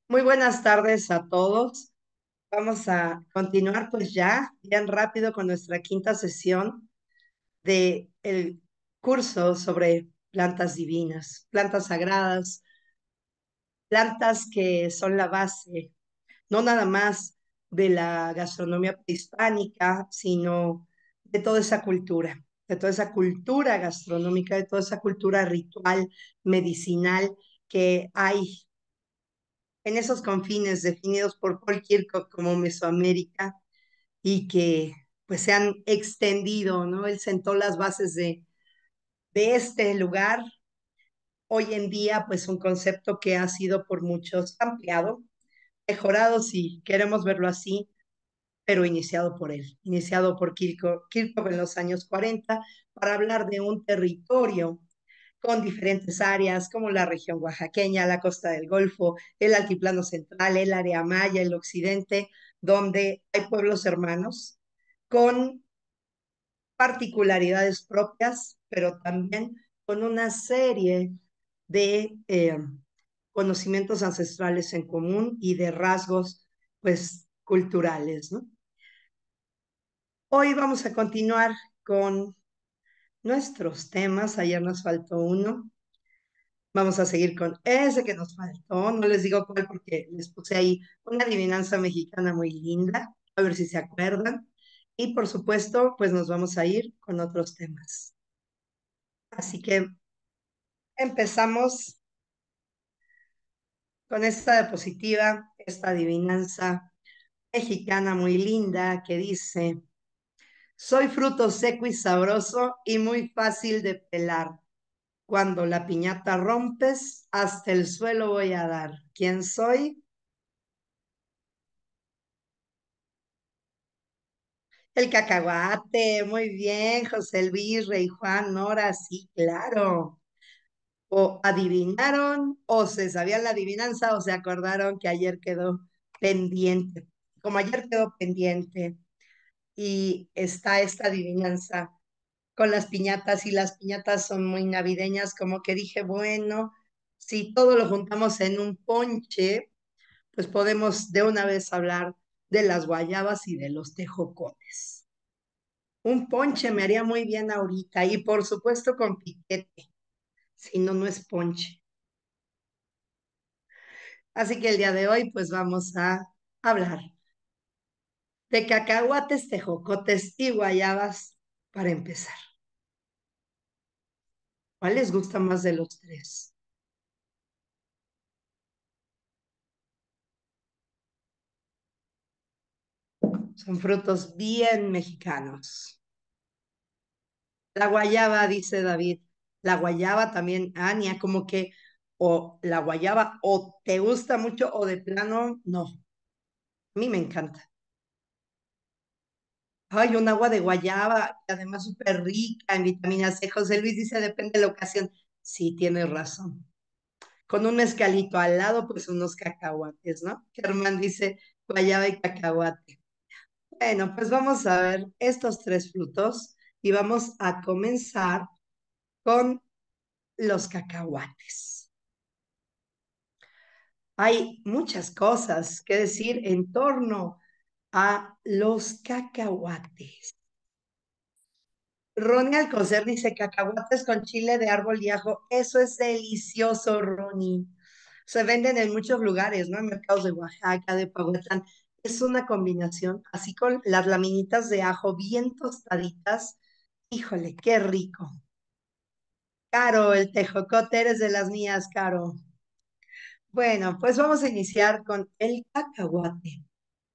Muy buenas tardes a todos. Vamos a continuar pues ya bien rápido con nuestra quinta sesión de el curso sobre plantas divinas, plantas sagradas, plantas que son la base, no nada más de la gastronomía prehispánica, sino de toda esa cultura gastronómica, de toda esa cultura ritual, medicinal que hay en esos confines definidos por Paul Kirchhoff como Mesoamérica y que pues se han extendido, ¿no? Él sentó las bases de este lugar. Hoy en día, pues un concepto que ha sido por muchos ampliado, mejorado si queremos verlo así, pero iniciado por él, iniciado por Kirchhoff en los años 40 para hablar de un territorio con diferentes áreas como la región oaxaqueña, la costa del Golfo, el altiplano central, el área maya, el occidente, donde hay pueblos hermanos con particularidades propias, pero también con una serie de conocimientos ancestrales en común y de rasgos, pues, culturales, ¿no? Hoy vamos a continuar con nuestros temas. Ayer nos faltó uno. Vamos a seguir con ese que nos faltó. No les digo cuál porque les puse ahí una adivinanza mexicana muy linda. A ver si se acuerdan. Y por supuesto, pues nos vamos a ir con otros temas. Así que empezamos con esta diapositiva, esta adivinanza mexicana muy linda que dice, soy fruto seco y sabroso y muy fácil de pelar. Cuando la piñata rompes, hasta el suelo voy a dar. ¿Quién soy? El cacahuate, muy bien, José Luis, Rey Juan, Nora, sí, claro. O adivinaron, o se sabían la adivinanza, o se acordaron que ayer quedó pendiente. Como ayer quedó pendiente y está esta adivinanza con las piñatas y las piñatas son muy navideñas, como que dije, bueno, si todo lo juntamos en un ponche, pues podemos de una vez hablar de las guayabas y de los tejocotes. Un ponche me haría muy bien ahorita y por supuesto con piquete, si no, no es ponche. Así que el día de hoy pues vamos a hablar de cacahuates, tejocotes y guayabas para empezar. ¿Cuál les gusta más de los tres? Son frutos bien mexicanos. La guayaba, dice David, la guayaba también, Ania, como que o la guayaba o te gusta mucho o de plano no. A mí me encanta. Ay, un agua de guayaba, que además súper rica en vitamina C. José Luis dice, depende de la ocasión. Sí, tienes razón. Con un mezcalito al lado, pues unos cacahuates, ¿no? Germán dice guayaba y cacahuate. Bueno, pues vamos a ver estos tres frutos y vamos a comenzar con los cacahuates. Hay muchas cosas que decir en torno a los cacahuates. Ronnie Alcocer dice cacahuates con chile de árbol y ajo. Eso es delicioso, Ronnie. Se venden en muchos lugares, ¿no? En mercados de Oaxaca, de Pahuetlán. Es una combinación, así con las laminitas de ajo bien tostaditas. Híjole, qué rico. Caro, el tejocote, eres de las mías, Caro. Bueno, pues vamos a iniciar con el cacahuate.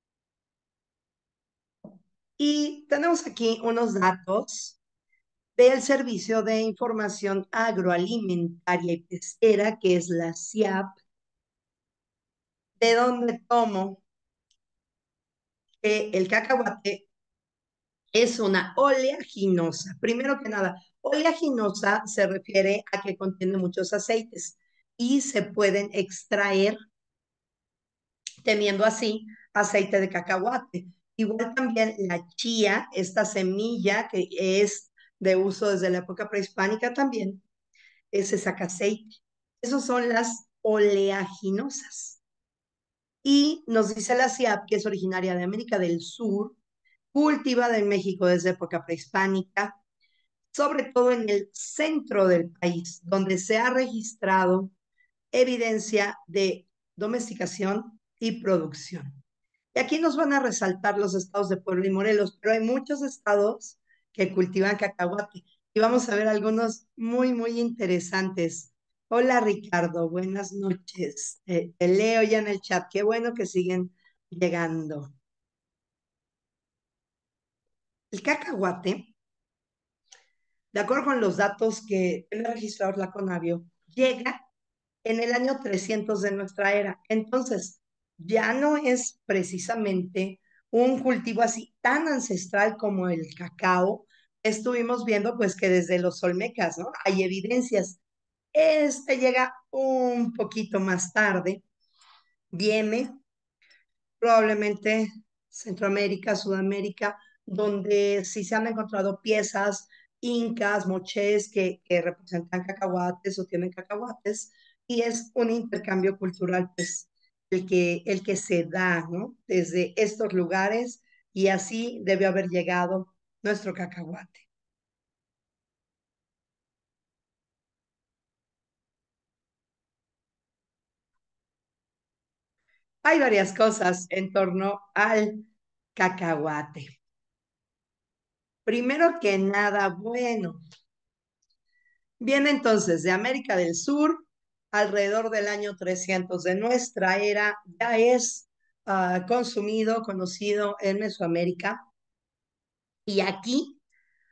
Y tenemos aquí unos datos del Servicio de Información Agroalimentaria y Pesquera, que es la SIAP, de donde tomo que el cacahuate es una oleaginosa. Primero que nada, oleaginosa se refiere a que contiene muchos aceites y se pueden extraer teniendo así aceite de cacahuate. Igual también la chía, esta semilla que es de uso desde la época prehispánica también, se saca aceite. Esas son las oleaginosas. Y nos dice la CIAP que es originaria de América del Sur, cultivada en México desde época prehispánica, sobre todo en el centro del país, donde se ha registrado evidencia de domesticación y producción. Y aquí nos van a resaltar los estados de Puebla y Morelos, pero hay muchos estados que cultivan cacahuate y vamos a ver algunos muy, muy interesantes. Hola Ricardo, buenas noches. Te leo ya en el chat, qué bueno que siguen llegando. El cacahuate, de acuerdo con los datos que tiene registrado la Conavio, llega en el año 300 de nuestra era. Entonces, ya no es precisamente un cultivo así tan ancestral como el cacao. Estuvimos viendo pues que desde los olmecas, ¿no? Hay evidencias. Este llega un poquito más tarde, viene probablemente Centroamérica, Sudamérica, donde sí se han encontrado piezas incas, mochés que representan cacahuates o tienen cacahuates, y es un intercambio cultural, pues, el que se da, ¿no? Desde estos lugares, y así debe haber llegado nuestro cacahuate. Hay varias cosas en torno al cacahuate. Primero que nada, bueno, viene entonces de América del Sur, alrededor del año 300 de nuestra era, ya es consumido, conocido en Mesoamérica, y aquí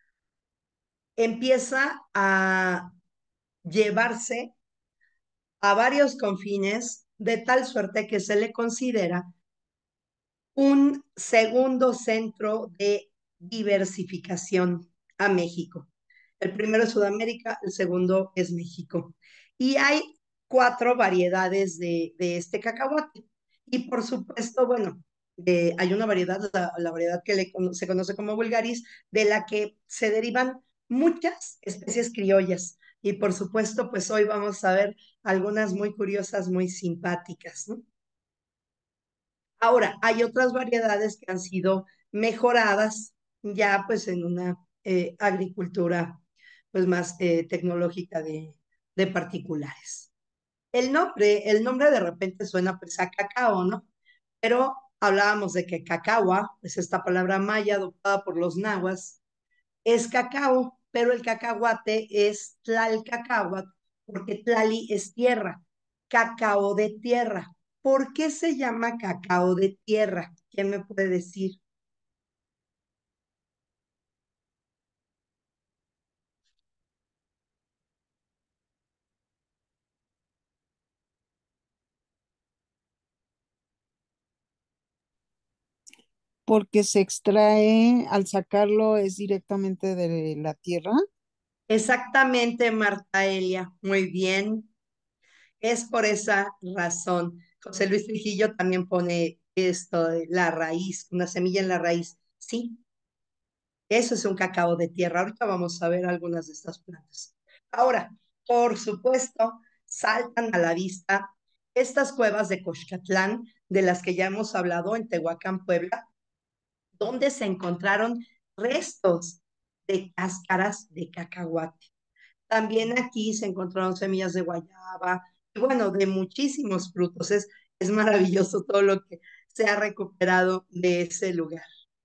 empieza a llevarse a varios confines, de tal suerte que se le considera un segundo centro de diversificación a México. El primero es Sudamérica, el segundo es México. Y hay cuatro variedades de este cacahuate. Y por supuesto, bueno, hay una variedad, la variedad que se conoce como vulgaris, de la que se derivan muchas especies criollas. Y por supuesto, pues hoy vamos a ver algunas muy curiosas, muy simpáticas, ¿no? Ahora, hay otras variedades que han sido mejoradas ya pues en una agricultura pues más tecnológica de particulares. El nombre de repente suena pues a cacao, ¿no? Pero hablábamos de que cacahua, pues esta palabra maya adoptada por los nahuas, es cacao, pero el cacahuate es tlalcacahuatl, porque tlali es tierra, cacao de tierra. ¿Por qué se llama cacao de tierra? ¿Quién me puede decir? Porque se extrae, al sacarlo es directamente de la tierra. Exactamente, Marta Elia. Muy bien. Es por esa razón. José Luis Trujillo también pone esto de la raíz, una semilla en la raíz. Sí, eso es un cacao de tierra. Ahorita vamos a ver algunas de estas plantas. Ahora, por supuesto, saltan a la vista estas cuevas de Coxcatlán, de las que ya hemos hablado en Tehuacán, Puebla, donde se encontraron restos de cáscaras de cacahuate. También aquí se encontraron semillas de guayaba y bueno, de muchísimos frutos. Es maravilloso todo lo que se ha recuperado de ese lugar.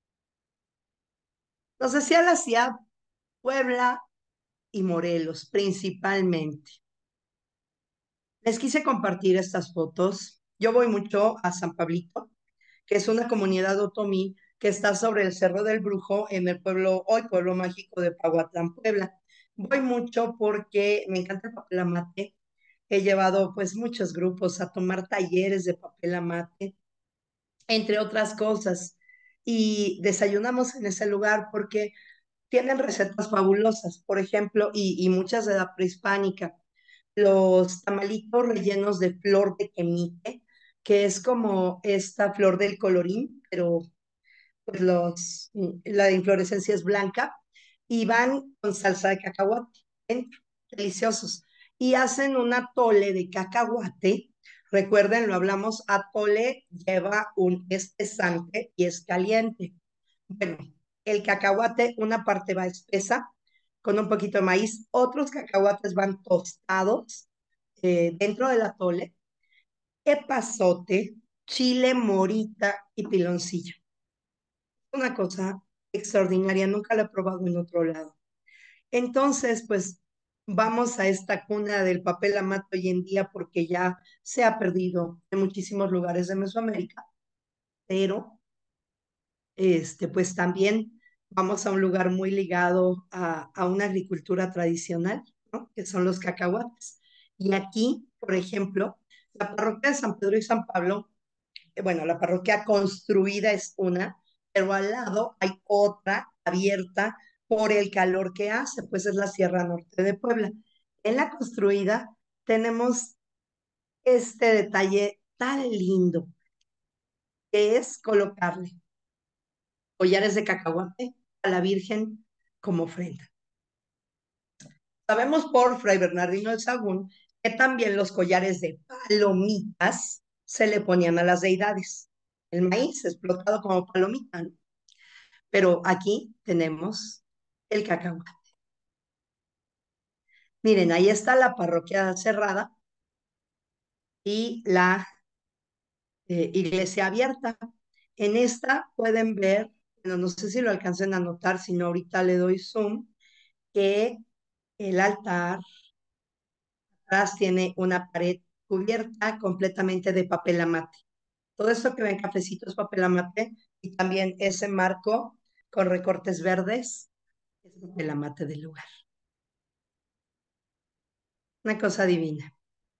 Nos decía la CIAP, Puebla y Morelos principalmente. Les quise compartir estas fotos. Yo voy mucho a San Pablito, que es una comunidad otomí que está sobre el Cerro del Brujo en el pueblo, hoy pueblo mágico de Pahuatlán, Puebla. Voy mucho porque me encanta el papel amate. He llevado pues muchos grupos a tomar talleres de papel amate, entre otras cosas. Y desayunamos en ese lugar porque tienen recetas fabulosas, por ejemplo, y muchas de la prehispánica. Los tamalitos rellenos de flor de quemite, que es como esta flor del colorín, pero pues la inflorescencia es blanca, y van con salsa de cacahuate dentro, deliciosos. Y hacen un atole de cacahuate Recuerden, lo hablamos, atole lleva un espesante y es caliente. Bueno, el cacahuate, una parte va espesa con un poquito de maíz, otros cacahuates van tostados dentro del atole, epazote, chile morita y piloncillo. Una cosa extraordinaria, nunca lo he probado en otro lado. Entonces, pues vamos a esta cuna del papel amato hoy en día porque ya se ha perdido en muchísimos lugares de Mesoamérica, pero pues también vamos a un lugar muy ligado a una agricultura tradicional, ¿no? Que son los cacahuates. Y aquí, por ejemplo, la parroquia de San Pedro y San Pablo, bueno, la parroquia construida es una, pero al lado hay otra abierta por el calor que hace, pues es la Sierra Norte de Puebla. En la construida tenemos este detalle tan lindo, que es colocarle collares de cacahuate a la Virgen como ofrenda. Sabemos por Fray Bernardino de Sahagún que también los collares de palomitas se le ponían a las deidades. El maíz explotado como palomita, ¿no? Pero aquí tenemos el cacahuate. Miren, ahí está la parroquia cerrada y la iglesia abierta. En esta pueden ver, bueno, no sé si lo alcancen a notar, si no ahorita le doy zoom, que el altar atrás tiene una pared cubierta completamente de papel amate. Todo esto que ven cafecito es papel amate y también ese marco con recortes verdes es papel amate del lugar. Una cosa divina.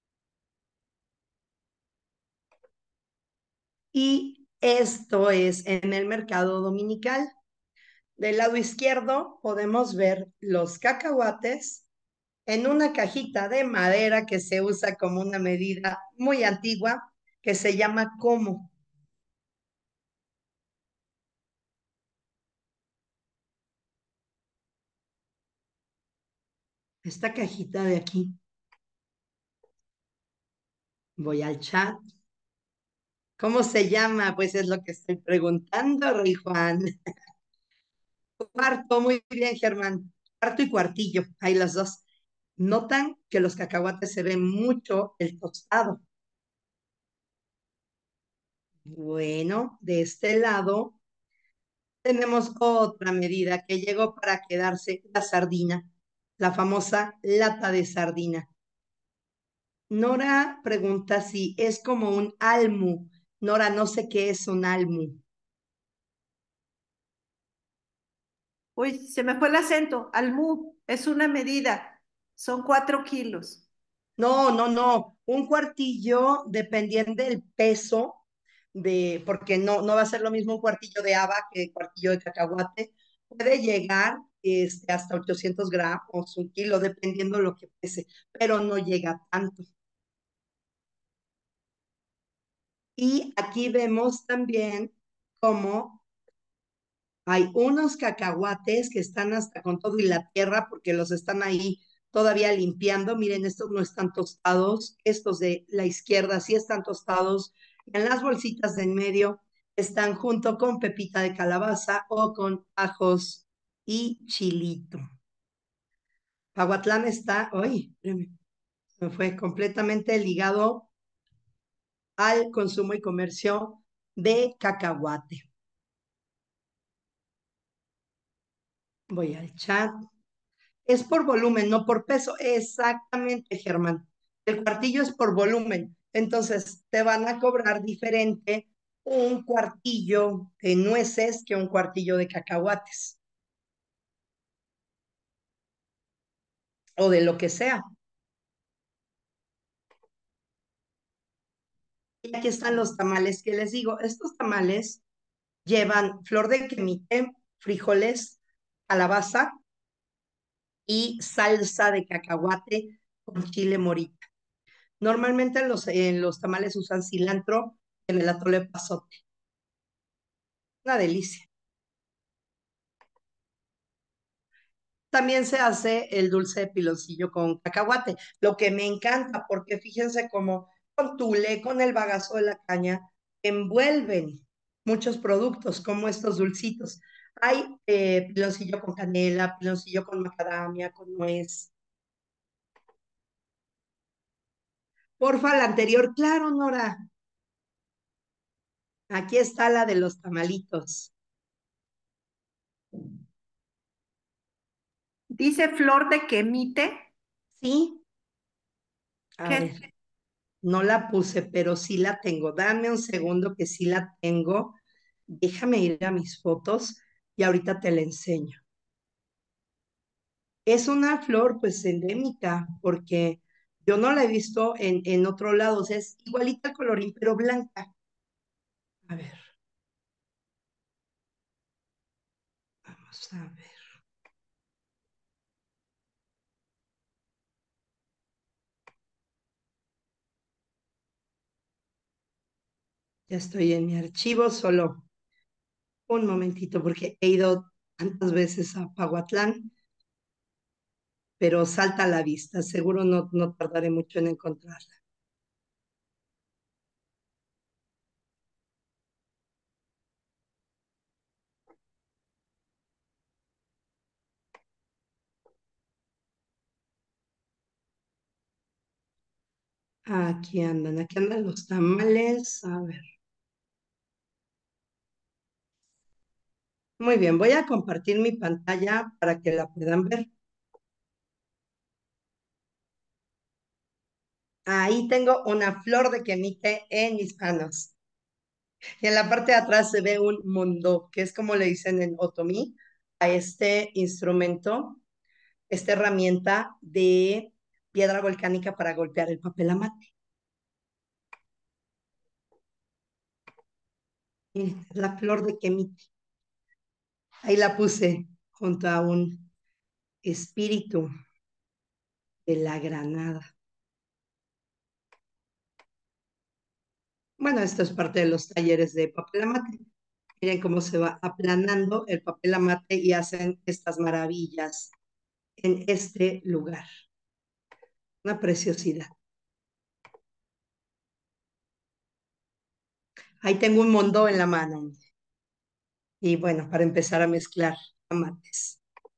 Y esto es en el mercado dominical. Del lado izquierdo podemos ver los cacahuates en una cajita de madera que se usa como una medida muy antigua que se llama como. Esta cajita de aquí. Voy al chat. ¿Cómo se llama? Pues es lo que estoy preguntando, Rey Juan. Cuarto, muy bien, Germán. Cuarto y cuartillo, hay las dos. Notan que los cacahuates se ven mucho el tostado. Bueno, de este lado tenemos otra medida que llegó para quedarse, la sardina, la famosa lata de sardina. Nora pregunta si es como un almu. Nora, no sé qué es un almu. Uy, se me fue el acento. Almú es una medida. Son 4 kilos. No, no, no. Un cuartillo, dependiendo del peso porque no va a ser lo mismo un cuartillo de haba que cuartillo de cacahuate. Puede llegar hasta 800 gramos, un kilo, dependiendo lo que pese, pero no llega tanto. Y aquí vemos también cómo hay unos cacahuates que están hasta con todo y la tierra porque los están ahí todavía limpiando. Miren, estos no están tostados, estos de la izquierda sí están tostados. En las bolsitas de en medio están junto con pepita de calabaza o con ajos y chilito. Pahuatlán está, hoy me fue completamente ligado al consumo y comercio de cacahuate. Voy al chat. Es por volumen, no por peso. Exactamente, Germán. El cuartillo es por volumen. Entonces, te van a cobrar diferente un cuartillo de nueces que un cuartillo de cacahuates o de lo que sea. Y aquí están los tamales que les digo. Estos tamales llevan flor de quemite, frijoles, calabaza y salsa de cacahuate con chile morita. Normalmente en los tamales usan cilantro, en el atole pasote. Una delicia. También se hace el dulce de piloncillo con cacahuate, lo que me encanta porque fíjense cómo con tule, con el bagazo de la caña, envuelven muchos productos como estos dulcitos. Hay piloncillo con canela, piloncillo con macadamia, con nuez. Porfa, la anterior, claro, Nora. Aquí está la de los tamalitos. Dice flor de quemite. ¿Sí? A ¿Qué? ver, no la puse, pero sí la tengo. Dame un segundo que sí la tengo. Déjame ir a mis fotos y ahorita te la enseño. Es una flor pues endémica porque yo no la he visto en otro lado. O sea, es igualita al colorín, pero blanca. A ver, vamos a ver. Ya estoy en mi archivo, solo un momentito porque he ido tantas veces a Pahuatlán, pero salta a la vista. Seguro no tardaré mucho en encontrarla. Aquí andan los tamales. A ver. Muy bien, voy a compartir mi pantalla para que la puedan ver. Ahí tengo una flor de quemite en mis manos. Y en la parte de atrás se ve un mondó, que es como le dicen en otomí a este instrumento, esta herramienta de piedra volcánica para golpear el papel amate. Miren, es la flor de quemite. Ahí la puse junto a un espíritu de la granada. Bueno, esto es parte de los talleres de papel amate. Miren cómo se va aplanando el papel amate y hacen estas maravillas en este lugar. Una preciosidad. Ahí tengo un mondó en la mano. Y bueno, para empezar a mezclar amates.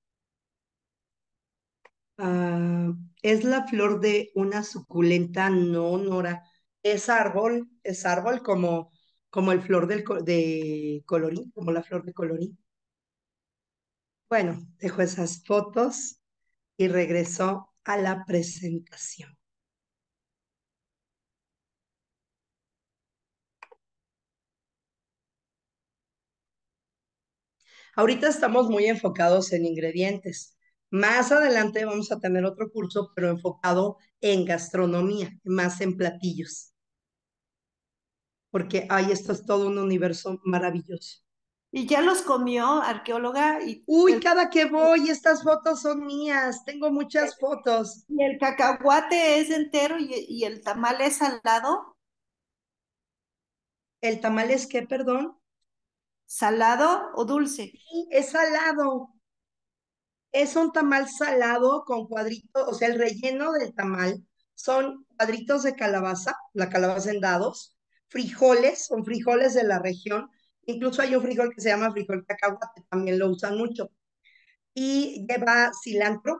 Ah, es la flor de una suculenta, no, Nora. Es árbol como el flor de colorín, como la flor de colorín. Bueno, dejo esas fotos y regreso a la presentación. Ahorita estamos muy enfocados en ingredientes. Más adelante vamos a tener otro curso, pero enfocado en gastronomía, más en platillos, porque ay, esto es todo un universo maravilloso. Y ya los comió, arqueóloga, Uy, cada que voy, estas fotos son mías, tengo muchas fotos. y el cacahuate es entero y el tamal es salado, ¿El tamal es qué, perdón? salado o dulce. Sí, es salado. Es un tamal salado con cuadritos, o sea, el relleno del tamal son cuadritos de calabaza, la calabaza en dados, frijoles, son frijoles de la región, incluso hay un frijol que se llama frijol cacahuate, también lo usan mucho, y lleva cilantro,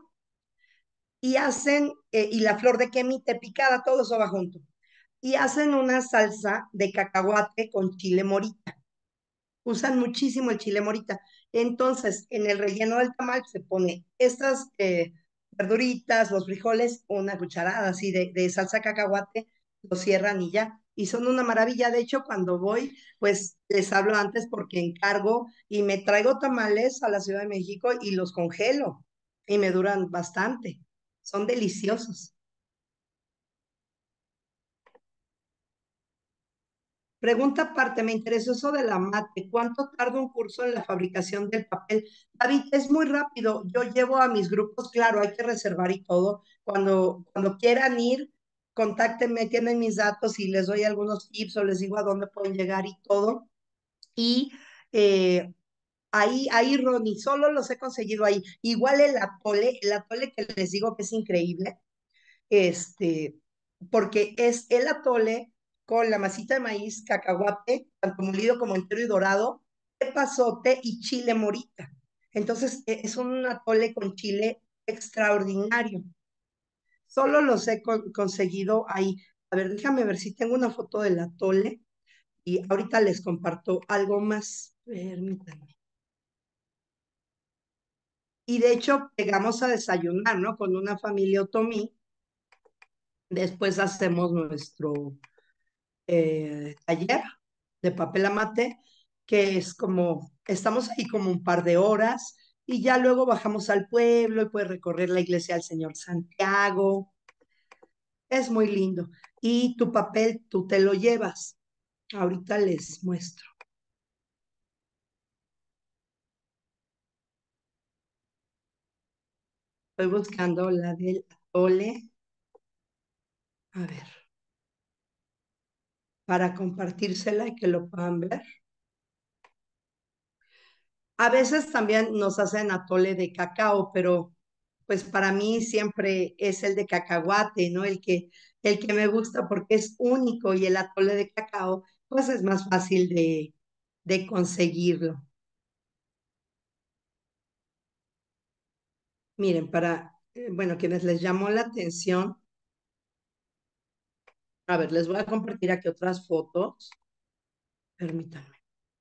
y la flor de quemite picada, todo eso va junto, y hacen una salsa de cacahuate con chile morita. Usan muchísimo el chile morita. Entonces, en el relleno del tamal se pone estas verduritas, los frijoles, una cucharada así de salsa cacahuate, lo cierran y ya. Y son una maravilla. De hecho, cuando voy, pues les hablo antes porque encargo y me traigo tamales a la Ciudad de México y los congelo y me duran bastante. Son deliciosos. Pregunta aparte, me interesó eso de la mate. ¿Cuánto tarda un curso en la fabricación del papel? David, es muy rápido. Yo llevo a mis grupos, claro, hay que reservar y todo. Cuando quieran ir, contáctenme, tienen mis datos y les doy algunos tips o les digo a dónde pueden llegar y todo. Y eh, ahí, Ronnie, solo los he conseguido ahí. Igual el atole que les digo que es increíble. Este, porque es el atole con la masita de maíz, cacahuate, tanto molido como entero y dorado, epazote y chile morita. Entonces, es un atole con chile extraordinario. Solo los he conseguido ahí. A ver, déjame ver si tengo una foto del atole y ahorita les comparto algo más. Permítanme. Y de hecho, llegamos a desayunar, ¿no? Con una familia otomí. Después hacemos nuestro taller de papel amate, que es como, estamos ahí como un par de horas y ya luego bajamos al pueblo y puedes recorrer la iglesia del Señor Santiago. Es muy lindo. Y tu papel, tú te lo llevas. Ahorita les muestro. Estoy buscando la del atole. A ver, para compartírsela y que lo puedan ver. A veces también nos hacen atole de cacao, pero pues para mí siempre es el de cacahuate, ¿no? El que me gusta porque es único y el atole de cacao, pues es más fácil de conseguirlo. Miren, bueno, quienes les llamó la atención, a ver, les voy a compartir aquí otras fotos. Permítanme.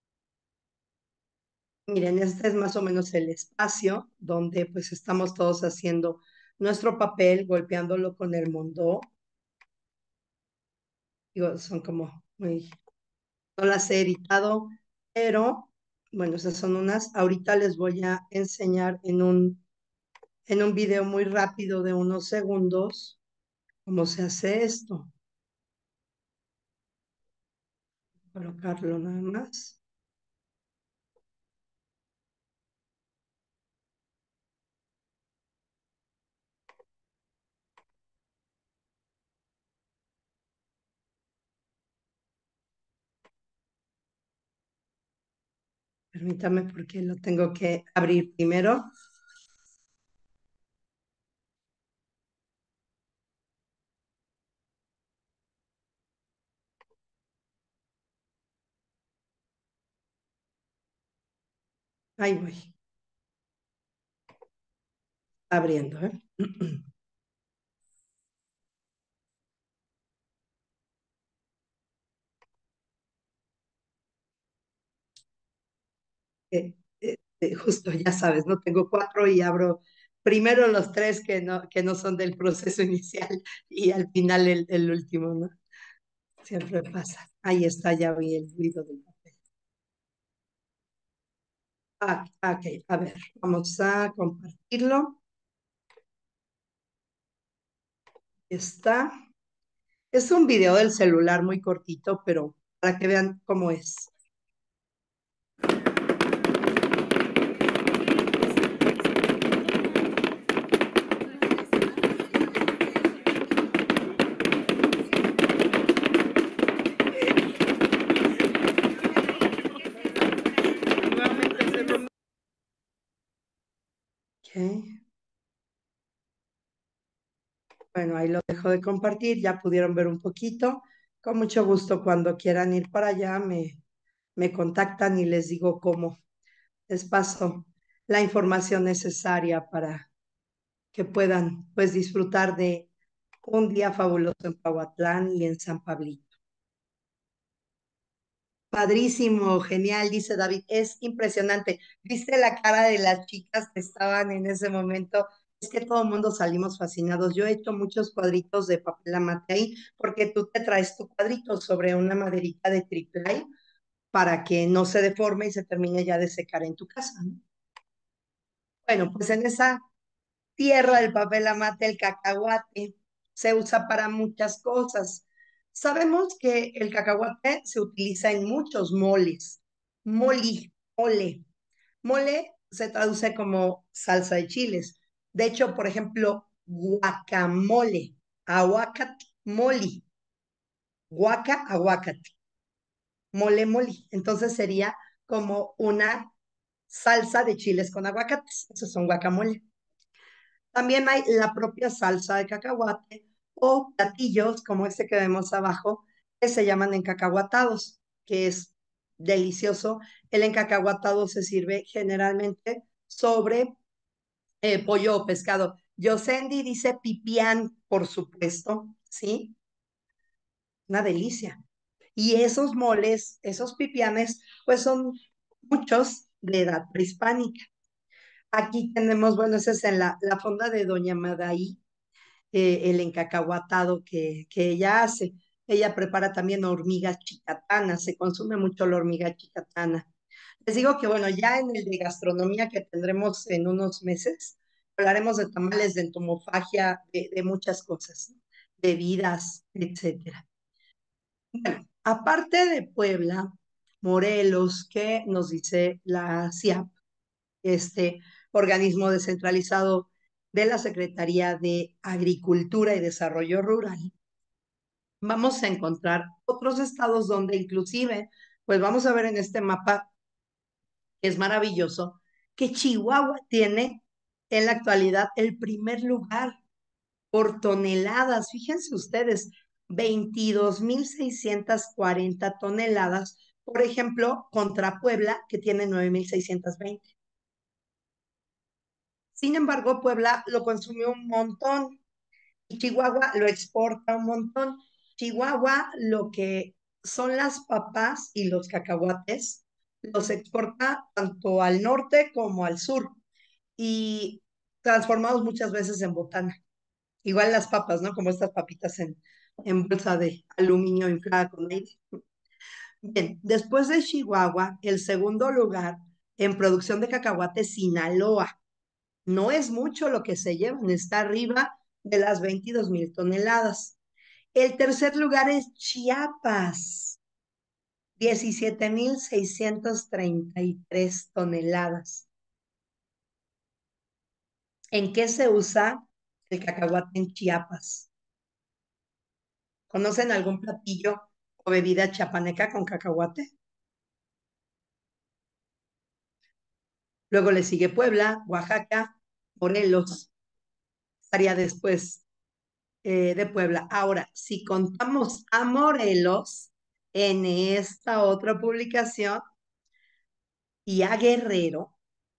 Miren, este es más o menos el espacio donde pues estamos todos haciendo nuestro papel, golpeándolo con el mondó. Digo, son como muy, no las he editado, pero bueno, esas son unas. Ahorita les voy a enseñar en un video muy rápido de unos segundos cómo se hace esto. Colocarlo nada más. Permítame porque lo tengo que abrir primero. Ahí voy, abriendo, ¿eh? Justo, ya sabes, ¿no? Tengo cuatro y abro primero los tres que no son del proceso inicial y al final el último, ¿no? Siempre pasa. Ahí está, ya vi el ruido del papel. Ok, a ver, vamos a compartirlo. Está. Es un video del celular muy cortito, pero para que vean cómo es. Ok. Bueno, ahí lo dejo de compartir, ya pudieron ver un poquito. Con mucho gusto, cuando quieran ir para allá, me contactan y les digo cómo. Les paso la información necesaria para que puedan pues disfrutar de un día fabuloso en Pahuatlán y en San Pablito. Padrísimo, genial, dice David. Es impresionante. ¿Viste la cara de las chicas que estaban en ese momento? Es que todo el mundo salimos fascinados. Yo he hecho muchos cuadritos de papel amate ahí porque tú te traes tu cuadrito sobre una maderita de triple para que no se deforme y se termine ya de secar en tu casa, ¿no? Bueno, pues en esa tierra del papel amate, el cacahuate se usa para muchas cosas. Sabemos que el cacahuate se utiliza en muchos moles. Mole. Mole se traduce como salsa de chiles. De hecho, por ejemplo, guacamole, aguacate, moli, aguacate, mole. Entonces sería como una salsa de chiles con aguacates. Esos son guacamole. También hay la propia salsa de cacahuate o platillos como este que vemos abajo, que se llaman encacahuatados, que es delicioso. El encacahuatado se sirve generalmente sobre pollo o pescado. Yosendi dice pipián, por supuesto, ¿sí? Una delicia. Y esos moles, esos pipianes, pues son muchos de edad prehispánica. Aquí tenemos, bueno, esa es en la fonda de Doña Madaí, el encacahuatado que ella hace. Ella prepara también hormigas chicatanas, se consume mucho la hormiga chicatana. Les digo que, bueno, ya en el de gastronomía que tendremos en unos meses, hablaremos de tamales, de entomofagia, de muchas cosas, ¿no? Bebidas, etcétera. Bueno, aparte de Puebla, Morelos, ¿qué nos dice la CIAP, este organismo descentralizado de la Secretaría de Agricultura y Desarrollo Rural? Vamos a encontrar otros estados donde inclusive, pues vamos a ver en este mapa, que es maravilloso, que Chihuahua tiene en la actualidad el primer lugar por toneladas. Fíjense ustedes, 22.640 toneladas, por ejemplo, contra Puebla, que tiene 9.620. Sin embargo, Puebla lo consumió un montón y Chihuahua lo exporta un montón. Chihuahua, lo que son las papas y los cacahuates, los exporta tanto al norte como al sur y transformados muchas veces en botana. Igual las papas, ¿no? Como estas papitas en bolsa de aluminio inflada con aire. Bien, después de Chihuahua, el segundo lugar en producción de cacahuate, Sinaloa. No es mucho lo que se llevan, está arriba de las 22.000 toneladas. El tercer lugar es Chiapas, 17.633 toneladas. ¿En qué se usa el cacahuate en Chiapas? ¿Conocen algún platillo o bebida chiapaneca con cacahuate? Luego le sigue Puebla, Oaxaca, Morelos, estaría después de Puebla. Ahora, si contamos a Morelos en esta otra publicación y a Guerrero,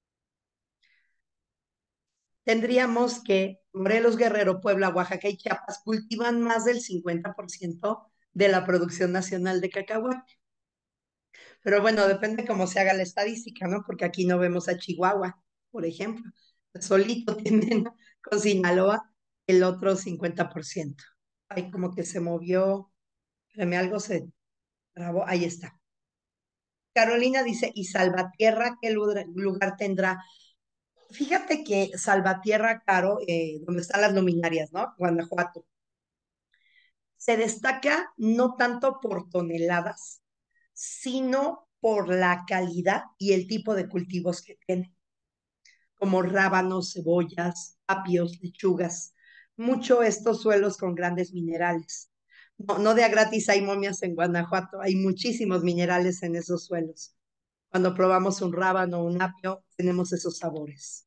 tendríamos que Morelos, Guerrero, Puebla, Oaxaca y Chiapas cultivan más del 50% de la producción nacional de cacahuate. Pero bueno, depende cómo se haga la estadística, ¿no? Porque aquí no vemos a Chihuahua, por ejemplo. Solito tienen con Sinaloa el otro 50%. Ay, como que se movió, espérame, algo se trabó, ahí está. Carolina dice, ¿y Salvatierra qué lugar tendrá? Fíjate que Salvatierra, Caro, donde están las luminarias, ¿no? Guanajuato, se destaca no tanto por toneladas, sino por la calidad y el tipo de cultivos que tiene, como rábanos, cebollas, apios, lechugas. Mucho estos suelos con grandes minerales. No, no de a gratis hay momias en Guanajuato, hay muchísimos minerales en esos suelos. Cuando probamos un rábano o un apio, tenemos esos sabores.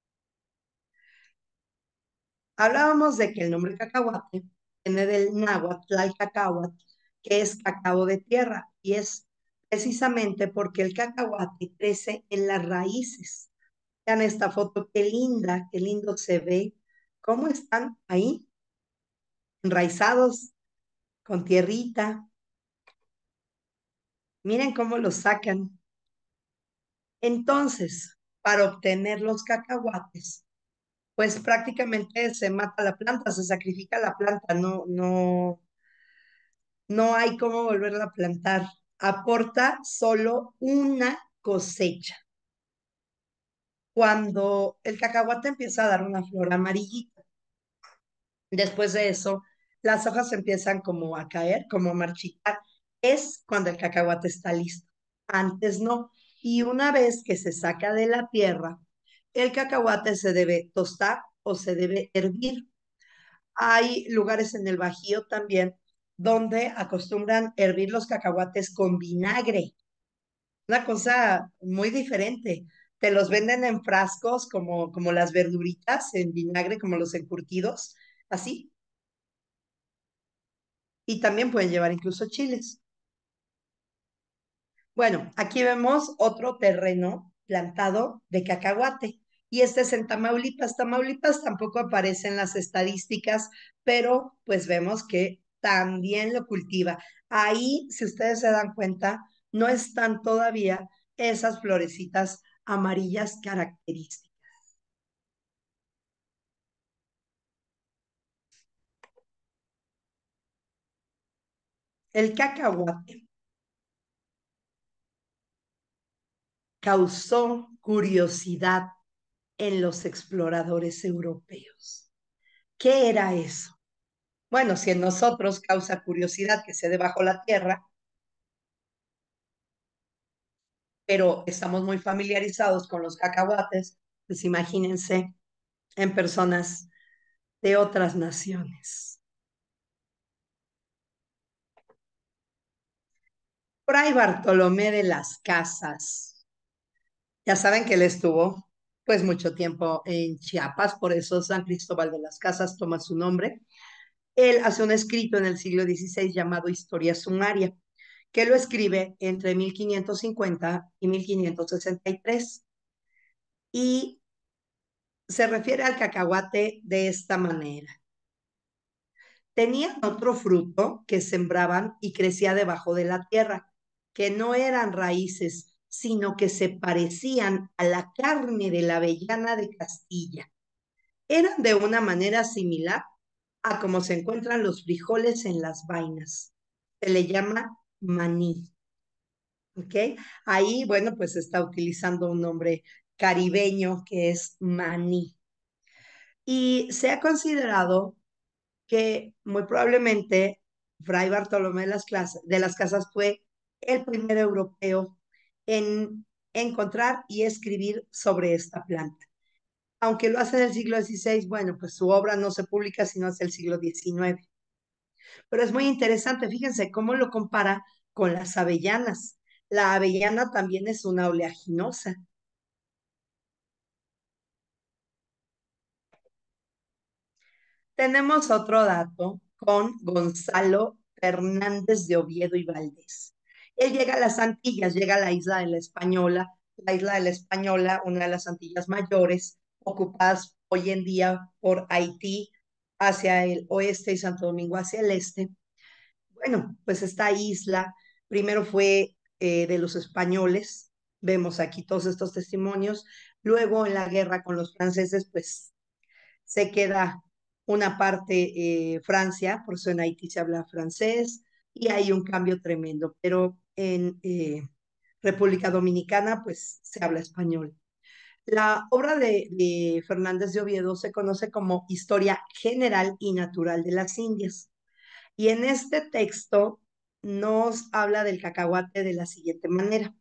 Hablábamos de que el nombre cacahuate viene del náhuatl, tlalcacahuatl, que es cacao de tierra, y es precisamente porque el cacahuate crece en las raíces. Vean esta foto, qué linda, qué lindo se ve, cómo están ahí, enraizados, con tierrita. Miren cómo los sacan. Entonces, para obtener los cacahuates, pues prácticamente se mata la planta, se sacrifica la planta, no hay cómo volverla a plantar. Aporta solo una cosecha. Cuando el cacahuate empieza a dar una flor amarillita, después de eso, las hojas empiezan como a caer, como a marchitar. Es cuando el cacahuate está listo. Antes no. Y una vez que se saca de la tierra, el cacahuate se debe tostar o se debe hervir. Hay lugares en el Bajío también donde acostumbran hervir los cacahuates con vinagre. Una cosa muy diferente. Te los venden en frascos como las verduritas en vinagre, como los encurtidos, así. y también pueden llevar incluso chiles. Bueno, aquí vemos otro terreno plantado de cacahuate y este es en Tamaulipas. Tamaulipas tampoco aparece en las estadísticas, pero pues vemos que también lo cultiva. Ahí, si ustedes se dan cuenta, no están todavía esas florecitas amarillas características. El cacahuate causó curiosidad en los exploradores europeos. ¿Qué era eso? Bueno, si en nosotros causa curiosidad que se dé bajo la tierra, pero estamos muy familiarizados con los cacahuates, pues imagínense en personas de otras naciones. Fray Bartolomé de las Casas. Ya saben que él estuvo pues mucho tiempo en Chiapas, por eso San Cristóbal de las Casas toma su nombre. Él hace un escrito en el siglo XVI llamado Historia Sumaria, que lo escribe entre 1550 y 1563. Y se refiere al cacahuate de esta manera. Tenían otro fruto que sembraban y crecía debajo de la tierra, que no eran raíces, sino que se parecían a la carne de la avellana de Castilla. Eran de una manera similar a como se encuentran los frijoles en las vainas. Se le llama maní. ¿Ok? Ahí, bueno, pues se está utilizando un nombre caribeño que es maní. Y se ha considerado que muy probablemente Fray Bartolomé de las Casas fue el primer europeo en encontrar y escribir sobre esta planta. Aunque lo hace en el siglo XVI, bueno, pues su obra no se publica sino hasta el siglo XIX. Pero es muy interesante, fíjense cómo lo compara con las avellanas. La avellana también es una oleaginosa. Tenemos otro dato con Gonzalo Fernández de Oviedo y Valdés. Él llega a las Antillas, llega a la isla de la Española, una de las Antillas mayores, ocupadas hoy en día por Haití hacia el oeste y Santo Domingo hacia el este. Bueno, pues esta isla primero fue de los españoles, vemos aquí todos estos testimonios, luego en la guerra con los franceses, pues se queda una parte Francia, por eso en Haití se habla francés y hay un cambio tremendo, pero en República Dominicana pues se habla español. La obra de Fernández de Oviedo se conoce como Historia General y Natural de las Indias y en este texto nos habla del cacahuate de la siguiente manera.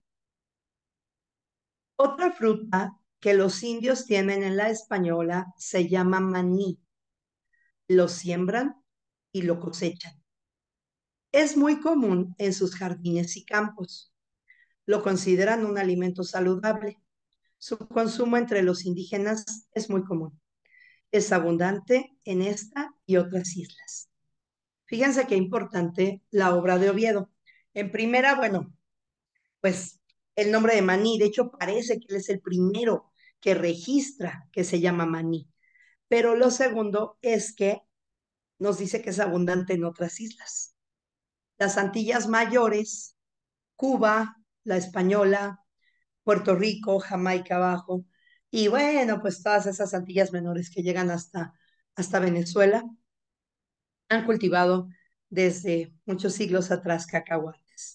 Otra fruta que los indios tienen en la española se llama maní. Lo siembran y lo cosechan. Es muy común en sus jardines y campos. Lo consideran un alimento saludable. Su consumo entre los indígenas es muy común. Es abundante en esta y otras islas. Fíjense qué importante la obra de Oviedo. En primera, bueno, pues el nombre de maní, de hecho parece que él es el primero que registra que se llama maní. Pero lo segundo es que nos dice que es abundante en otras islas. Las Antillas Mayores, Cuba, la Española, Puerto Rico, Jamaica Abajo, y bueno, pues todas esas Antillas menores que llegan hasta Venezuela, han cultivado desde muchos siglos atrás cacahuates.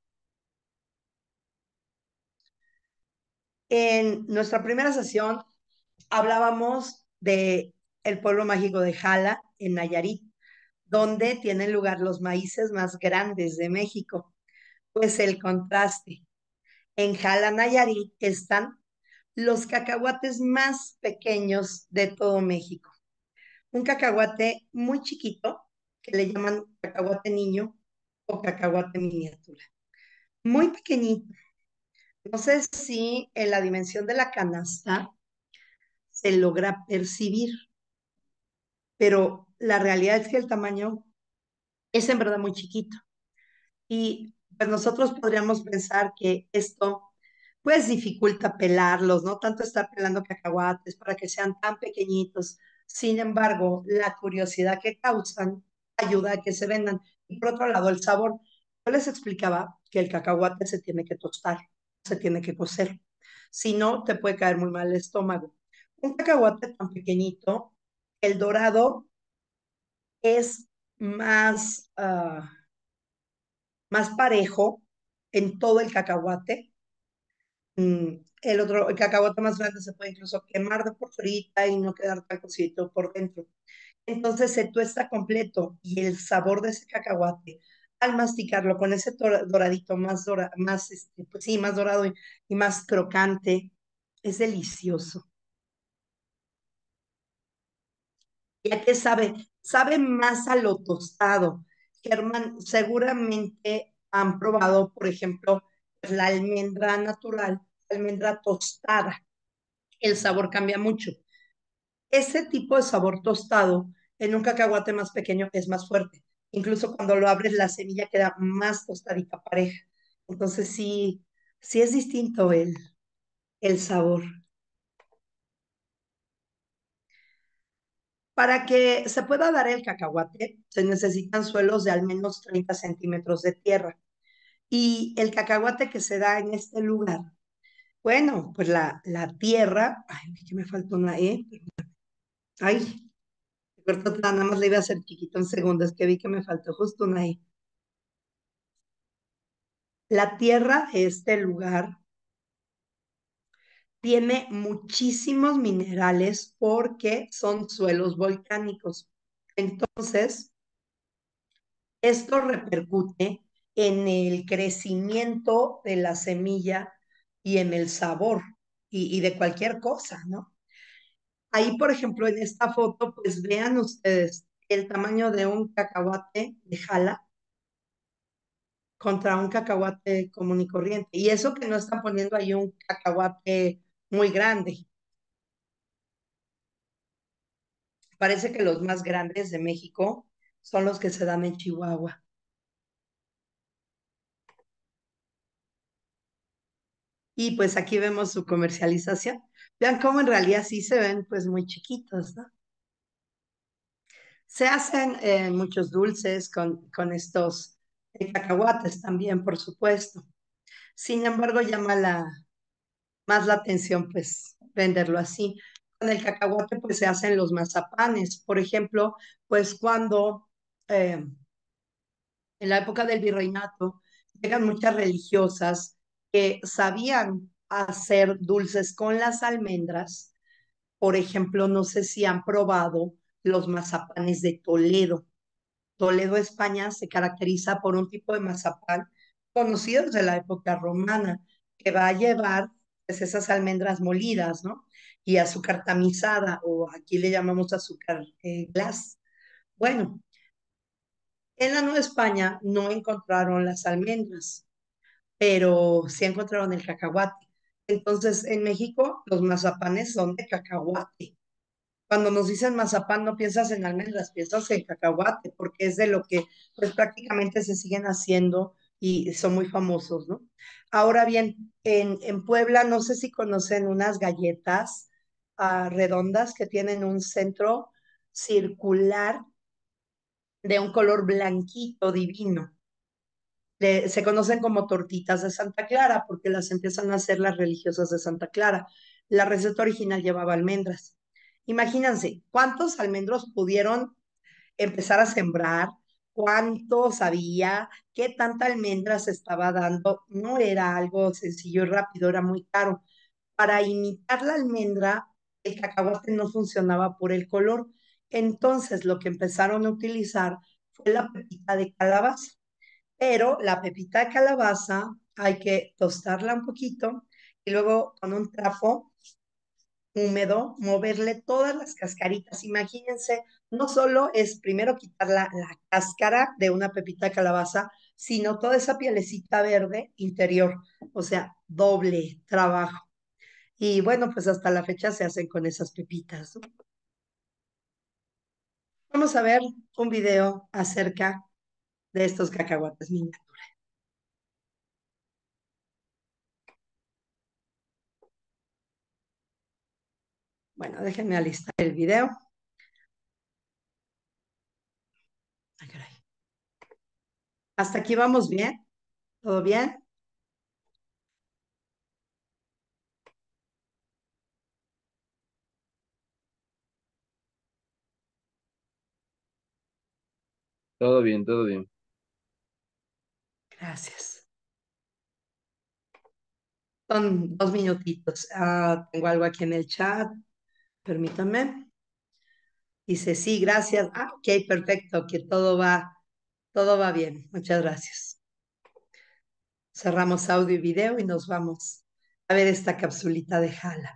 En nuestra primera sesión hablábamos de el pueblo mágico de Jala, en Nayarit, donde tienen lugar los maíces más grandes de México. Pues el contraste. En Jala, Nayarit, están los cacahuates más pequeños de todo México. Un cacahuate muy chiquito, que le llaman cacahuate niño o cacahuate miniatura. Muy pequeñito. No sé si en la dimensión de la canasta se logra percibir, pero la realidad es que el tamaño Es en verdad muy chiquito. Y pues nosotros podríamos pensar que esto pues dificulta pelarlos, no tanto estar pelando cacahuates para que sean tan pequeñitos. Sin embargo, la curiosidad que causan ayuda a que se vendan. Y por otro lado, el sabor. Yo les explicaba que el cacahuate se tiene que tostar, se tiene que cocer. Si no, te puede caer muy mal el estómago. Un cacahuate tan pequeñito, el dorado es más, más parejo en todo el cacahuate. El otro, el cacahuate más grande se puede incluso quemar de por fuera y no quedar tan cosito por dentro. Entonces se tuesta completo y el sabor de ese cacahuate, al masticarlo con ese doradito más, más pues sí, más dorado y más crocante, es delicioso. ¿Y a qué sabe? Sabe más a lo tostado. Germán, seguramente han probado, por ejemplo, la almendra natural, almendra tostada. El sabor cambia mucho. Ese tipo de sabor tostado en un cacahuate más pequeño es más fuerte. Incluso cuando lo abres, la semilla queda más tostadita, pareja. Entonces sí, sí es distinto el sabor. Para que se pueda dar el cacahuate, se necesitan suelos de al menos 30 centímetros de tierra. Y el cacahuate que se da en este lugar, bueno, pues la tierra, ay, que me falta una E, ay, corto, nada más le iba a hacer chiquito en segundos, que vi que me faltó justo una E. La tierra de este lugar tiene muchísimos minerales porque son suelos volcánicos. Entonces, esto repercute en el crecimiento de la semilla y en el sabor y de cualquier cosa, ¿no? Ahí, por ejemplo, en esta foto, pues vean ustedes el tamaño de un cacahuate de jala contra un cacahuate común y corriente. Y eso que no están poniendo ahí un cacahuate muy grande. Parece que los más grandes de México son los que se dan en Chihuahua. Y pues aquí vemos su comercialización. Vean cómo en realidad sí se ven pues muy chiquitos, ¿no? Se hacen muchos dulces con estos cacahuates también, por supuesto. Sin embargo, llama más la atención pues venderlo así. Con el cacahuate pues se hacen los mazapanes. Por ejemplo, pues cuando eh, en la época del virreinato, llegan muchas religiosas que sabían hacer dulces con las almendras. Por ejemplo, no sé si han probado los mazapanes de Toledo. Toledo, España, se caracteriza por un tipo de mazapán conocido desde la época romana, que va a llevar pues, esas almendras molidas, ¿no? Y azúcar tamizada, o aquí le llamamos azúcar glass. Bueno, en la Nueva España no encontraron las almendras, pero sí encontraron el cacahuate. Entonces, en México, los mazapanes son de cacahuate. Cuando nos dicen mazapán, no piensas en almendras, piensas en cacahuate, porque es de lo que pues prácticamente se siguen haciendo y son muy famosos, ¿no? Ahora bien, en Puebla, no sé si conocen unas galletas redondas que tienen un centro circular de un color blanquito divino. Se conocen como tortitas de Santa Clara porque las empiezan a hacer las religiosas de Santa Clara. La receta original llevaba almendras. Imagínense, ¿cuántos almendros pudieron empezar a sembrar? ¿Cuántos había? ¿Qué tanta almendra se estaba dando? No era algo sencillo y rápido, era muy caro. Para imitar la almendra, el cacahuate no funcionaba por el color. Entonces, lo que empezaron a utilizar fue la pepita de calabaza, pero la pepita de calabaza hay que tostarla un poquito y luego con un trapo húmedo moverle todas las cascaritas. Imagínense, no solo es primero quitar la cáscara de una pepita de calabaza, sino toda esa pielecita verde interior, o sea, doble trabajo. Y bueno, pues hasta la fecha se hacen con esas pepitas, ¿no? Vamos a ver un video acerca de estos cacahuates miniatura. Bueno, déjenme alistar el video. Ay, caray. ¿Hasta aquí vamos bien? ¿Todo bien? Todo bien, todo bien. Gracias. Son 2 minutitos. Tengo algo aquí en el chat. Permítanme. Dice, sí, gracias. Ok, perfecto, que todo va bien. Muchas gracias. Cerramos audio y video y nos vamos a ver esta capsulita de Jala.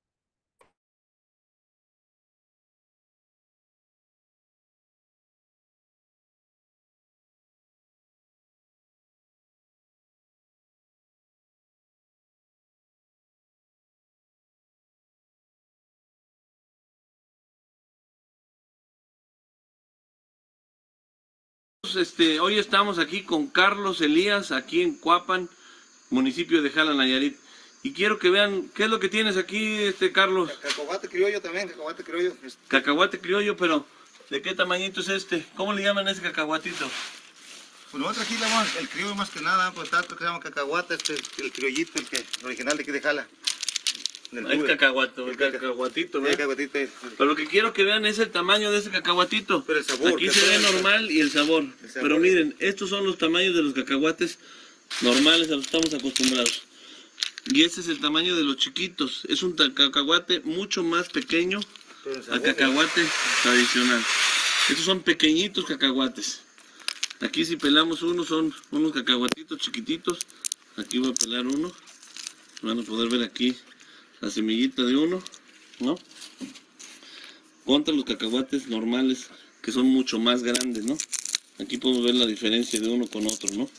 Hoy estamos aquí con Carlos Elías, aquí en Cuapan, municipio de Jala, Nayarit. Y quiero que vean qué es lo que tienes aquí, Carlos. Cacahuate criollo también, cacahuate criollo. Cacahuate criollo, pero ¿de qué tamañito es este? ¿Cómo le llaman a ese cacahuatito? Pues nosotros aquí le llamamos el criollo más que nada, pues tanto que se llama cacahuate, el criollito, el original de aquí de Jala. El cacahuato, el cacahuatito, El ¿verdad? cacahuatito. Pero lo que quiero que vean es el tamaño de ese cacahuatito. Pero el sabor. Aquí se ve normal y el sabor. Pero miren, estos son los tamaños de los cacahuates normales a los que estamos acostumbrados. Y este es el tamaño de los chiquitos. Es un cacahuate mucho más pequeño al cacahuate tradicional. Estos son pequeñitos cacahuates. Aquí si pelamos uno son unos cacahuatitos chiquititos. Aquí voy a pelar uno. Van a poder ver aquí la semillita de uno, ¿no? Contra los cacahuates normales que son mucho más grandes, ¿no? Aquí podemos ver la diferencia de uno con otro, ¿no?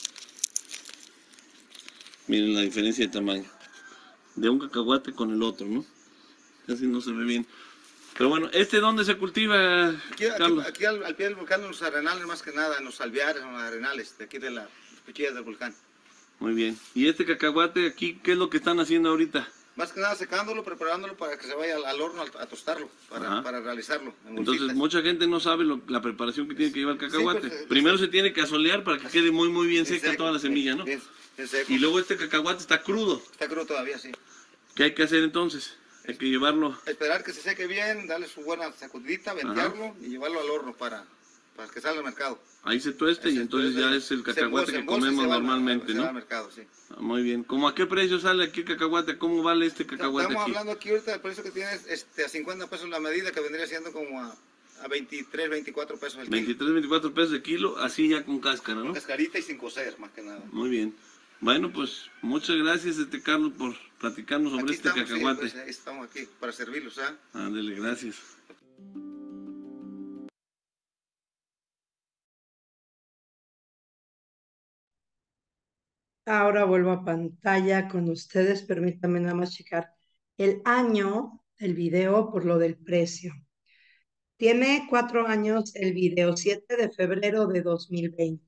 Miren la diferencia de tamaño de un cacahuate con el otro, ¿no? Casi no se ve bien. Pero bueno, ¿dónde se cultiva, Carlos? Aquí al pie del volcán, en los arenales más que nada, en los alveares, en los arenales, de aquí de las cuchillas del volcán. Muy bien. ¿Y este cacahuate aquí, qué es lo que están haciendo ahorita? Más que nada secándolo, preparándolo para que se vaya al horno a tostarlo, para realizarlo. Entonces mucha gente no sabe la preparación que tiene que llevar el cacahuate. Sí, pues, primero se tiene que asolear para que quede muy muy bien seca seco, toda la semilla, ¿no? bien seco. Y luego este cacahuate está crudo. Está crudo todavía, sí. ¿Qué hay que hacer entonces? Hay que llevarlo. Esperar que se seque bien, darle su buena sacudidita, ventearlo y llevarlo al horno para que salga al mercado. Ahí se tueste y entonces ya es el cacahuate que comemos normalmente, ¿no? Al mercado, sí. Muy bien. ¿Cómo a qué precio sale aquí el cacahuate? ¿Cómo vale este cacahuate Estamos aquí? hablando aquí ahorita del precio que tienes a 50 pesos la medida, que vendría siendo como a 23, 24 pesos el kilo. 23, 24 pesos de kilo, así ya con cáscara, ¿no? Con cascarita y sin cocer, más que nada. Muy bien. Bueno, pues muchas gracias, Carlos, por platicarnos sobre Aquí este estamos, cacahuate. sí, pues, estamos aquí para servirlos, ¿ah? Ándele, gracias. Ahora vuelvo a pantalla con ustedes. Permítanme nada más checar el año del video por lo del precio. Tiene 4 años el video, 7 de febrero de 2020.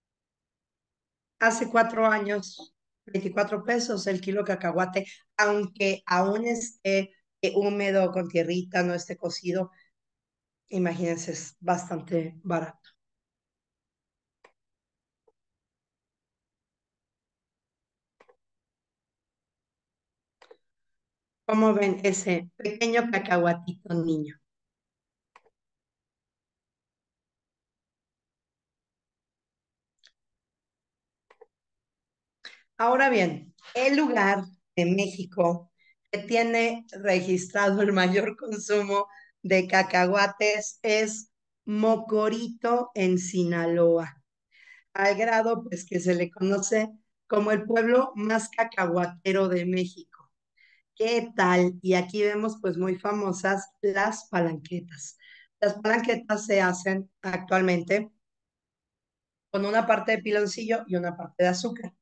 Hace 4 años, 24 pesos el kilo de cacahuate, aunque aún esté húmedo, con tierrita, no esté cocido. Imagínense, es bastante barato. ¿Cómo ven ese pequeño cacahuatito niño? Ahora bien, el lugar de México que tiene registrado el mayor consumo de cacahuates es Mocorito, en Sinaloa, al grado pues que se le conoce como el pueblo más cacahuatero de México. ¿Qué tal? Y aquí vemos pues muy famosas las palanquetas. Las palanquetas se hacen actualmente con una parte de piloncillo y una parte de azúcar.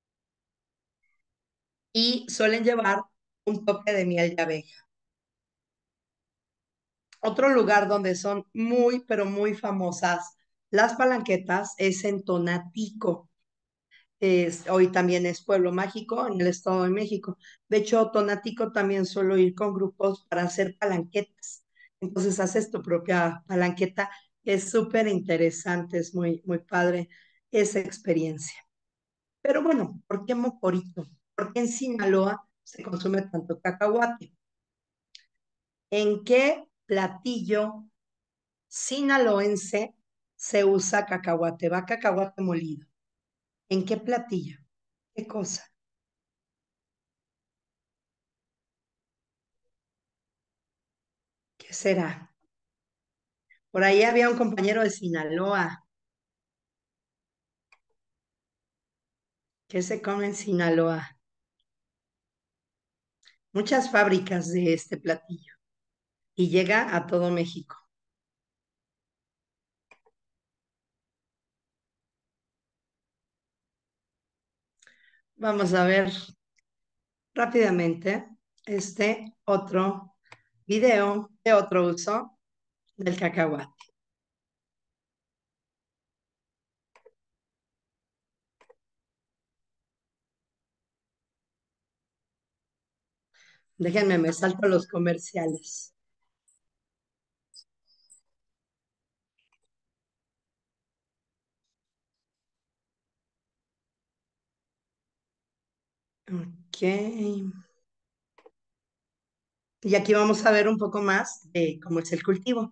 Y suelen llevar un toque de miel de abeja. Otro lugar donde son muy, pero muy famosas Las Palanquetas es en Tonatico. Hoy también es Pueblo Mágico en el Estado de México. De hecho, Tonatico también suelo ir con grupos para hacer palanquetas. Entonces haces tu propia palanqueta, que es súper interesante, es muy, muy padre esa experiencia. Pero bueno, ¿por qué mocorito? ¿Por qué en Sinaloa se consume tanto cacahuate? ¿En qué platillo sinaloense se usa cacahuate? Va cacahuate molido. ¿En qué platillo? ¿Qué cosa? ¿Qué será? Por ahí había un compañero de Sinaloa. ¿Qué se come en Sinaloa? Muchas fábricas de este platillo y llega a todo México. Vamos a ver rápidamente este otro video de otro uso del cacahuate. Déjenme, me salto los comerciales. Ok. Y aquí vamos a ver un poco más de cómo es el cultivo.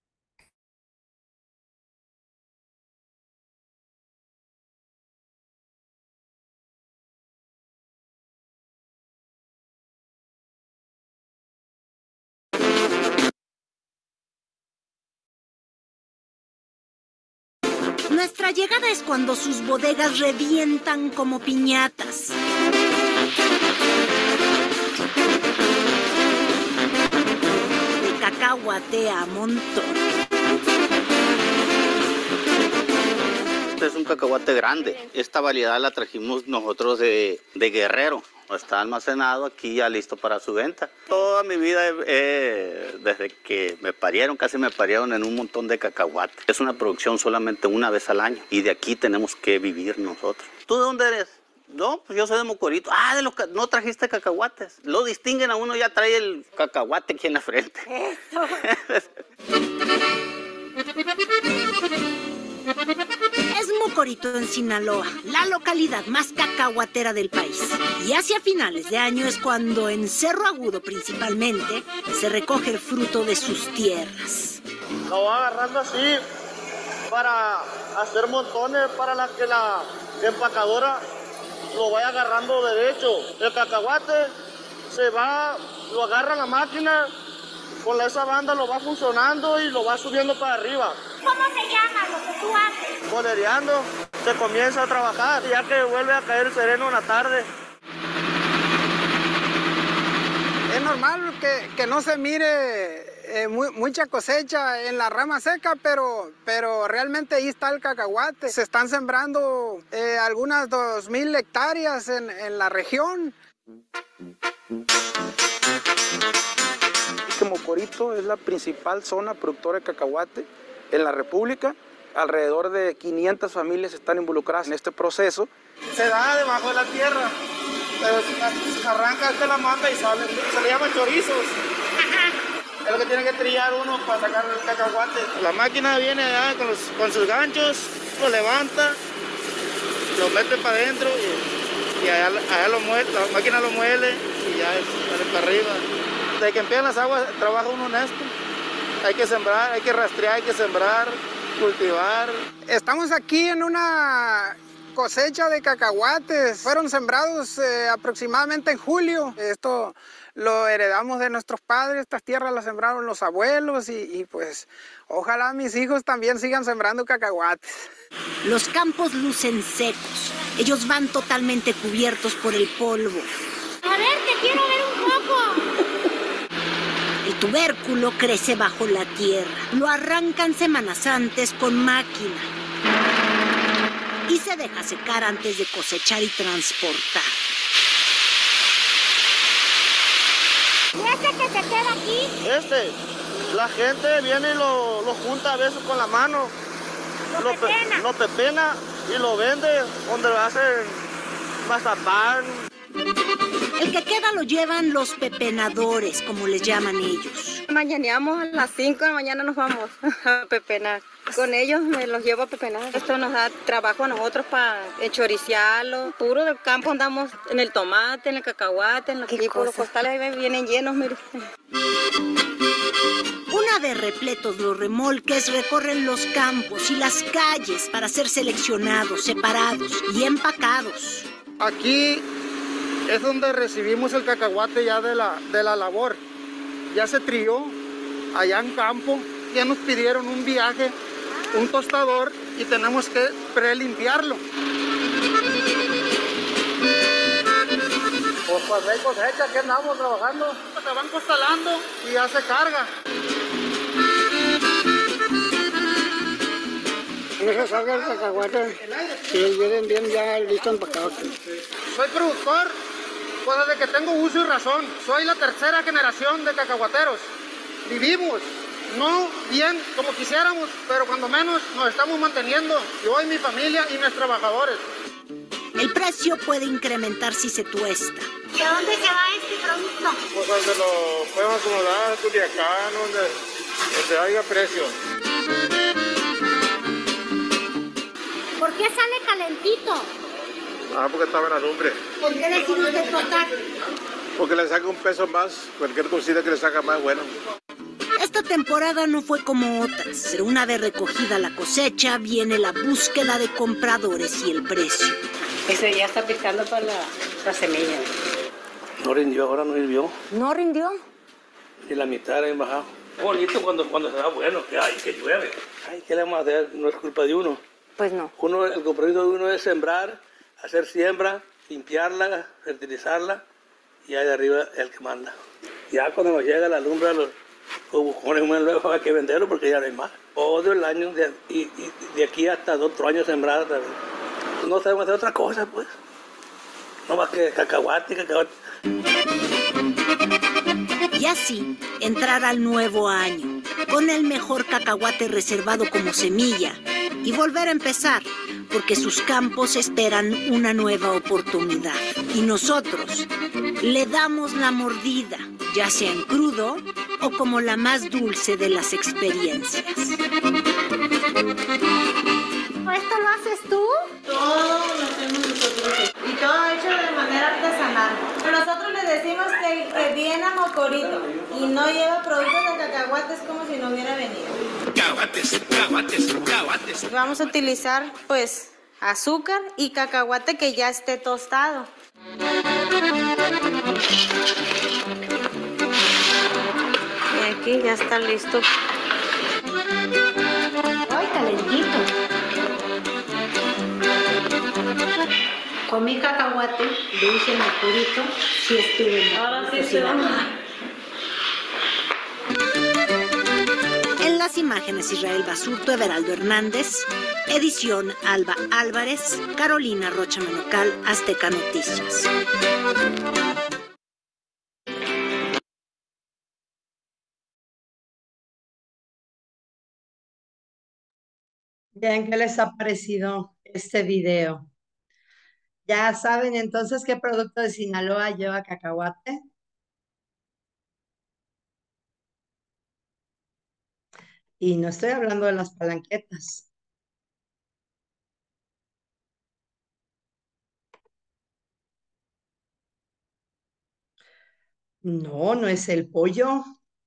Nuestra llegada es cuando sus bodegas revientan como piñatas. De cacahuate a montón. Este es un cacahuate grande. Esta variedad la trajimos nosotros de Guerrero. Está almacenado aquí ya listo para su venta. Toda mi vida, desde que me parieron, casi me parieron en un montón de cacahuate. Es una producción solamente una vez al año y de aquí tenemos que vivir nosotros. ¿Tú de dónde eres? No, pues yo soy de Mocorito. Ah, no trajiste cacahuates. Lo distinguen a uno, ya trae el cacahuate aquí en la frente. Eso. Es Mocorito en Sinaloa, la localidad más cacahuatera del país. Y hacia finales de año es cuando en Cerro Agudo principalmente se recoge el fruto de sus tierras. Lo va agarrando así para hacer montones para que la empacadora lo vaya agarrando derecho. El cacahuate lo agarra la máquina, con esa banda lo va funcionando y lo va subiendo para arriba. ¿Cómo se llama lo que tú haces? Bolereando, se comienza a trabajar, ya que vuelve a caer sereno en la tarde. Es normal que no se mire mucha cosecha en la rama seca, pero realmente ahí está el cacahuate. Se están sembrando algunas 2,000 hectáreas en la región. Mocorito es la principal zona productora de cacahuate en la República. Alrededor de 500 familias están involucradas en este proceso. Se da debajo de la tierra, pero se arranca hasta la mata y se le llaman chorizos. Es lo que tiene que trillar uno para sacar el cacahuate. La máquina viene allá con sus ganchos, lo levanta, lo mete para adentro y allá lo muele, la máquina lo muele y ya sale para arriba. Desde que empiezan las aguas trabaja uno en esto. Hay que sembrar, hay que rastrear, hay que sembrar, cultivar. Estamos aquí en una cosecha de cacahuates. Fueron sembrados aproximadamente en julio. Esto lo heredamos de nuestros padres. Estas tierras las sembraron los abuelos y pues ojalá mis hijos también sigan sembrando cacahuates. Los campos lucen secos. Ellos van totalmente cubiertos por el polvo. A ver, te quiero ver un poco. El tubérculo crece bajo la tierra. Lo arrancan semanas antes con máquina. Y se deja secar antes de cosechar y transportar. ¿Y este que se queda aquí? La gente viene y lo junta a veces con la mano Lo pepena y lo vende donde lo hacen mazapán. El que queda lo llevan los pepenadores, como les llaman ellos. Mañaneamos a las 5 de la mañana, nos vamos a pepenar. Con ellos me los llevo a pepenar. Esto nos da trabajo a nosotros para enchoriciarlo. Puro del campo andamos en el tomate, en el cacahuate, en los tipos, los costales ahí vienen llenos, mire. Una vez repletos los remolques, recorren los campos y las calles para ser seleccionados, separados y empacados. Aquí es donde recibimos el cacahuate ya de la labor. Ya se trilló allá en campo, ya nos pidieron un viaje, un tostador y tenemos que prelimpiarlo. Pues cuando hay cosecha, aquí andamos trabajando, se van costalando y ya se carga. No se salga el cacahuate, que lleguen bien ya listo empacado. Soy productor, pues desde que tengo uso y razón. Soy la tercera generación de cacahuateros. Vivimos, no bien como quisiéramos, pero cuando menos nos estamos manteniendo, yo y mi familia y mis trabajadores. El precio puede incrementar si se tuesta. ¿De dónde se va este producto? Pues donde lo podemos acomodar, Culiacán, donde haya precio. ¿Por qué sale calentito? Porque estaba en la lumbre. ¿Por qué decide usted tostar? Porque le saca un peso más, cualquier cosita que le saca más bueno. Esta temporada no fue como otras, pero una vez recogida la cosecha, viene la búsqueda de compradores y el precio. Ese ya está picando para la semilla. No rindió, ahora no rindió. ¿No rindió? Ni la mitad ha bajado. Bonito cuando se da bueno, que llueve. Ay, ¿qué le vamos a hacer? No es culpa de uno. Pues no. El compromiso de uno es sembrar, hacer siembra, limpiarla, fertilizarla y ahí de arriba el que manda. Ya cuando nos llega la lumbre, los bujones luego hay que venderlo porque ya no hay más. Todo el año y de aquí hasta otro año sembrar. No sabemos hacer otra cosa, pues. No más que cacahuate. Y así, entrar al nuevo año, con el mejor cacahuate reservado como semilla, y volver a empezar, porque sus campos esperan una nueva oportunidad. Y nosotros le damos la mordida, ya sea en crudo o como la más dulce de las experiencias. ¿Esto lo haces tú? Todo lo hacemos nosotros. Y todo hecho de manera artesanal. Pero nosotros le decimos que viene a Mocorito y no lleva productos de cacahuates como si no hubiera venido. Cacahuates. Vamos a utilizar pues azúcar y cacahuate que ya esté tostado. Y aquí ya está listo. ¡Ay, calentito! Comí cacahuate, dulce, Mocorito, sí estuve. Ahora sí se va. En las imágenes Israel Basurto, Everaldo Hernández, edición Alba Álvarez, Carolina Rocha Menocal, Azteca Noticias. Bien, ¿qué les ha parecido este video? ¿Ya saben entonces qué producto de Sinaloa lleva cacahuate? Y no estoy hablando de las palanquetas. No, no es el pollo.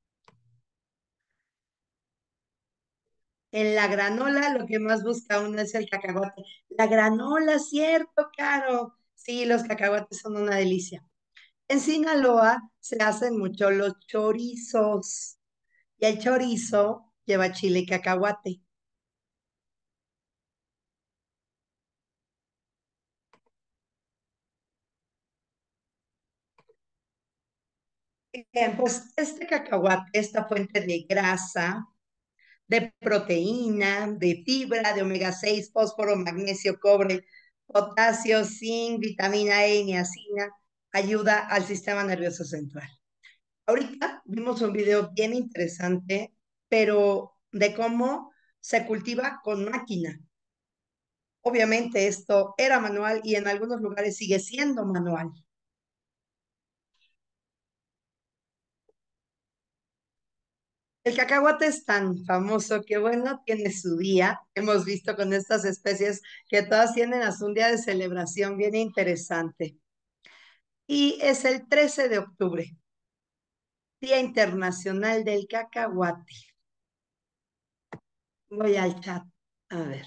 En la granola lo que más busca uno es el cacahuate. La granola, cierto, Caro. Sí, los cacahuates son una delicia. En Sinaloa se hacen mucho los chorizos. Y el chorizo lleva chile y cacahuate. Bien, pues este cacahuate, esta fuente de grasa, de proteína, de fibra, de omega 6, fósforo, magnesio, cobre, potasio, zinc, vitamina E y niacina, ayuda al sistema nervioso central. Ahorita vimos un video bien interesante, pero de cómo se cultiva con máquina. Obviamente esto era manual y en algunos lugares sigue siendo manual. El cacahuate es tan famoso que, bueno, tiene su día. Hemos visto con estas especies que todas tienen a un día de celebración bien interesante. Y es el 13 de octubre, Día Internacional del Cacahuate. Voy al chat. A ver.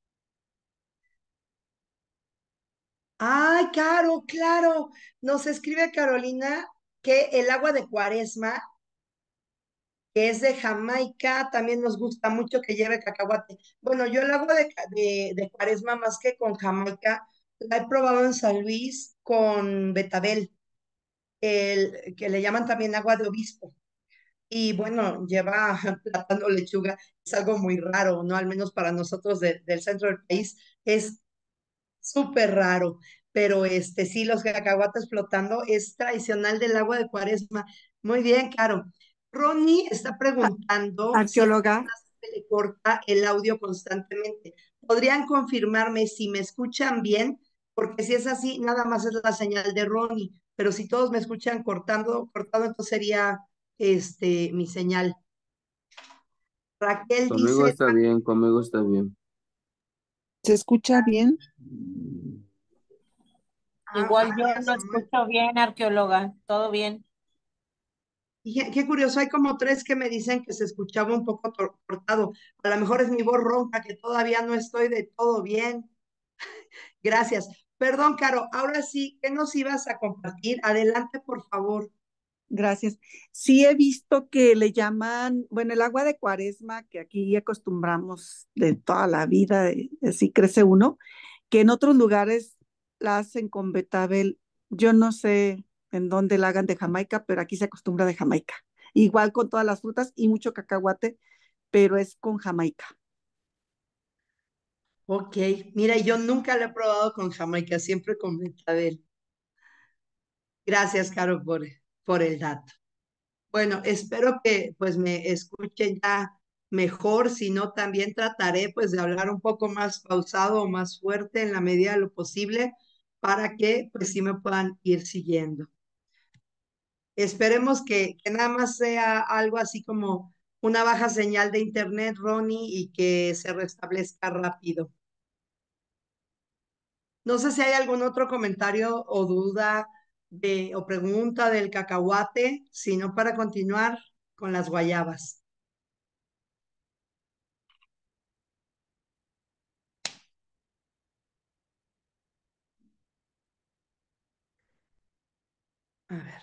Ay, Caro, claro. Nos escribe Carolina que el agua de Cuaresma, que es de Jamaica, también nos gusta mucho que lleve cacahuate. Bueno, yo el agua de Cuaresma, más que con Jamaica, la he probado en San Luis con betabel, que le llaman también agua de obispo. Y bueno, lleva plátano, lechuga, es algo muy raro, ¿no? Al menos para nosotros del centro del país es súper raro, pero sí, los cacahuates flotando es tradicional del agua de Cuaresma. Muy bien, Caro. Ronnie está preguntando si a Arqueóloga, se le corta el audio constantemente. ¿Podrían confirmarme si me escuchan bien? Porque si es así, nada más es la señal de Ronnie, pero si todos me escuchan cortado, entonces sería mi señal. Raquel Conmigo dice, está bien, conmigo está bien. ¿se escucha bien? Igual yo vaya, lo Samuel. escucho bien, arqueóloga, todo bien. Y qué curioso, hay como tres que me dicen que se escuchaba un poco cortado. A lo mejor es mi voz ronca, que todavía no estoy de todo bien. Gracias. Perdón, Caro, ahora sí, ¿qué nos ibas a compartir? Adelante, por favor. Gracias. Sí he visto que le llaman, bueno, el agua de Cuaresma, que aquí acostumbramos de toda la vida, así crece uno, que en otros lugares la hacen con betabel. Yo no sé en dónde la hagan de Jamaica, pero aquí se acostumbra de Jamaica. Igual con todas las frutas y mucho cacahuate, pero es con Jamaica. Ok, mira, yo nunca lo he probado con Jamaica, siempre con betabel. Gracias, Caro, por el dato. Bueno, espero que pues me escuchen ya mejor, si no también trataré pues de hablar un poco más pausado o más fuerte en la medida de lo posible para que pues sí me puedan ir siguiendo. Esperemos que nada más sea algo así como una baja señal de internet, Ronnie, y que se restablezca rápido. No sé si hay algún otro comentario o duda o pregunta del cacahuate, sino para continuar con las guayabas. A ver.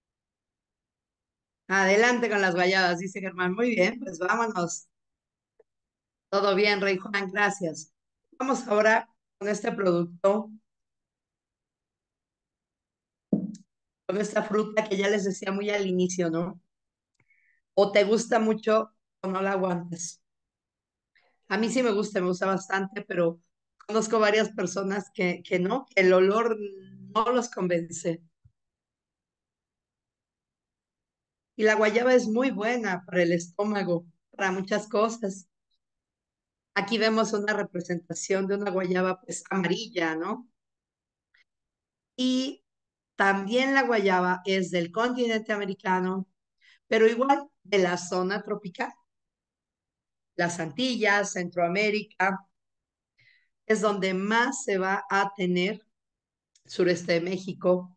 Adelante con las guayabas, dice Germán. Muy bien, pues vámonos. Todo bien, Rey Juan, gracias. Vamos ahora con este producto, con esta fruta que ya les decía muy al inicio, ¿no? O te gusta mucho o no la aguantas. A mí sí me gusta bastante, pero conozco varias personas que no, que el olor no los convence. Y la guayaba es muy buena para el estómago, para muchas cosas. Aquí vemos una representación de una guayaba pues amarilla, ¿no? Y también la guayaba es del continente americano, pero igual de la zona tropical. Las Antillas, Centroamérica, es donde más se va a tener, sureste de México.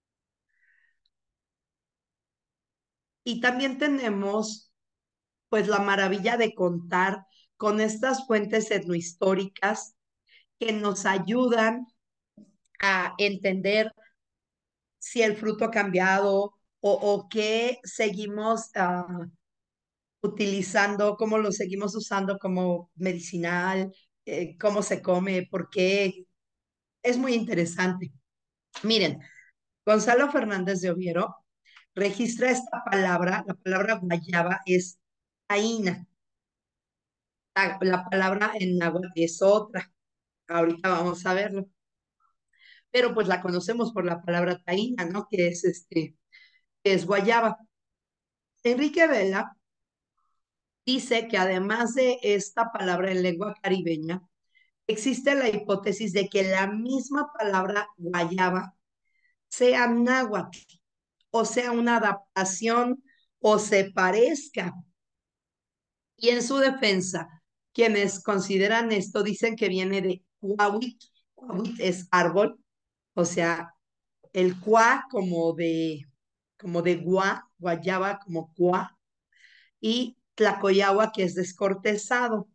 Y también tenemos pues la maravilla de contar con estas fuentes etnohistóricas que nos ayudan a entender si el fruto ha cambiado o qué seguimos utilizando, cómo lo seguimos usando como medicinal, cómo se come, por qué. Es muy interesante. Miren, Gonzalo Fernández de Oviero registra esta palabra, la palabra guayaba es taína. La palabra en náhuatl es otra. Ahorita vamos a verlo. Pero pues la conocemos por la palabra taína, ¿no? Que es guayaba. Enrique Vela dice que además de esta palabra en lengua caribeña, existe la hipótesis de que la misma palabra guayaba sea náhuatl, o sea una adaptación o se parezca. Y en su defensa, quienes consideran esto dicen que viene de cuahuit. Cuahuit es árbol, o sea, el cuá como de guayaba como cuá, y tlacoyagua que es descortezado.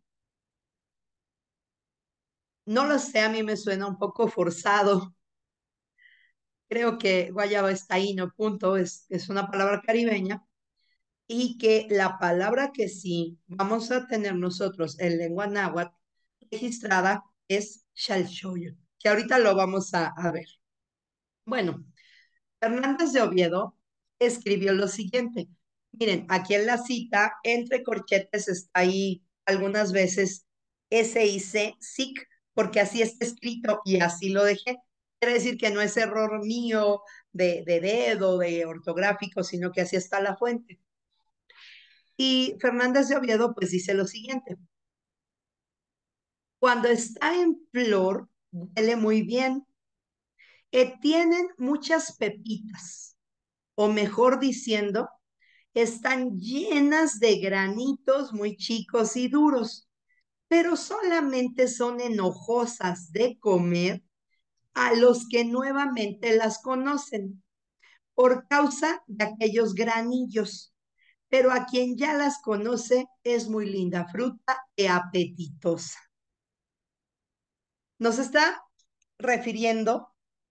No lo sé, a mí me suena un poco forzado. Creo que guayaba está ahí, no punto, es una palabra caribeña, y que la palabra que sí vamos a tener nosotros en lengua náhuatl registrada es xalchoyo, que ahorita lo vamos a ver. Bueno, Fernández de Oviedo escribió lo siguiente. Miren, aquí en la cita, entre corchetes está ahí algunas veces SIC, SIC, porque así está escrito y así lo dejé. Quiere decir que no es error mío de dedo, de ortográfico, sino que así está la fuente. Y Fernández de Oviedo pues dice lo siguiente. Cuando está en flor, huele muy bien. Tienen muchas pepitas, o mejor diciendo, están llenas de granitos muy chicos y duros, pero solamente son enojosas de comer a los que nuevamente las conocen por causa de aquellos granillos. Pero a quien ya las conoce es muy linda fruta y apetitosa. Nos está refiriendo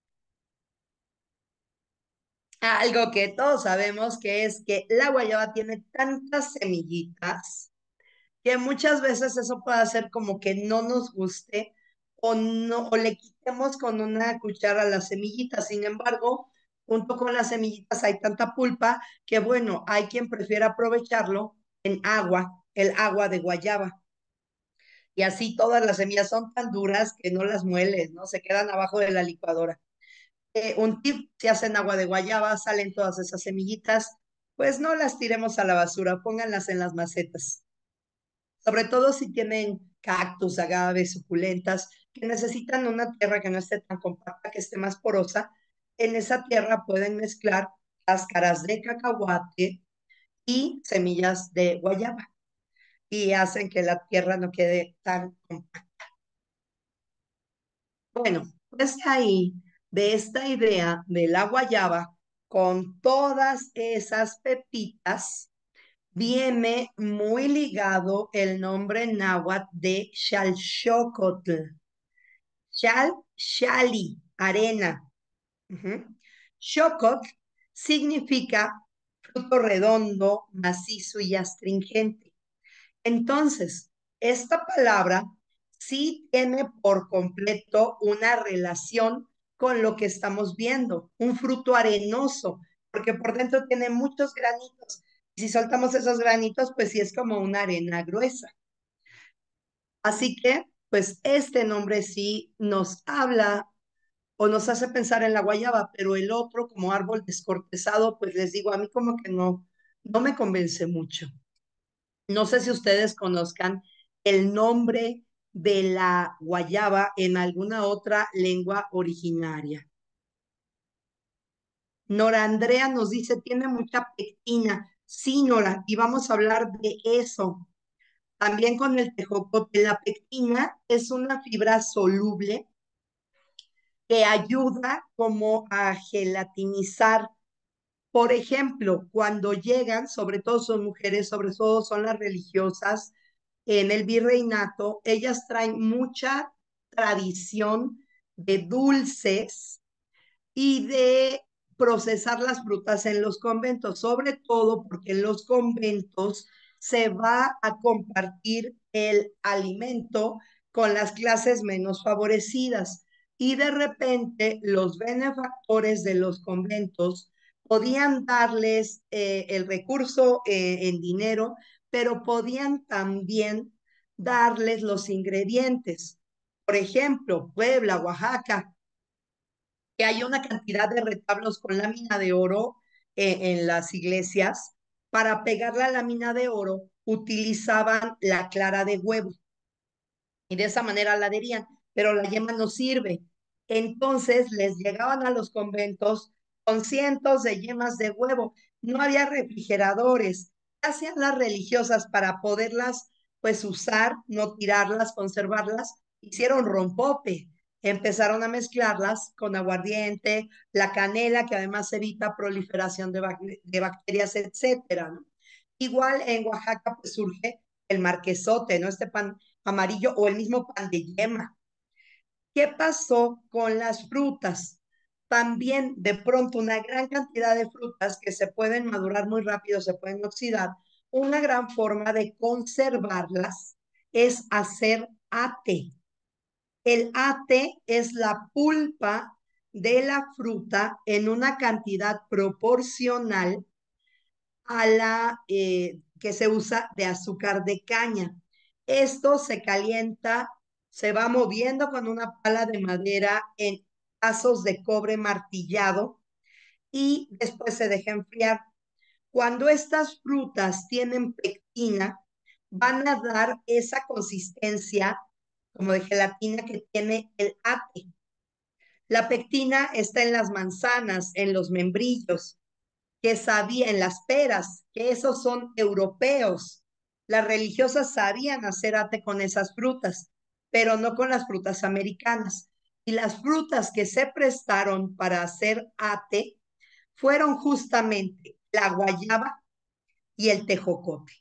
a algo que todos sabemos, que es que la guayaba tiene tantas semillitas que muchas veces eso puede hacer como que no nos guste o, no, o le quitemos con una cuchara las semillitas. Sin embargo, junto con las semillitas hay tanta pulpa que bueno, hay quien prefiere aprovecharlo en agua, el agua de guayaba. Y así todas las semillas son tan duras que no las mueles, ¿no? Se quedan abajo de la licuadora. Un tip, si hacen agua de guayaba, salen todas esas semillitas, pues no las tiremos a la basura, pónganlas en las macetas. Sobre todo si tienen cactus, agaves, suculentas, que necesitan una tierra que no esté tan compacta, que esté más porosa. En esa tierra pueden mezclar cáscaras de cacahuate y semillas de guayaba y hacen que la tierra no quede tan compacta. Bueno, pues ahí, de esta idea de la guayaba, con todas esas pepitas, viene muy ligado el nombre náhuatl de Xalxócotl. Xali, arena. Xocotl significa fruto redondo, macizo y astringente. Entonces, esta palabra sí tiene por completo una relación con lo que estamos viendo, un fruto arenoso, porque por dentro tiene muchos granitos. Y si soltamos esos granitos, pues sí es como una arena gruesa. Así que, pues este nombre sí nos habla o nos hace pensar en la guayaba, pero el otro como árbol descortezado, pues les digo, a mí como que no me convence mucho. No sé si ustedes conozcan el nombre de la guayaba en alguna otra lengua originaria. Nora Andrea nos dice, tiene mucha pectina. Sí, Nora, y vamos a hablar de eso. También con el tejocote, la pectina es una fibra soluble que ayuda como a gelatinizar. Por ejemplo, cuando llegan, sobre todo son mujeres, sobre todo son las religiosas, en el virreinato, ellas traen mucha tradición de dulces y de procesar las frutas en los conventos, sobre todo porque en los conventos se va a compartir el alimento con las clases menos favorecidas y de repente los benefactores de los conventos podían darles el recurso en dinero, pero podían también darles los ingredientes. Por ejemplo, Puebla, Oaxaca, que hay una cantidad de retablos con lámina de oro en las iglesias. Para pegar la lámina de oro utilizaban la clara de huevo y de esa manera la adherían, pero la yema no sirve. Entonces les llegaban a los conventos con cientos de yemas de huevo. No había refrigeradores. ¿Qué hacían las religiosas para poderlas pues usar, no tirarlas, conservarlas? Hicieron rompope. Empezaron a mezclarlas con aguardiente, la canela, que además evita proliferación de bacterias, etcétera, ¿no? Igual en Oaxaca pues surge el marquesote, ¿no? Este pan amarillo o el mismo pan de yema. ¿Qué pasó con las frutas? También de pronto una gran cantidad de frutas que se pueden madurar muy rápido, se pueden oxidar. Una gran forma de conservarlas es hacer ate. El ate es la pulpa de la fruta en una cantidad proporcional a la que se usa de azúcar de caña. Esto se calienta, se va moviendo con una pala de madera en vasos de cobre martillado y después se deja enfriar. Cuando estas frutas tienen pectina, van a dar esa consistencia como de gelatina que tiene el ate. La pectina está en las manzanas, en los membrillos, que sabía en las peras, que esos son europeos. Las religiosas sabían hacer ate con esas frutas, pero no con las frutas americanas. Y las frutas que se prestaron para hacer ate fueron justamente la guayaba y el tejocote.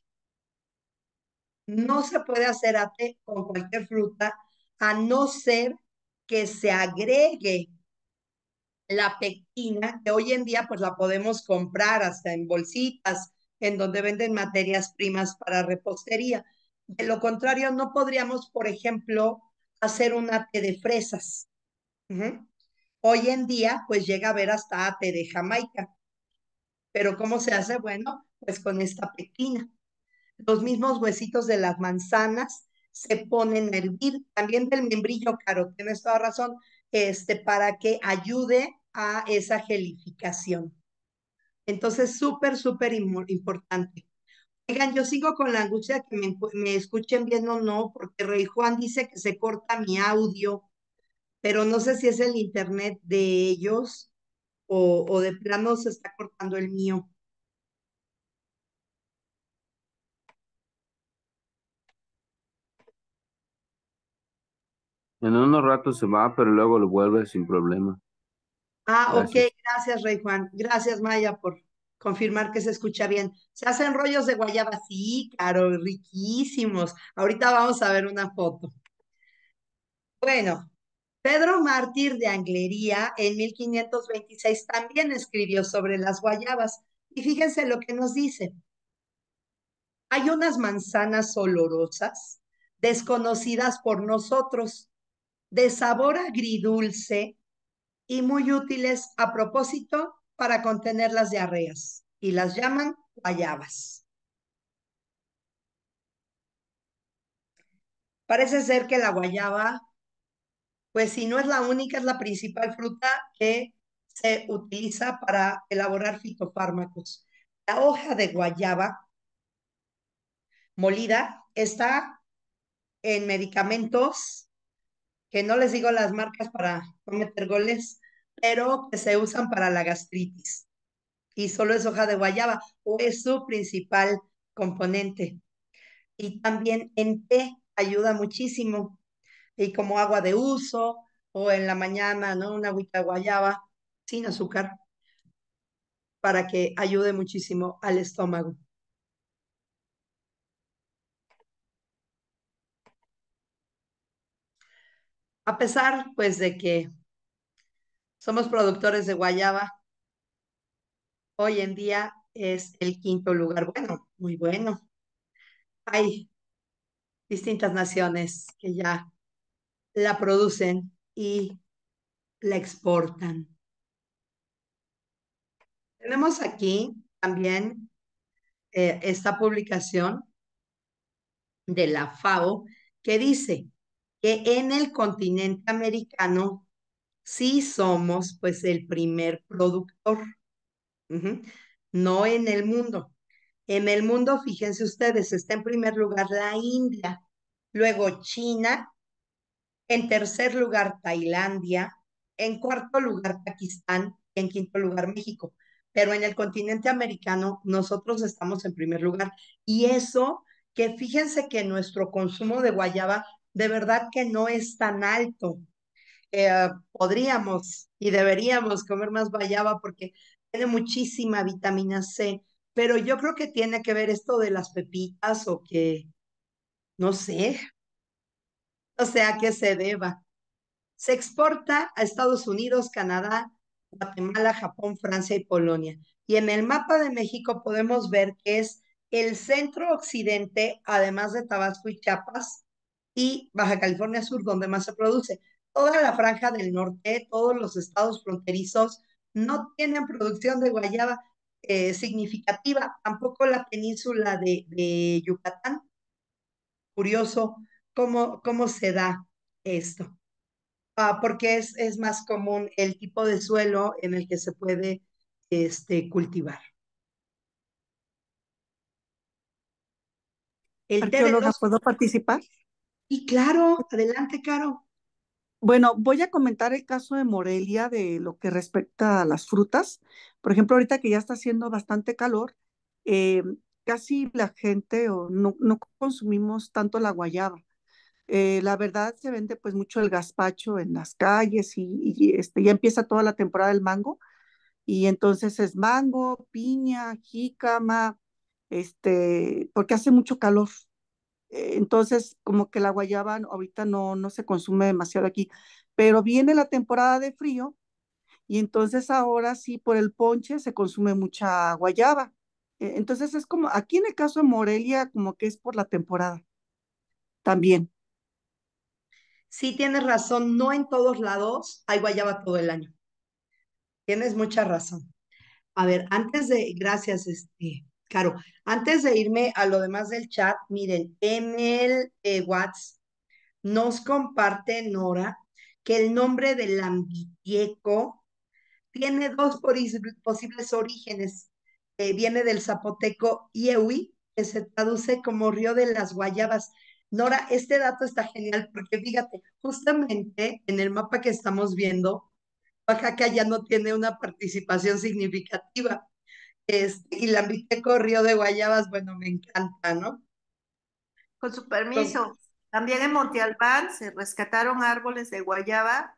No se puede hacer ate con cualquier fruta a no ser que se agregue la pectina, que hoy en día pues la podemos comprar hasta en bolsitas, en donde venden materias primas para repostería. De lo contrario, no podríamos, por ejemplo, hacer un ate de fresas. Hoy en día pues llega a haber hasta ate de Jamaica. Pero ¿cómo se hace? Bueno, pues con esta pectina. Los mismos huesitos de las manzanas se ponen a hervir, también del membrillo, Caro, tienes toda razón, para que ayude a esa gelificación. Entonces, súper, súper importante. Oigan, yo sigo con la angustia que me escuchen bien o no, porque Rey Juan dice que se corta mi audio, pero no sé si es el internet de ellos o de plano se está cortando el mío. En unos ratos se va, pero luego lo vuelve sin problema. Ah, Gracias. ok, gracias, Rey Juan. Gracias, Maya, por confirmar que se escucha bien. ¿Se hacen rollos de guayaba? Sí, claro, riquísimos. Ahorita vamos a ver una foto. Bueno, Pedro Mártir de Anglería en 1526 también escribió sobre las guayabas. Y fíjense lo que nos dice. Hay unas manzanas olorosas, desconocidas por nosotros, de sabor agridulce y muy útiles a propósito para contener las diarreas y las llaman guayabas. Parece ser que la guayaba, pues si no es la única, es la principal fruta que se utiliza para elaborar fitofármacos. La hoja de guayaba molida está en medicamentos, que no les digo las marcas para no meter goles, pero que se usan para la gastritis. Y solo es hoja de guayaba o es su principal componente. Y también en té ayuda muchísimo. Y como agua de uso o en la mañana, ¿no? Una agüita de guayaba sin azúcar para que ayude muchísimo al estómago. A pesar, pues, de que somos productores de guayaba, hoy en día es el quinto lugar. Bueno, muy bueno. Hay distintas naciones que ya la producen y la exportan. Tenemos aquí también esta publicación de la FAO que dice que en el continente americano sí somos pues el primer productor, no en el mundo. En el mundo, fíjense ustedes, está en primer lugar la India, luego China, en tercer lugar Tailandia, en cuarto lugar Pakistán y en quinto lugar México. Pero en el continente americano nosotros estamos en primer lugar. Y eso, que fíjense que nuestro consumo de guayaba de verdad que no es tan alto. Podríamos y deberíamos comer más guayaba porque tiene muchísima vitamina C, pero yo creo que tiene que ver esto de las pepitas o que, no sé, o sea, que se deba. Se exporta a Estados Unidos, Canadá, Guatemala, Japón, Francia y Polonia. Y en el mapa de México podemos ver que es el centro occidente, además de Tabasco y Chiapas, y Baja California Sur, donde más se produce. Toda la franja del norte, todos los estados fronterizos no tienen producción de guayaba significativa, tampoco la península de Yucatán. Curioso cómo se da esto. Porque es más común el tipo de suelo en el que se puede cultivar. El té de Arqueóloga, los... ¿puedo participar? Y claro, adelante, Caro. Bueno, voy a comentar el caso de Morelia de lo que respecta a las frutas. Por ejemplo, ahorita que ya está haciendo bastante calor, eh, casi la gente o no consumimos tanto la guayaba. La verdad se vende pues mucho el gazpacho en las calles y ya empieza toda la temporada del mango y entonces es mango, piña, jícama, porque hace mucho calor. Entonces, como que la guayaba ahorita no se consume demasiado aquí, pero viene la temporada de frío y entonces ahora sí por el ponche se consume mucha guayaba. Entonces es como, aquí en el caso de Morelia, como que es por la temporada también. Sí, tienes razón, no en todos lados hay guayaba todo el año. Tienes mucha razón. A ver, gracias, Caro, antes de irme a lo demás del chat, miren, en el WhatsApp nos comparte Nora que el nombre del ambitieco tiene dos posibles orígenes. Viene del zapoteco Iehui, que se traduce como río de las guayabas. Nora, este dato está genial porque fíjate, justamente en el mapa que estamos viendo, Oaxaca ya no tiene una participación significativa. Y el ambiteco río de guayabas, bueno, me encanta, ¿no? Con su permiso, también en Monte Albán se rescataron árboles de guayaba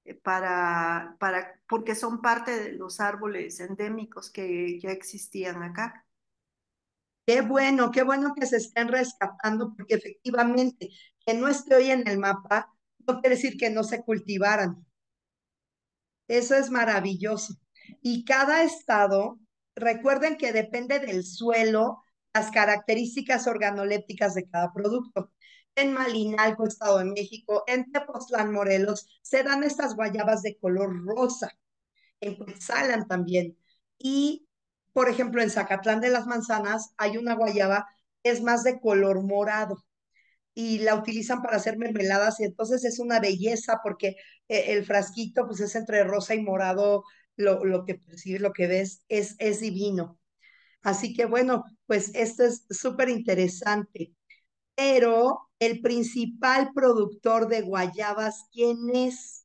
porque son parte de los árboles endémicos que ya existían acá. Qué bueno que se estén rescatando, porque efectivamente, que no esté hoy en el mapa, no quiere decir que no se cultivaran. Eso es maravilloso. Y cada estado, recuerden que depende del suelo, las características organolépticas de cada producto. En Malinalco, Estado de México, en Tepoztlán, Morelos, se dan estas guayabas de color rosa. En Cuetzalan también. Y, por ejemplo, en Zacatlán de las Manzanas hay una guayaba que es más de color morado y la utilizan para hacer mermeladas y entonces es una belleza porque el frasquito pues es entre rosa y morado, lo que percibes, lo que ves es divino. Así que bueno, pues esto es súper interesante. Pero el principal productor de guayabas, ¿quién es?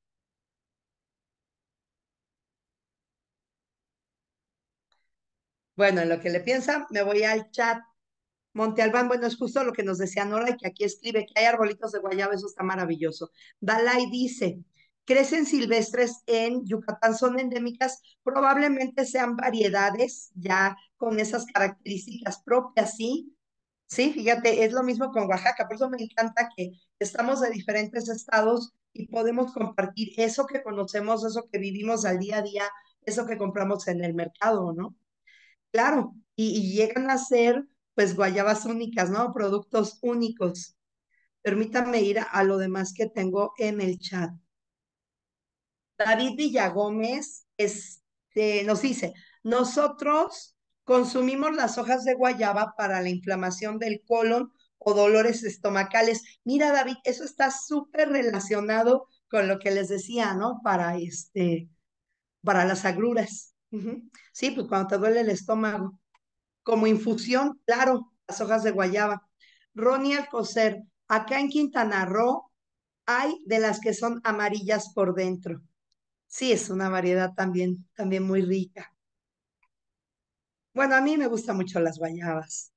Bueno, en lo que le piensa, me voy al chat. Monte Albán, bueno, es justo lo que nos decía Nora, y que aquí escribe que hay arbolitos de guayaba, eso está maravilloso. Dalai dice, crecen silvestres en Yucatán, son endémicas, probablemente sean variedades ya con esas características propias, ¿sí? Sí, fíjate, es lo mismo con Oaxaca, por eso me encanta que estamos de diferentes estados y podemos compartir eso que conocemos, eso que vivimos al día a día, eso que compramos en el mercado, ¿no? Claro, y llegan a ser pues guayabas únicas, ¿no? Productos únicos. Permítanme ir a lo demás que tengo en el chat. David Villagómez nos dice, nosotros consumimos las hojas de guayaba para la inflamación del colon o dolores estomacales. Mira, David, eso está súper relacionado con lo que les decía, ¿no? Para las agruras. Ujú. Sí, pues cuando te duele el estómago. como infusión, claro, las hojas de guayaba. Ronnie Alcocer, acá en Quintana Roo hay de las que son amarillas por dentro. Sí, es una variedad también muy rica. Bueno, a mí me gustan mucho las guayabas.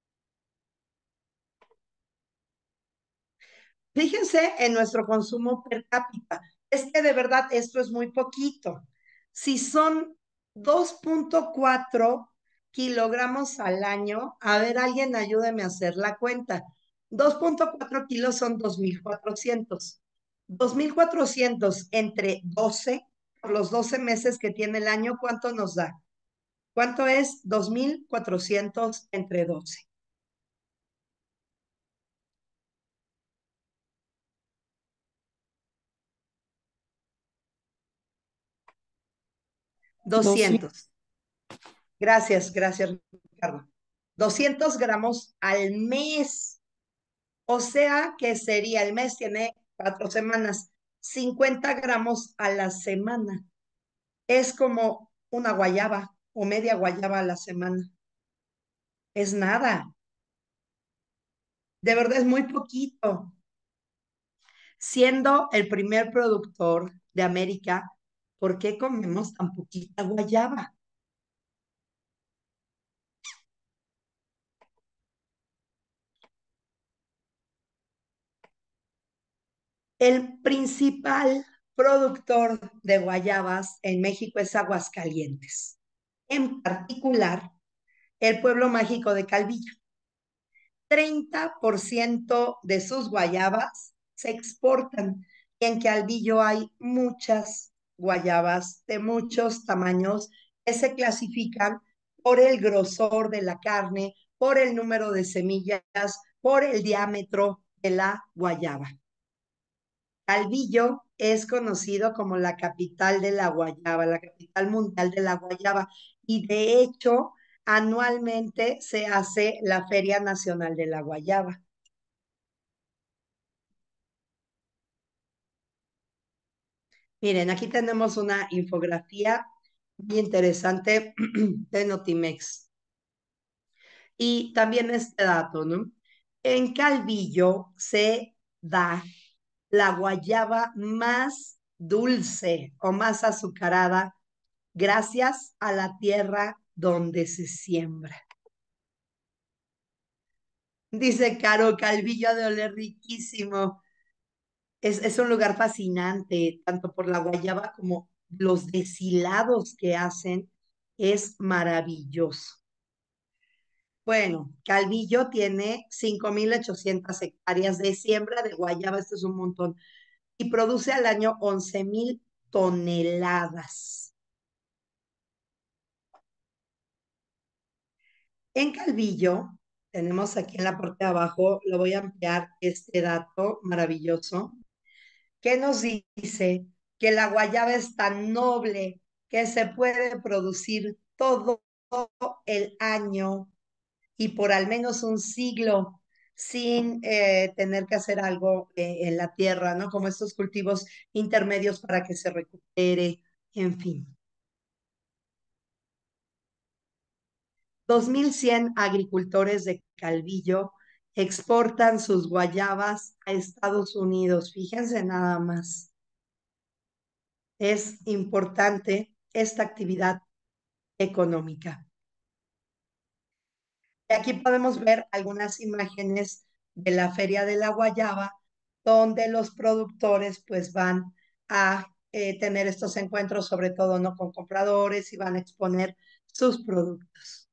Fíjense en nuestro consumo per cápita. Es que de verdad esto es muy poquito. Si son 2.4 kilogramos al año, a ver, alguien ayúdeme a hacer la cuenta. 2.4 kilos son 2.400. 2.400 entre 12, por los 12 meses que tiene el año, ¿cuánto nos da? ¿Cuánto es 2.400 entre 12? 200. Gracias, Ricardo. 200 gramos al mes. O sea que sería, el mes tiene 4 semanas, 50 gramos a la semana. Es como una guayaba o media guayaba a la semana. Es nada. De verdad es muy poquito. Siendo el primer productor de América, ¿por qué comemos tan poquita guayaba? El principal productor de guayabas en México es Aguascalientes, en particular el pueblo mágico de Calvillo. 30% de sus guayabas se exportan y en Calvillo hay muchas guayabas de muchos tamaños que se clasifican por el grosor de la carne, por el número de semillas, por el diámetro de la guayaba. Calvillo es conocido como la capital de la guayaba, la capital mundial de la guayaba, y de hecho anualmente se hace la Feria Nacional de la Guayaba. Miren, aquí tenemos una infografía muy interesante de Notimex. Y también este dato, ¿no? En Calvillo se da la guayaba más dulce o más azucarada gracias a la tierra donde se siembra. Dice Caro, Calvillo ha de oler riquísimo. Es un lugar fascinante, tanto por la guayaba como los deshilados que hacen. Es maravilloso. Bueno, Calvillo tiene 5.800 hectáreas de siembra de guayaba, esto es un montón, y produce al año 11.000 toneladas. En Calvillo, tenemos aquí en la parte de abajo, lo voy a ampliar este dato maravilloso, que nos dice que la guayaba es tan noble que se puede producir todo el año y por al menos un siglo sin tener que hacer algo en la tierra, ¿no? Como estos cultivos intermedios para que se recupere, en fin. 2.100 agricultores de Calvillo exportan sus guayabas a Estados Unidos. Fíjense nada más. Es importante esta actividad económica. Y aquí podemos ver algunas imágenes de la Feria de la Guayaba, donde los productores pues van a tener estos encuentros, sobre todo no con compradores, y van a exponer sus productos.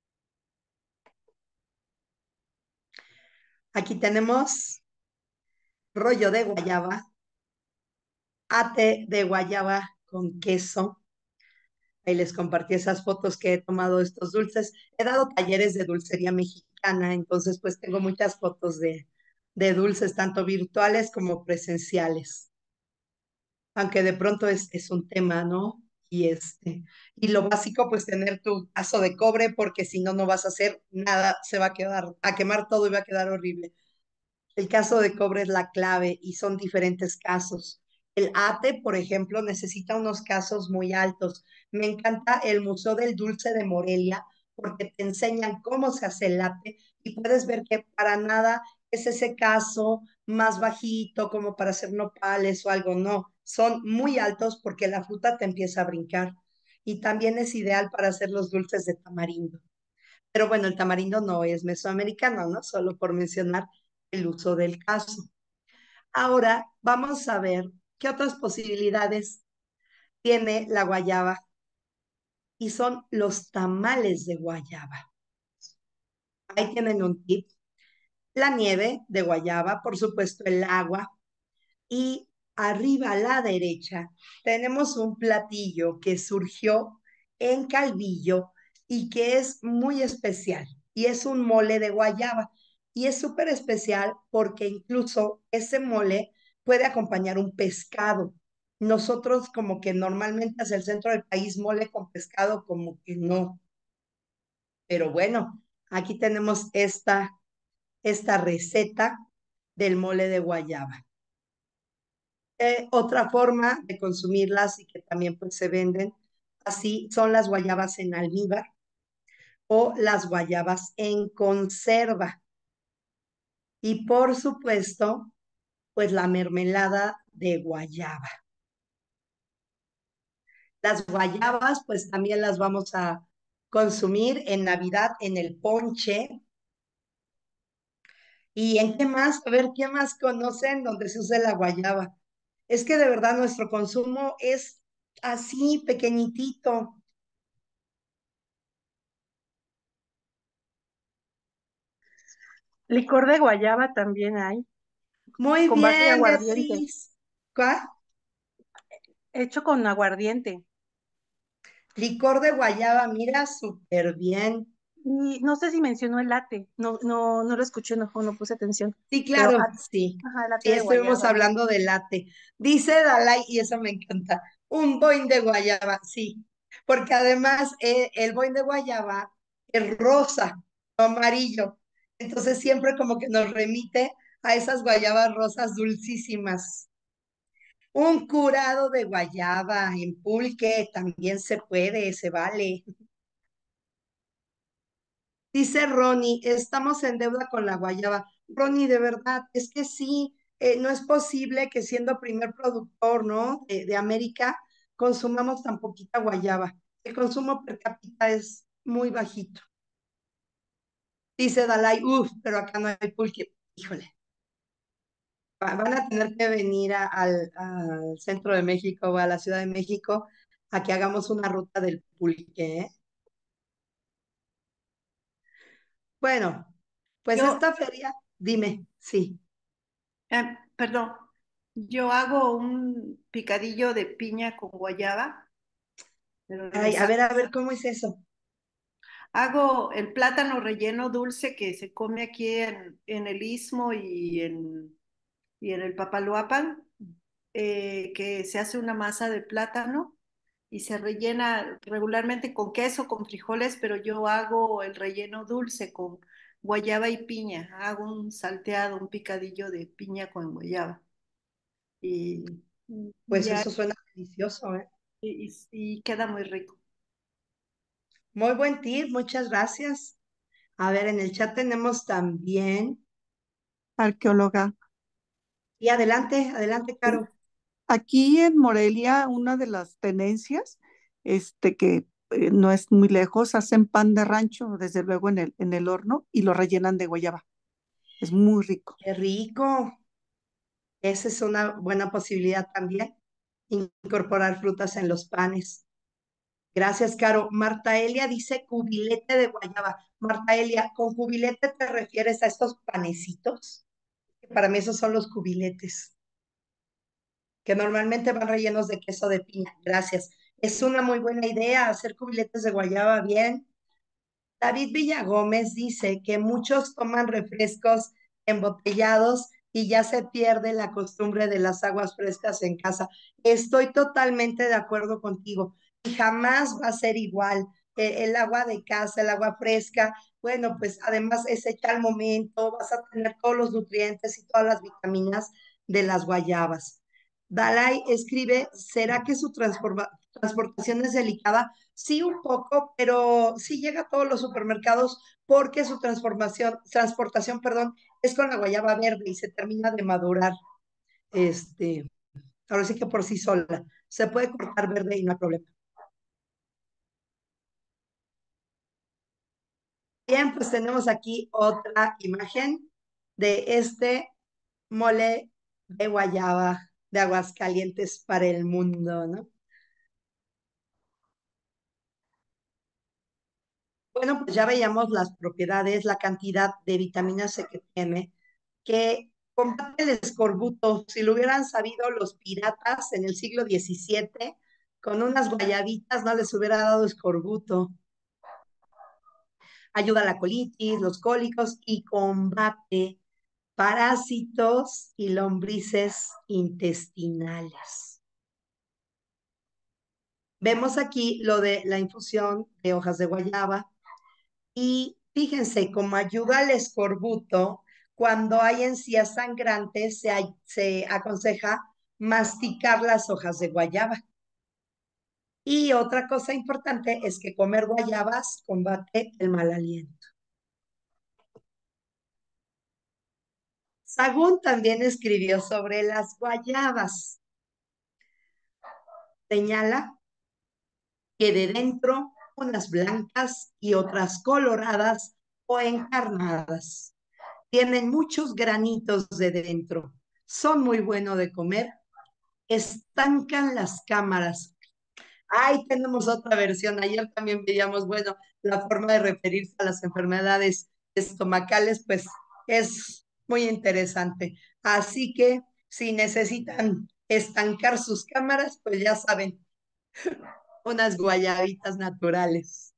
Aquí tenemos rollo de guayaba, ate de guayaba con queso. Ahí les compartí esas fotos que he tomado de estos dulces. He dado talleres de dulcería mexicana, entonces pues tengo muchas fotos de dulces, tanto virtuales como presenciales. Aunque de pronto es un tema, ¿no? Y lo básico, pues tener tu vaso de cobre, porque si no, no vas a hacer nada, se va a quedar, a quemar todo y va a quedar horrible. El caso de cobre es la clave y son diferentes casos. El ate, por ejemplo, necesita unos casos muy altos. Me encanta el Museo del Dulce de Morelia porque te enseñan cómo se hace el latte y puedes ver que para nada es ese caso más bajito como para hacer nopales o algo, no, son muy altos porque la fruta te empieza a brincar y también es ideal para hacer los dulces de tamarindo. Pero bueno, el tamarindo no es mesoamericano, ¿no? Solo por mencionar el uso del caso. Ahora vamos a ver qué otras posibilidades tiene la guayaba y son los tamales de guayaba. Ahí tienen un tip. La nieve de guayaba, por supuesto el agua y arriba a la derecha tenemos un platillo que surgió en Calvillo y que es muy especial y es un mole de guayaba y es súper especial porque incluso ese mole puede acompañar un pescado. Nosotros como que normalmente hacia el centro del país mole con pescado como que no, pero bueno, aquí tenemos esta receta del mole de guayaba. Otra forma de consumirlas y que también pues se venden así son las guayabas en almíbar o las guayabas en conserva. Y por supuesto, pues la mermelada de guayaba. Las guayabas pues también las vamos a consumir en Navidad en el ponche. ¿Y en qué más? A ver, ¿qué más conocen donde se usa la guayaba? Es que de verdad nuestro consumo es así pequeñitito. Licor de guayaba también hay, Muy con base de bien, aguardiente, Beatriz. ¿Cuál? hecho con aguardiente. Licor de guayaba, mira, súper bien. Y no sé si mencionó el latte, no lo escuché, no puse atención. Sí, Pero, claro, sí. ajá, el latte Sí, de estuvimos guayaba. hablando de latte. Dice Dalai, y eso me encanta, un boing de guayaba, sí. Porque además el boing de guayaba es rosa, no amarillo. Entonces siempre como que nos remite a esas guayabas rosas dulcísimas. Un curado de guayaba en pulque también se puede, se vale. Dice Ronnie, estamos en deuda con la guayaba. Ronnie, de verdad, es que sí, no es posible que siendo primer productor, ¿no? De América, consumamos tan poquita guayaba. El consumo per cápita es muy bajito. Dice Dalai, uff, pero acá no hay pulque. Híjole, van a tener que venir al centro de México o a la Ciudad de México a que hagamos una ruta del pulque, ¿eh? Bueno, pues Yo, esta feria, dime, sí. perdón, yo hago un picadillo de piña con guayaba, pero le Ay, a ver, ¿cómo es eso? hago el plátano relleno dulce que se come aquí en el Istmo y en el Papaloapan, que se hace una masa de plátano y se rellena regularmente con queso, con frijoles, pero yo hago el relleno dulce con guayaba y piña. Hago un salteado, un picadillo de piña con guayaba. Y Pues ya, eso suena delicioso, ¿eh? y queda muy rico. Muy buen tip, muchas gracias. A ver, en el chat tenemos también. Arqueóloga. Y adelante, adelante, Caro. Aquí en Morelia, una de las tenencias, que no es muy lejos, hacen pan de rancho, desde luego en el horno, y lo rellenan de guayaba. Es muy rico. Qué rico. Esa es una buena posibilidad también, incorporar frutas en los panes. Gracias, Caro. Marta Elia dice cubilete de guayaba. Marta Elia, ¿con cubilete te refieres a estos panecitos? Para mí esos son los cubiletes, que normalmente van rellenos de queso de piña. Gracias. Es una muy buena idea hacer cubiletes de guayaba bien. David Villagómez dice que muchos toman refrescos embotellados y ya se pierde la costumbre de las aguas frescas en casa. Estoy totalmente de acuerdo contigo y jamás va a ser igual. El agua de casa, el agua fresca, bueno, pues además es hecha al momento, vas a tener todos los nutrientes y todas las vitaminas de las guayabas. Dalai escribe, ¿será que su transportación es delicada. Sí, un poco, pero sí llega a todos los supermercados porque su transportación, perdón, es con la guayaba verde y se termina de madurar. Este, ahora sí que por sí sola. Se puede cortar verde y no hay problema. Bien, pues tenemos aquí otra imagen de este mole de guayaba de Aguascalientes para el mundo, ¿no? Bueno, pues ya veíamos las propiedades, la cantidad de vitamina C que tiene, que combate el escorbuto. Si lo hubieran sabido los piratas en el siglo XVII, con unas guayabitas no les hubiera dado escorbuto. Ayuda a la colitis, los cólicos y combate parásitos y lombrices intestinales. Vemos aquí lo de la infusión de hojas de guayaba y fíjense, como ayuda al escorbuto, cuando hay encías sangrantes, se aconseja masticar las hojas de guayaba. Y otra cosa importante es que comer guayabas combate el mal aliento. Sagún también escribió sobre las guayabas. Señala que de dentro unas blancas y otras coloradas o encarnadas. Tienen muchos granitos de dentro. Son muy buenos de comer. Estancan las cámaras. Ahí tenemos otra versión. Ayer también veíamos, bueno, la forma de referirse a las enfermedades estomacales, pues es muy interesante. Así que si necesitan estancar sus cámaras, pues ya saben, unas guayabitas naturales.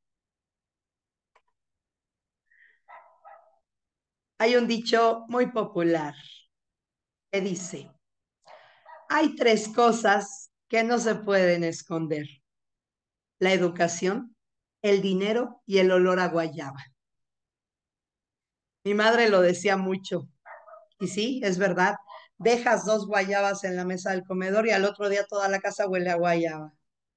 Hay un dicho muy popular que dice, hay tres cosas que no se pueden esconder: la educación, el dinero y el olor a guayaba. Mi madre lo decía mucho. Y sí, es verdad. Dejas dos guayabas en la mesa del comedor y al otro día toda la casa huele a guayaba.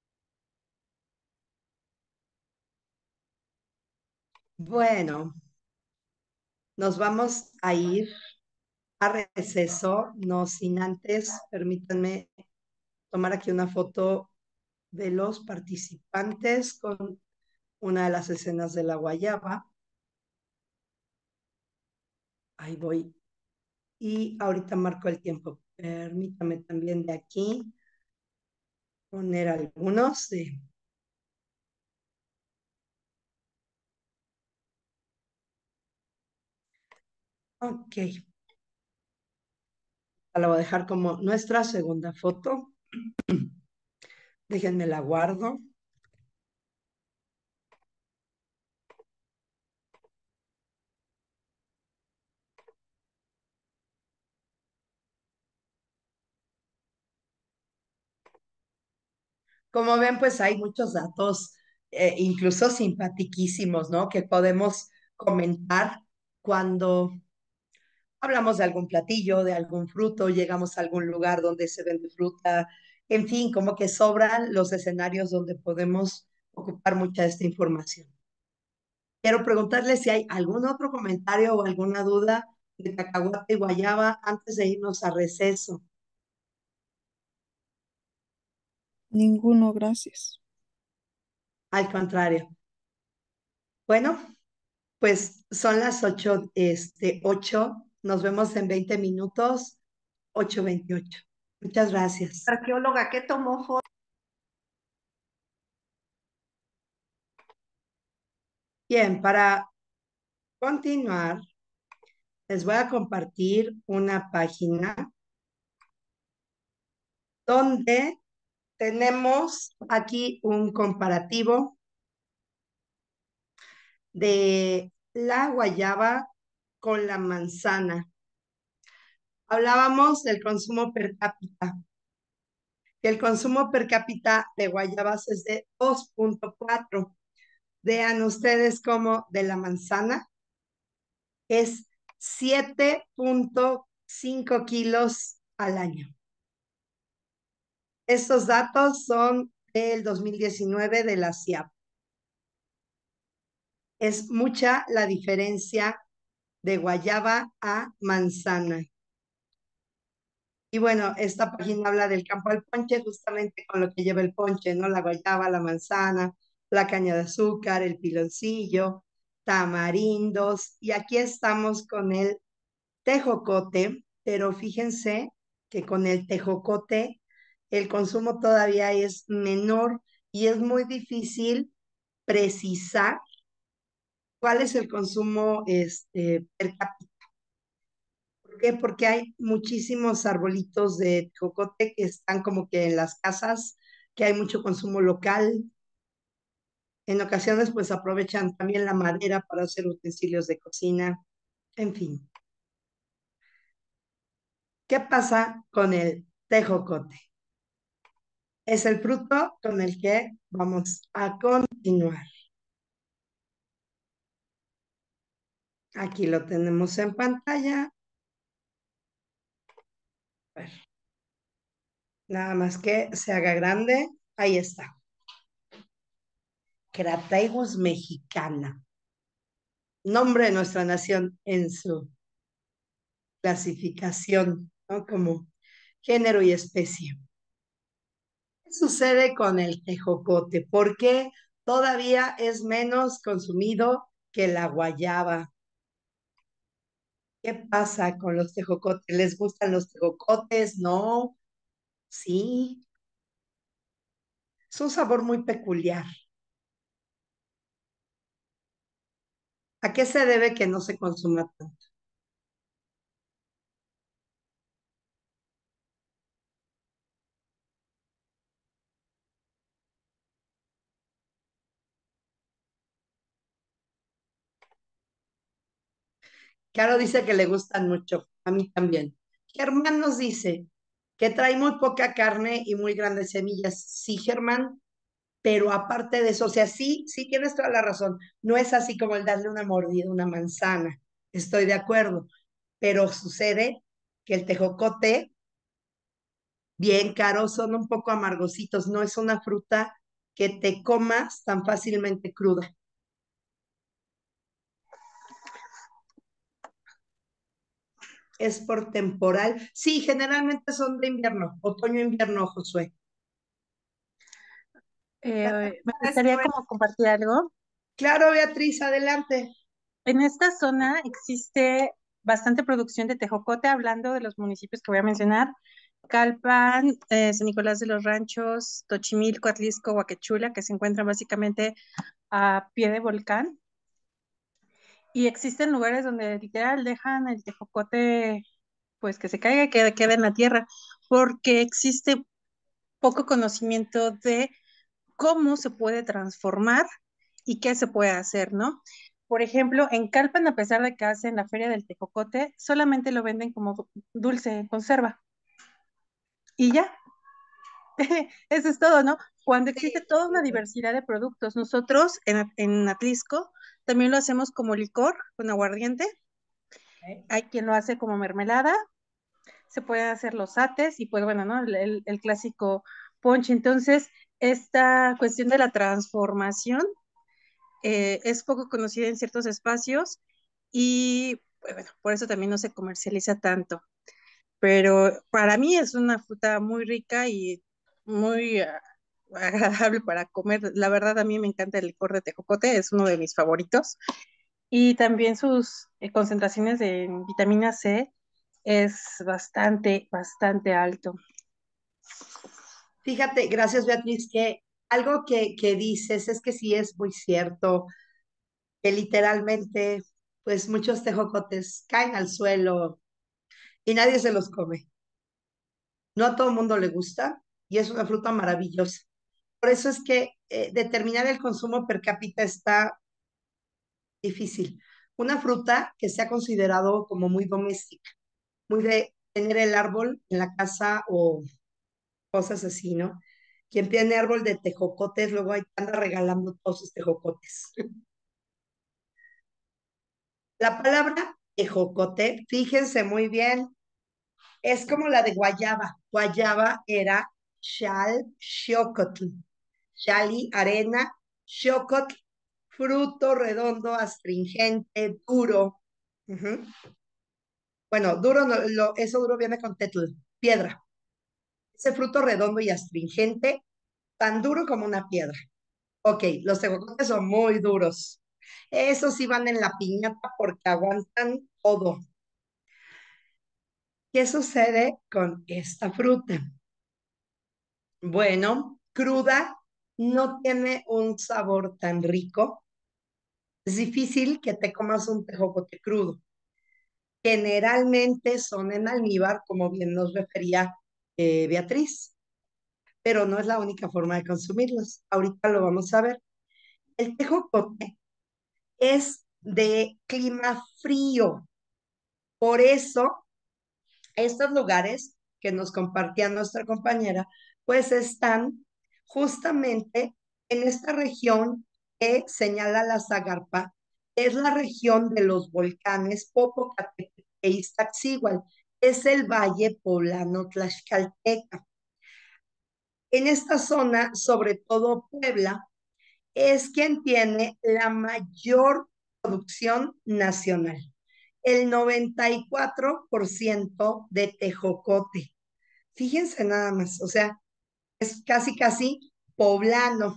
Bueno, nos vamos a ir a receso, no sin antes, permítanme tomar aquí una foto de los participantes con una de las escenas de la guayaba. Ahí voy. Y ahorita marco el tiempo. Permítame también de aquí poner algunos de... Ok. La voy a dejar como nuestra segunda foto. Déjenme la guardo. Como ven, pues hay muchos datos, incluso simpatiquísimos, ¿no? Que podemos comentar cuando hablamos de algún platillo, de algún fruto, llegamos a algún lugar donde se vende fruta, en fin, como que sobran los escenarios donde podemos ocupar mucha de esta información. Quiero preguntarles si hay algún otro comentario o alguna duda de cacahuate y guayaba antes de irnos a receso. Ninguno, gracias. Al contrario. Bueno, pues son las 8, nos vemos en 20 minutos, 8:28. Muchas gracias. Arqueóloga, ¿qué tomó foto? Bien, para continuar, les voy a compartir una página donde tenemos aquí un comparativo de la guayaba con la manzana. Hablábamos del consumo per cápita. El consumo per cápita de guayabas es de 2.4. Vean ustedes cómo de la manzana es 7.5 kilos al año. Estos datos son del 2019 de la CIAP. Es mucha la diferencia de guayaba a manzana. Y bueno, esta página habla del campo al ponche, justamente con lo que lleva el ponche, ¿no? La guayaba, la manzana, la caña de azúcar, el piloncillo, tamarindos. Y aquí estamos con el tejocote, pero fíjense que con el tejocote el consumo todavía es menor y es muy difícil precisar cuál es el consumo per cápita. ¿Por qué? Porque hay muchísimos arbolitos de tejocote que están como que en las casas, que hay mucho consumo local. En ocasiones pues aprovechan también la madera para hacer utensilios de cocina, en fin. ¿Qué pasa con el tejocote? Es el fruto con el que vamos a continuar. Aquí lo tenemos en pantalla. A ver. Nada más que se haga grande. Ahí está. Crataegus mexicana. Nombre de nuestra nación en su clasificación, ¿no? Como género y especie. ¿Qué sucede con el tejocote? ¿Por qué todavía es menos consumido que la guayaba? ¿Qué pasa con los tejocotes? ¿Les gustan los tejocotes? No, sí. Es un sabor muy peculiar. ¿A qué se debe que no se consuma tanto? Caro dice que le gustan mucho, a mí también. Germán nos dice que trae muy poca carne y muy grandes semillas. Sí, Germán, pero aparte de eso, o sea, sí, sí tienes toda la razón. No es así como el darle una mordida a una manzana. Estoy de acuerdo, pero sucede que el tejocote, bien caro, son un poco amargositos. No es una fruta que te comas tan fácilmente cruda. Es por temporal. Sí, generalmente son de invierno, otoño-invierno, Josué. Me gustaría como compartir algo. Claro, Beatriz, adelante. En esta zona existe bastante producción de tejocote, hablando de los municipios que voy a mencionar: Calpan, San Nicolás de los Ranchos, Tochimilco, Atlisco, Huaquechula, que se encuentran básicamente a pie de volcán. Y existen lugares donde literal dejan el tejocote, pues que se caiga y que quede en la tierra, porque existe poco conocimiento de cómo se puede transformar y qué se puede hacer, ¿no? Por ejemplo, en Calpan, a pesar de que hacen la feria del tejocote, solamente lo venden como dulce en conserva. Y ya, eso es todo, ¿no? Cuando existe toda una diversidad de productos. Nosotros en Atlisco también lo hacemos como licor, con aguardiente. Hay quien lo hace como mermelada. Se pueden hacer los ates y pues bueno, ¿no? El clásico ponche. Entonces, esta cuestión de la transformación es poco conocida en ciertos espacios y pues, bueno, por eso también no se comercializa tanto. Pero para mí es una fruta muy rica y muy agradable para comer. La verdad, a mí me encanta el licor de tejocote, es uno de mis favoritos. Y también sus concentraciones de vitamina C es bastante, bastante alto. Fíjate, gracias Beatriz, que algo que dices es que sí es muy cierto, que literalmente, pues muchos tejocotes caen al suelo y nadie se los come. No a todo el mundo le gusta y es una fruta maravillosa. Por eso es que determinar el consumo per cápita está difícil. Una fruta que se ha considerado como muy doméstica, muy de tener el árbol en la casa o cosas así, ¿no? Quien tiene árbol de tejocotes, luego ahí anda regalando todos sus tejocotes. La palabra tejocote, fíjense muy bien, es como la de guayaba. Guayaba era xalxiocotl. Xali, arena, xocotl, fruto redondo, astringente, duro. Ujú. Bueno, duro, eso duro viene con tetl, piedra. Ese fruto redondo y astringente, tan duro como una piedra. Ok, los tejocotes son muy duros. Esos sí van en la piñata porque aguantan todo. ¿Qué sucede con esta fruta? Bueno, cruda, no tiene un sabor tan rico. Es difícil que te comas un tejocote crudo. Generalmente son en almíbar, como bien nos refería Beatriz, pero no es la única forma de consumirlos. Ahorita lo vamos a ver. El tejocote es de clima frío. Por eso, estos lugares que nos compartía nuestra compañera, pues están justamente en esta región que señala la Zagarpa, es la región de los volcanes Popocatépetl e Iztaccíhuatl, es el valle poblano tlaxcalteca. En esta zona, sobre todo Puebla, es quien tiene la mayor producción nacional. El 94% de tejocote. Fíjense nada más, o sea, es casi, casi poblano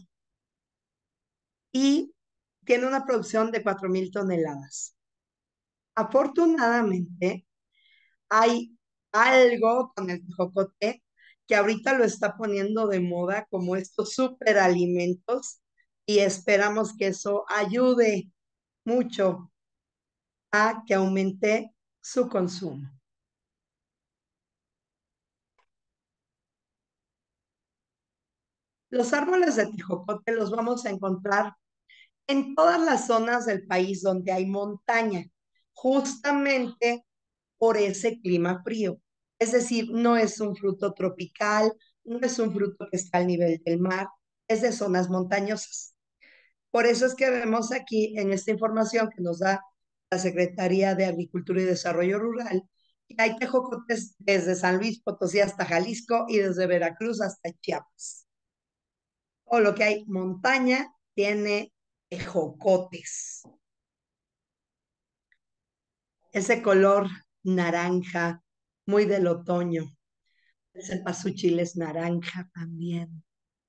y tiene una producción de 4,000 toneladas. Afortunadamente, hay algo con el tejocote que ahorita lo está poniendo de moda como estos superalimentos y esperamos que eso ayude mucho a que aumente su consumo. Los árboles de tejocote los vamos a encontrar en todas las zonas del país donde hay montaña, justamente por ese clima frío. Es decir, no es un fruto tropical, no es un fruto que está al nivel del mar, es de zonas montañosas. Por eso es que vemos aquí en esta información que nos da la Secretaría de Agricultura y Desarrollo Rural, que hay tejocotes desde San Luis Potosí hasta Jalisco y desde Veracruz hasta Chiapas. Todo lo que hay montaña tiene tejocotes. Ese color naranja, muy del otoño. El cempasúchil es naranja también.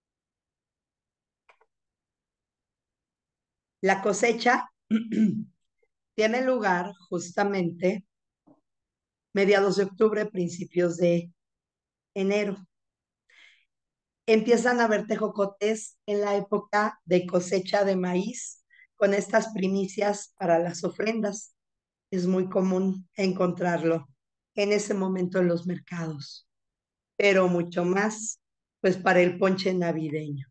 La cosecha tiene lugar justamente mediados de octubre, principios de enero. Empiezan a haber tejocotes en la época de cosecha de maíz, con estas primicias para las ofrendas. Es muy común encontrarlo en ese momento en los mercados, pero mucho más, pues para el ponche navideño.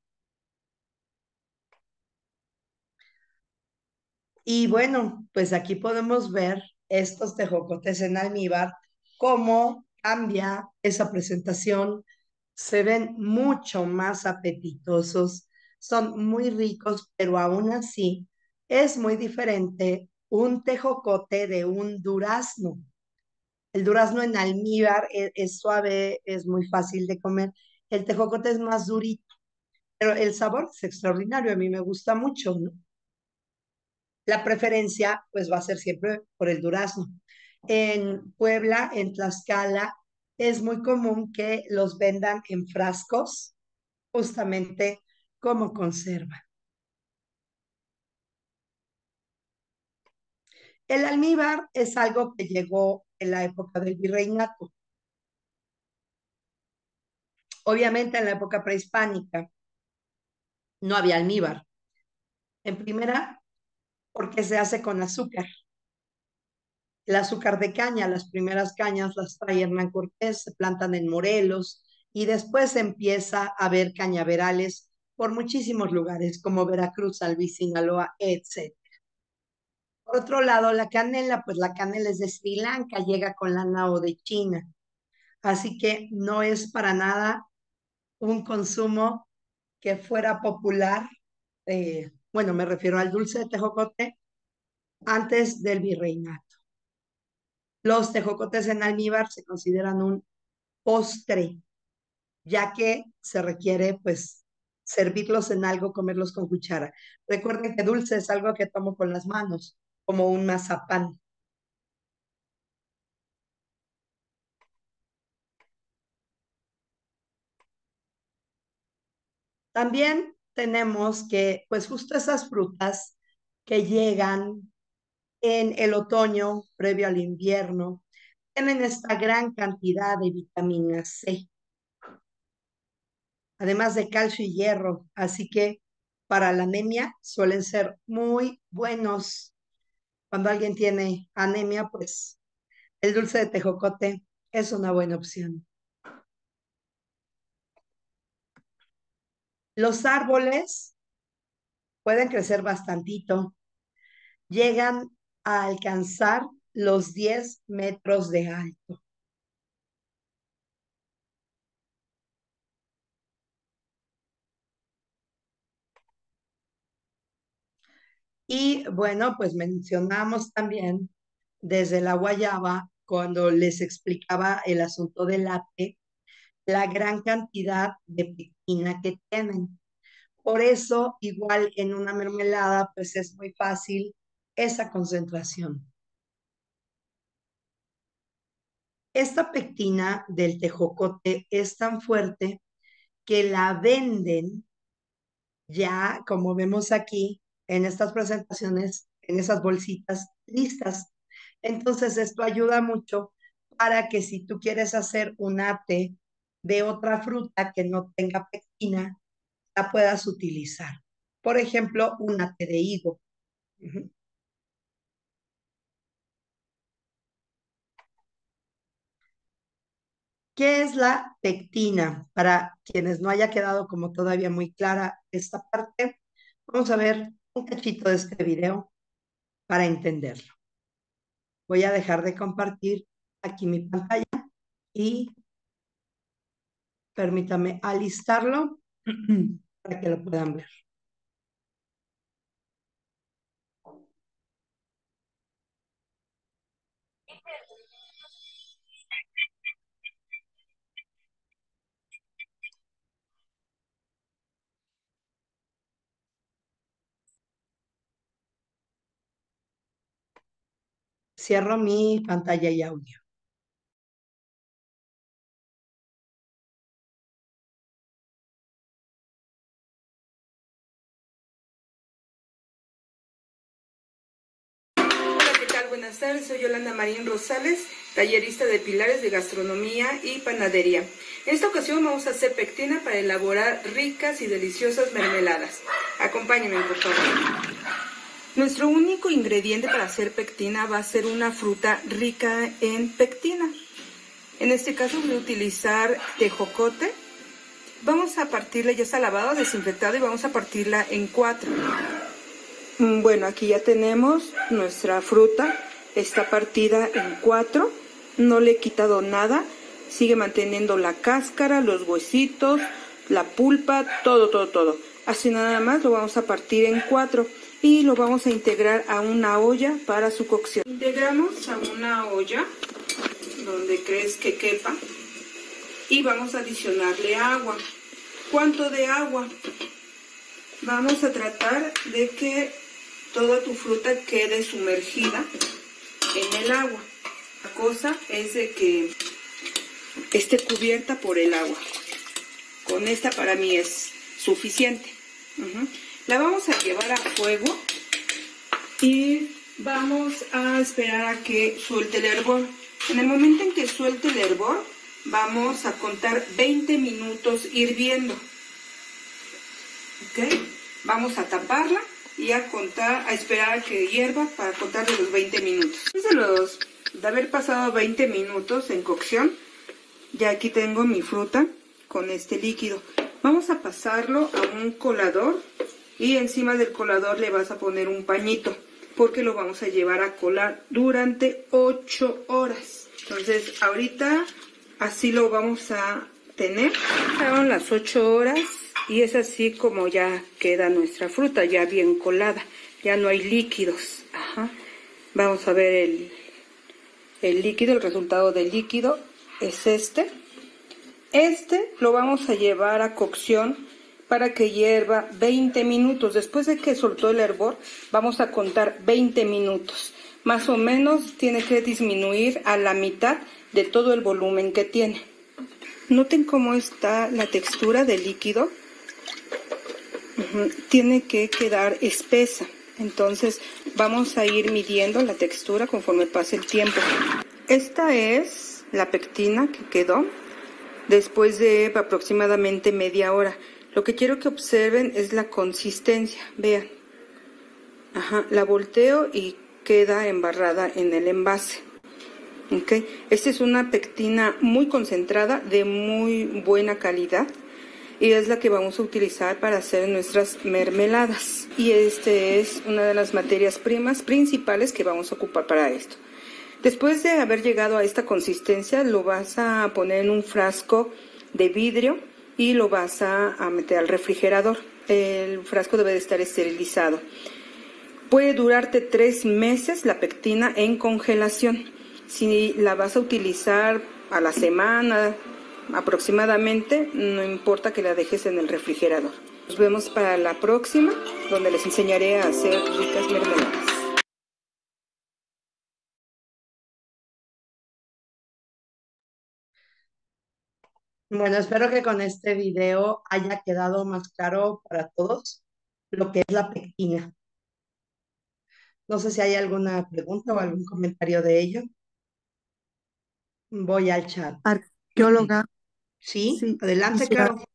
Y bueno, pues aquí podemos ver estos tejocotes en almíbar, cómo cambia esa presentación. Se ven mucho más apetitosos, son muy ricos, pero aún así es muy diferente un tejocote de un durazno. El durazno en almíbar es suave, es muy fácil de comer. El tejocote es más durito, pero el sabor es extraordinario. A mí me gusta mucho, ¿no? La preferencia, pues, va a ser siempre por el durazno. En Puebla, en Tlaxcala, es muy común que los vendan en frascos, justamente como conserva. El almíbar es algo que llegó en la época del virreinato. Obviamente en la época prehispánica no había almíbar. En primera, porque se hace con azúcar. El azúcar de caña, las primeras cañas las trae Hernán Cortés, se plantan en Morelos y después empieza a haber cañaverales por muchísimos lugares como Veracruz, San Luis, Sinaloa, etc. Por otro lado, la canela, pues la canela es de Sri Lanka, llega con la nao de China. Así que no es para nada un consumo que fuera popular. Bueno, me refiero al dulce de tejocote antes del virreinato. Los tejocotes en almíbar se consideran un postre, ya que se requiere, pues, servirlos en algo, comerlos con cuchara. Recuerden que dulce es algo que tomo con las manos, como un mazapán. También tenemos que, pues justo esas frutas que llegan en el otoño, previo al invierno, tienen esta gran cantidad de vitamina C, además de calcio y hierro, así que para la anemia suelen ser muy buenos. Cuando alguien tiene anemia, pues el dulce de tejocote es una buena opción. Los árboles pueden crecer bastantito, llegan a alcanzar los 10 metros de alto. Y bueno, pues mencionamos también desde la guayaba, cuando les explicaba el asunto del latte, la gran cantidad de pectina que tienen. Por eso, igual en una mermelada, pues es muy fácil esa concentración. Esta pectina del tejocote es tan fuerte que la venden ya, como vemos aquí, en estas presentaciones, en esas bolsitas listas. Entonces, esto ayuda mucho para que si tú quieres hacer un ate de otra fruta que no tenga pectina, la puedas utilizar. Por ejemplo, un ate de higo. ¿Qué es la pectina? Para quienes no haya quedado como todavía muy clara esta parte, vamos a ver un cachito de este video para entenderlo. Voy a dejar de compartir aquí mi pantalla y permítame alistarlo para que lo puedan ver. Cierro mi pantalla y audio. Hola, ¿qué tal? Buenas tardes, soy Yolanda Marín Rosales, tallerista de pilares de gastronomía y panadería. En esta ocasión vamos a hacer pectina para elaborar ricas y deliciosas mermeladas. Acompáñenme, por favor. Nuestro único ingrediente para hacer pectina va a ser una fruta rica en pectina. En este caso voy a utilizar tejocote. Vamos a partirla, ya está lavado, desinfectado, y vamos a partirla en 4. Bueno, aquí ya tenemos nuestra fruta, está partida en 4, no le he quitado nada, sigue manteniendo la cáscara, los huesitos, la pulpa, todo. Así nada más lo vamos a partir en 4 y lo vamos a integrar a una olla para su cocción. Integramos a una olla donde crees que quepa y vamos a adicionarle agua. ¿Cuánto de agua? Vamos a tratar de que toda tu fruta quede sumergida en el agua. La cosa es de que esté cubierta por el agua. Con esta para mí es suficiente. La vamos a llevar a fuego y vamos a esperar a que suelte el hervor. En el momento en que suelte el hervor, vamos a contar 20 minutos hirviendo. ¿Ok? Vamos a taparla y a esperar a que hierva para contar de los 20 minutos. Después de haber pasado 20 minutos en cocción, ya aquí tengo mi fruta con este líquido. Vamos a pasarlo a un colador y encima del colador le vas a poner un pañito porque lo vamos a llevar a colar durante 8 horas. Entonces ahorita así lo vamos a tener. Pasaron las 8 horas. Y es así como ya queda nuestra fruta, ya bien colada. Ya no hay líquidos. Vamos a ver el líquido, el resultado del líquido es este. Este lo vamos a llevar a cocción para que hierva 20 minutos. Después de que soltó el hervor, vamos a contar 20 minutos. Más o menos tiene que disminuir a la mitad de todo el volumen que tiene. Noten cómo está la textura del líquido. Tiene que quedar espesa. Entonces vamos a ir midiendo la textura conforme pase el tiempo. Esta es la pectina que quedó después de aproximadamente media hora. Lo que quiero que observen es la consistencia. Vean. La volteo y queda embarrada en el envase. Esta es una pectina muy concentrada, de muy buena calidad, y es la que vamos a utilizar para hacer nuestras mermeladas. Y este es una de las materias primas principales que vamos a ocupar para esto. Después de haber llegado a esta consistencia, lo vas a poner en un frasco de vidrio y lo vas a meter al refrigerador. El frasco debe de estar esterilizado. Puede durarte 3 meses la pectina en congelación. Si la vas a utilizar a la semana aproximadamente, no importa que la dejes en el refrigerador. Nos vemos para la próxima, donde les enseñaré a hacer ricas mermeladas. Bueno, espero que con este video haya quedado más claro para todos lo que es la pectina. No sé si hay alguna pregunta o algún comentario de ello. Voy al chat. Arqueóloga. Sí, adelante, quisiera- Caro.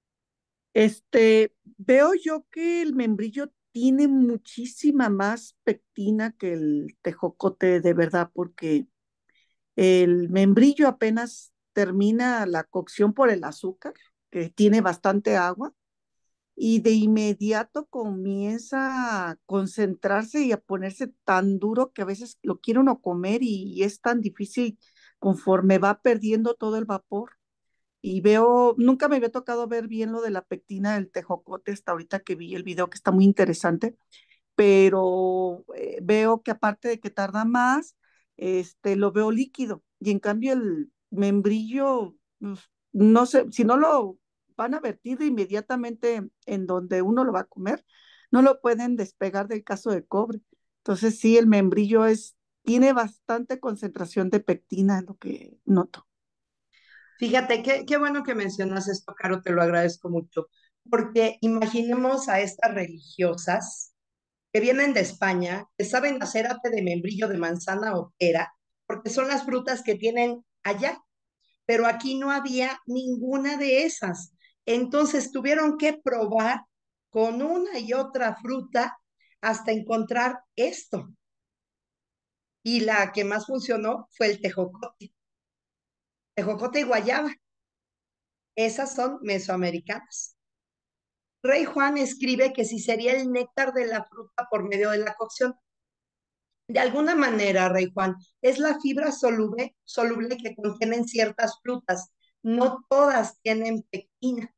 Veo yo que el membrillo tiene muchísima más pectina que el tejocote, de verdad, porque el membrillo apenas termina la cocción por el azúcar, que tiene bastante agua, y de inmediato comienza a concentrarse y a ponerse tan duro que a veces lo quiere uno comer y es tan difícil conforme va perdiendo todo el vapor. Y nunca me había tocado ver bien lo de la pectina del tejocote hasta ahorita que vi el video, que está muy interesante, pero veo que aparte de que tarda más, lo veo líquido. Y en cambio el membrillo, pues, no sé, si no lo van a vertir inmediatamente en donde uno lo va a comer, no lo pueden despegar del caso de cobre. Entonces sí, el membrillo tiene bastante concentración de pectina, es lo que noto. Fíjate, qué bueno que mencionas esto, Caro, te lo agradezco mucho, porque imaginemos a estas religiosas que vienen de España, que saben hacer ate de membrillo, de manzana o pera, porque son las frutas que tienen allá, pero aquí no había ninguna de esas. Entonces tuvieron que probar con una y otra fruta hasta encontrar esto. Y la que más funcionó fue el tejocote. Tejocote y guayaba. Esas son mesoamericanas. Rey Juan escribe que si sería el néctar de la fruta por medio de la cocción. De alguna manera, Rey Juan, es la fibra soluble que contienen ciertas frutas. No todas tienen pectina.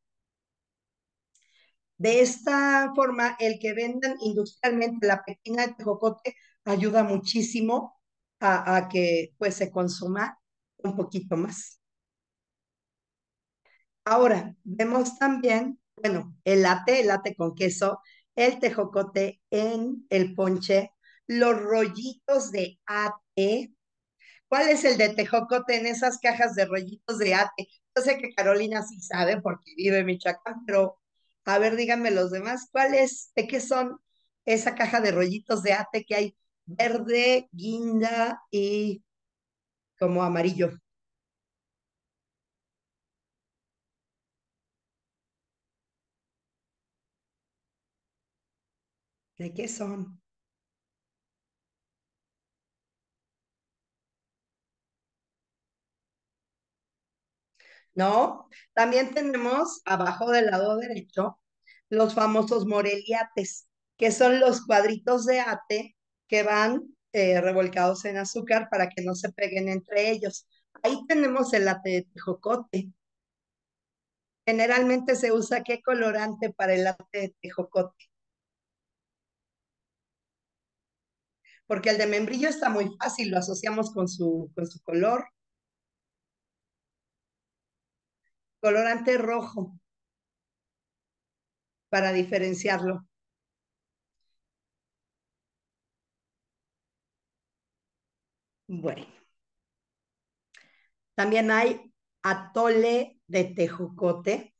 De esta forma, el que vendan industrialmente la pectina de tejocote ayuda muchísimo a que pues se consuma un poquito más. Ahora, vemos también, bueno, el ate con queso, el tejocote en el ponche, los rollitos de ate. ¿Cuál es el de tejocote en esas cajas de rollitos de ate? Yo sé que Carolina sí sabe porque vive en Michoacán, pero a ver, díganme los demás, ¿cuál es, de qué son esa caja de rollitos de ate que hay verde, guinda y como amarillo? ¿De qué son? ¿No? También tenemos abajo del lado derecho los famosos moreliates, que son los cuadritos de ate que van revolcados en azúcar para que no se peguen entre ellos. Ahí tenemos el ate de tejocote. Generalmente se usa ¿qué colorante para el ate de tejocote? Porque el de membrillo está muy fácil, lo asociamos con su colorante rojo. para diferenciarlo. Bueno, también hay atole de tejocote.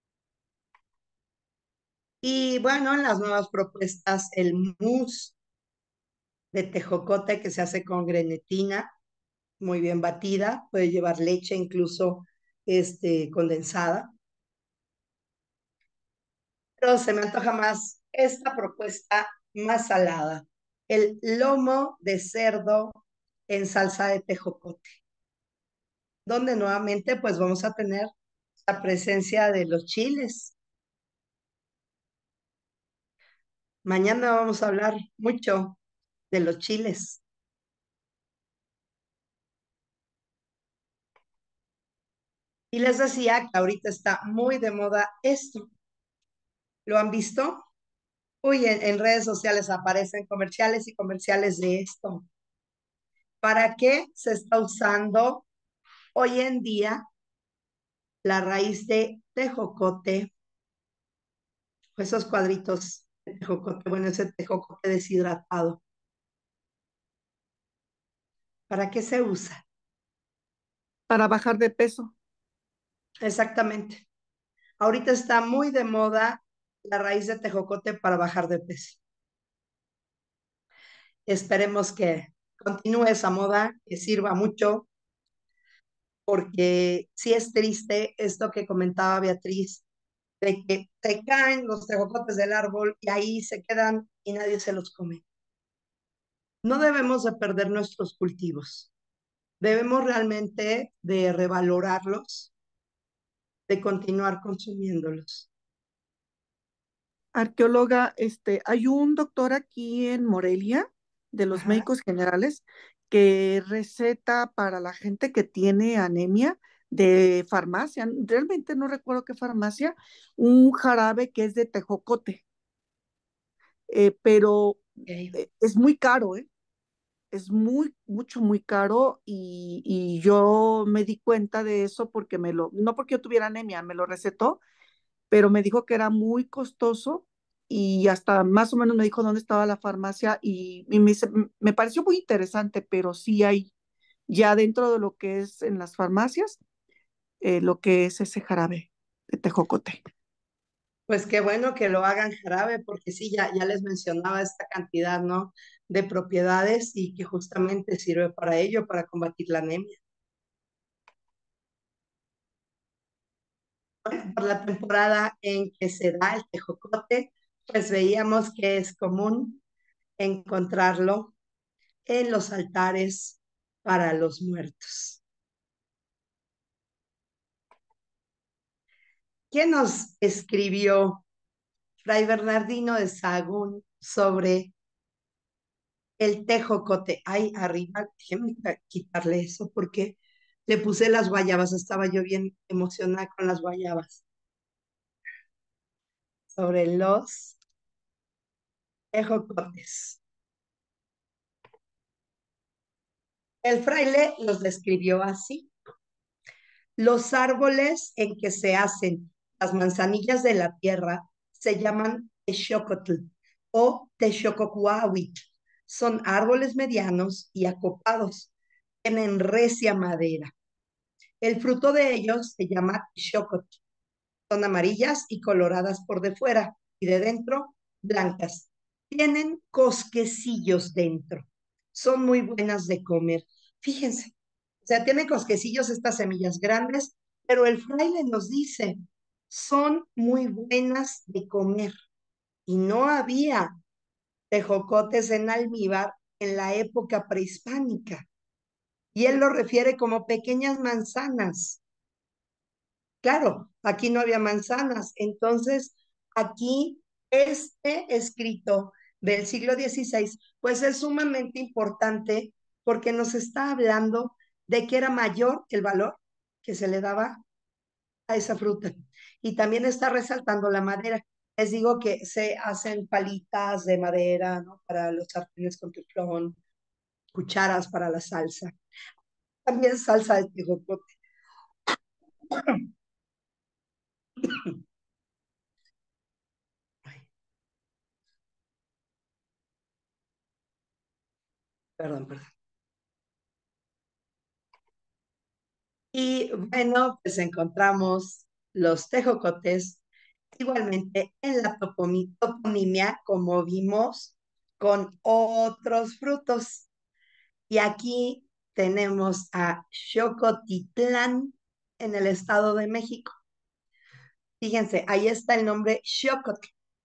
Y bueno, en las nuevas propuestas, el mousse de tejocote que se hace con grenetina, muy bien batida, puede llevar leche incluso condensada. Pero se me antoja más esta propuesta más salada, el lomo de cerdo en salsa de tejocote, donde nuevamente pues vamos a tener la presencia de los chiles. Mañana vamos a hablar mucho de los chiles. Y les decía que ahorita está muy de moda esto. ¿Lo han visto? Uy, en redes sociales aparecen comerciales y comerciales de esto. ¿Para qué se está usando hoy en día la raíz de tejocote? Esos cuadritos de tejocote, bueno, ese tejocote deshidratado. ¿Para qué se usa? Para bajar de peso. Exactamente. Ahorita está muy de moda la raíz de tejocote para bajar de peso. Esperemos que continúe esa moda, que sirva mucho, porque sí es triste esto que comentaba Beatriz, de que se caen los tejocotes del árbol y ahí se quedan y nadie se los come. No debemos de perder nuestros cultivos. Debemos realmente de revalorarlos, de continuar consumiéndolos. Arqueóloga, hay un doctor aquí en Morelia, de los Ajá. médicos generales, que receta para la gente que tiene anemia de farmacia, realmente no recuerdo qué farmacia, un jarabe que es de tejocote, pero es muy caro, ¿eh? Es muy caro y yo me di cuenta de eso porque no porque yo tuviera anemia, me lo recetó, pero me dijo que era muy costoso y hasta más o menos me dijo dónde estaba la farmacia y me pareció muy interesante, pero sí hay ya dentro de lo que es en las farmacias, lo que es ese jarabe de tejocote. Pues qué bueno que lo hagan jarabe, porque sí, ya les mencionaba esta cantidad, ¿no? De propiedades y que justamente sirve para ello, para combatir la anemia. Por la temporada en que se da el tejocote, pues veíamos que es común encontrarlo en los altares para los muertos. ¿Quién nos escribió Fray Bernardino de Sahagún sobre el tejocote? Ay, arriba, déjenme quitarle eso porque le puse las guayabas, estaba yo bien emocionada con las guayabas. Sobre los tejocotes. El fraile los describió así: los árboles en que se hacen las manzanillas de la tierra se llaman texocotl o texococuahuitl. Son árboles medianos y acopados. Tienen recia madera. El fruto de ellos se llama texocotl. Son amarillas y coloradas por de fuera y de dentro blancas. Tienen cosquecillos dentro. Son muy buenas de comer. Fíjense, o sea, tienen cosquecillos estas semillas grandes, pero el fraile nos dice, son muy buenas de comer. Y no había tejocotes en almíbar en la época prehispánica. Y él lo refiere como pequeñas manzanas. Claro, aquí no había manzanas. Entonces, aquí este escrito del siglo XVI, pues es sumamente importante porque nos está hablando de que era mayor el valor que se le daba a esa fruta. Y también está resaltando la madera. Les digo que se hacen palitas de madera, ¿no? Para los sartenes con teflón, cucharas para la salsa. También salsa de tejocote. Perdón, perdón. Y bueno, pues encontramos los tejocotes igualmente en la toponimia, como vimos, con otros frutos. Y aquí tenemos a Xocotitlán en el Estado de México. Fíjense, ahí está el nombre Xocotl,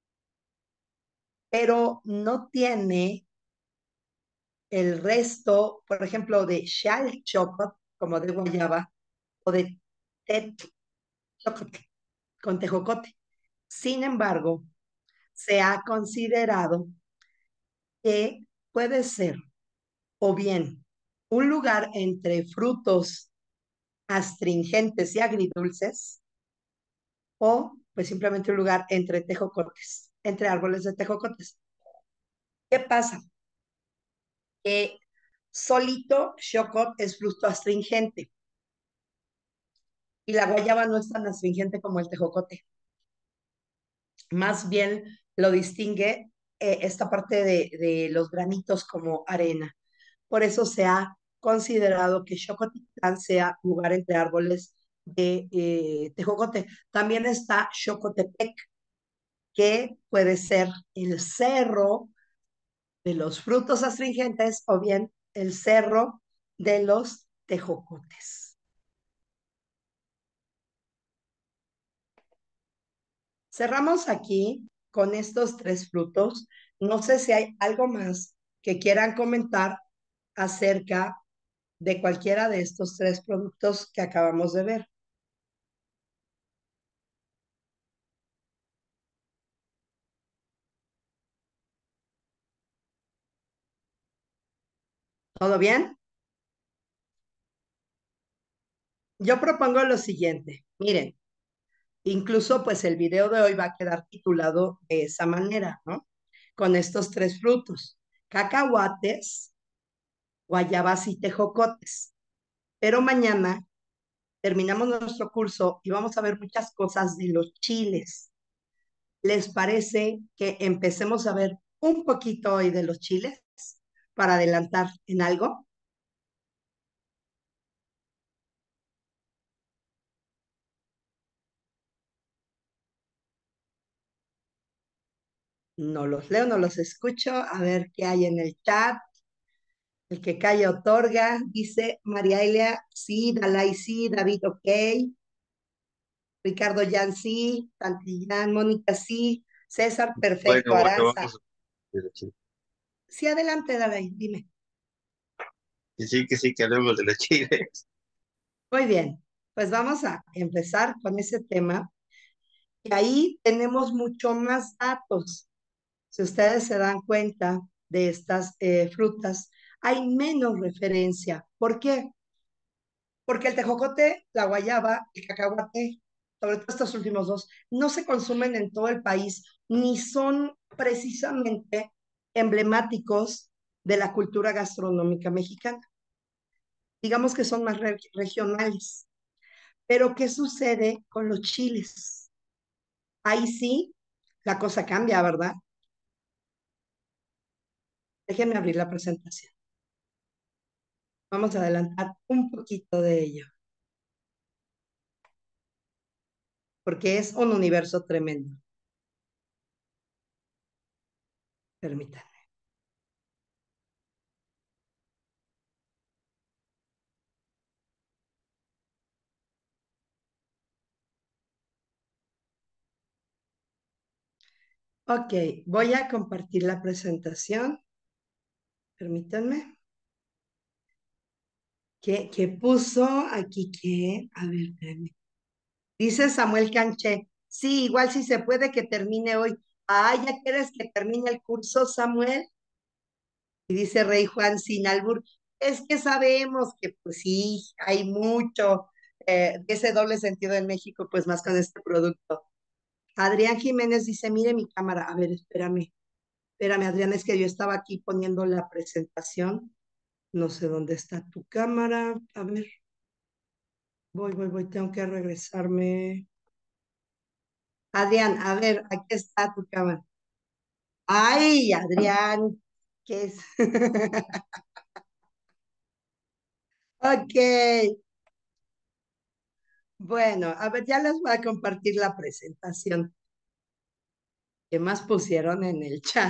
pero no tiene el resto, por ejemplo, de Xalchocotl, como de guayaba, o de Tetzocotl, con tejocote. Sin embargo, se ha considerado que puede ser o bien un lugar entre frutos astringentes y agridulces, o pues simplemente un lugar entre tejocotes, entre árboles de tejocotes. ¿Qué pasa? Que solito Xocot es fruto astringente y la guayaba no es tan astringente como el tejocote. Más bien lo distingue esta parte de los granitos como arena. Por eso se ha considerado que Xocotitlán sea lugar entre árboles de tejocote. También está Xocotepec, que puede ser el cerro de los frutos astringentes o bien el cerro de los tejocotes. Cerramos aquí con estos tres frutos. No sé si hay algo más que quieran comentar acerca de cualquiera de estos tres productos que acabamos de ver. ¿Todo bien? Yo propongo lo siguiente. Miren, incluso pues el video de hoy va a quedar titulado de esa manera, ¿no? Con estos tres frutos: cacahuates, guayabas y tejocotes. Pero mañana terminamos nuestro curso y vamos a ver muchas cosas de los chiles. ¿Les parece que empecemos a ver un poquito hoy de los chiles para adelantar en algo? No los leo, no los escucho. A ver qué hay en el chat. El que calla otorga, dice María Elia, sí, Dalai sí, David, ok, Ricardo Jan, sí, Santillán, Mónica, sí, César, perfecto, Bueno, Aranza. vamos. Sí, adelante, Dalai, dime. Que sí, que hablemos de los chiles. Muy bien, pues vamos a empezar con ese tema. Y ahí tenemos mucho más datos. Si ustedes se dan cuenta de estas frutas, hay menos referencia. ¿Por qué? Porque el tejocote, la guayaba, el cacahuate, sobre todo estos últimos dos, no se consumen en todo el país, ni son precisamente emblemáticos de la cultura gastronómica mexicana. Digamos que son más regionales. Pero ¿qué sucede con los chiles? Ahí sí, la cosa cambia, ¿verdad? Déjenme abrir la presentación. Vamos a adelantar un poquito de ello, porque es un universo tremendo. Permítanme. Ok, voy a compartir la presentación. Permítanme. ¿Qué puso aquí? ¿Qué? A ver, espérenme. Dice Samuel Canché. Sí, igual si se puede que termine hoy. Ah, ¿ya quieres que termine el curso, Samuel? Y dice Rey Juan sin albur. Es que sabemos que pues sí, hay mucho de ese doble sentido en México, pues más con este producto. Adrián Jiménez dice, mire mi cámara. A ver, espérame, Adrián, es que yo estaba aquí poniendo la presentación. No sé dónde está tu cámara. A ver, voy, tengo que regresarme. Adrián, a ver, aquí está tu cámara. Ay, Adrián, ¿qué es? Ok, bueno, a ver, ya les voy a compartir la presentación que más pusieron en el chat.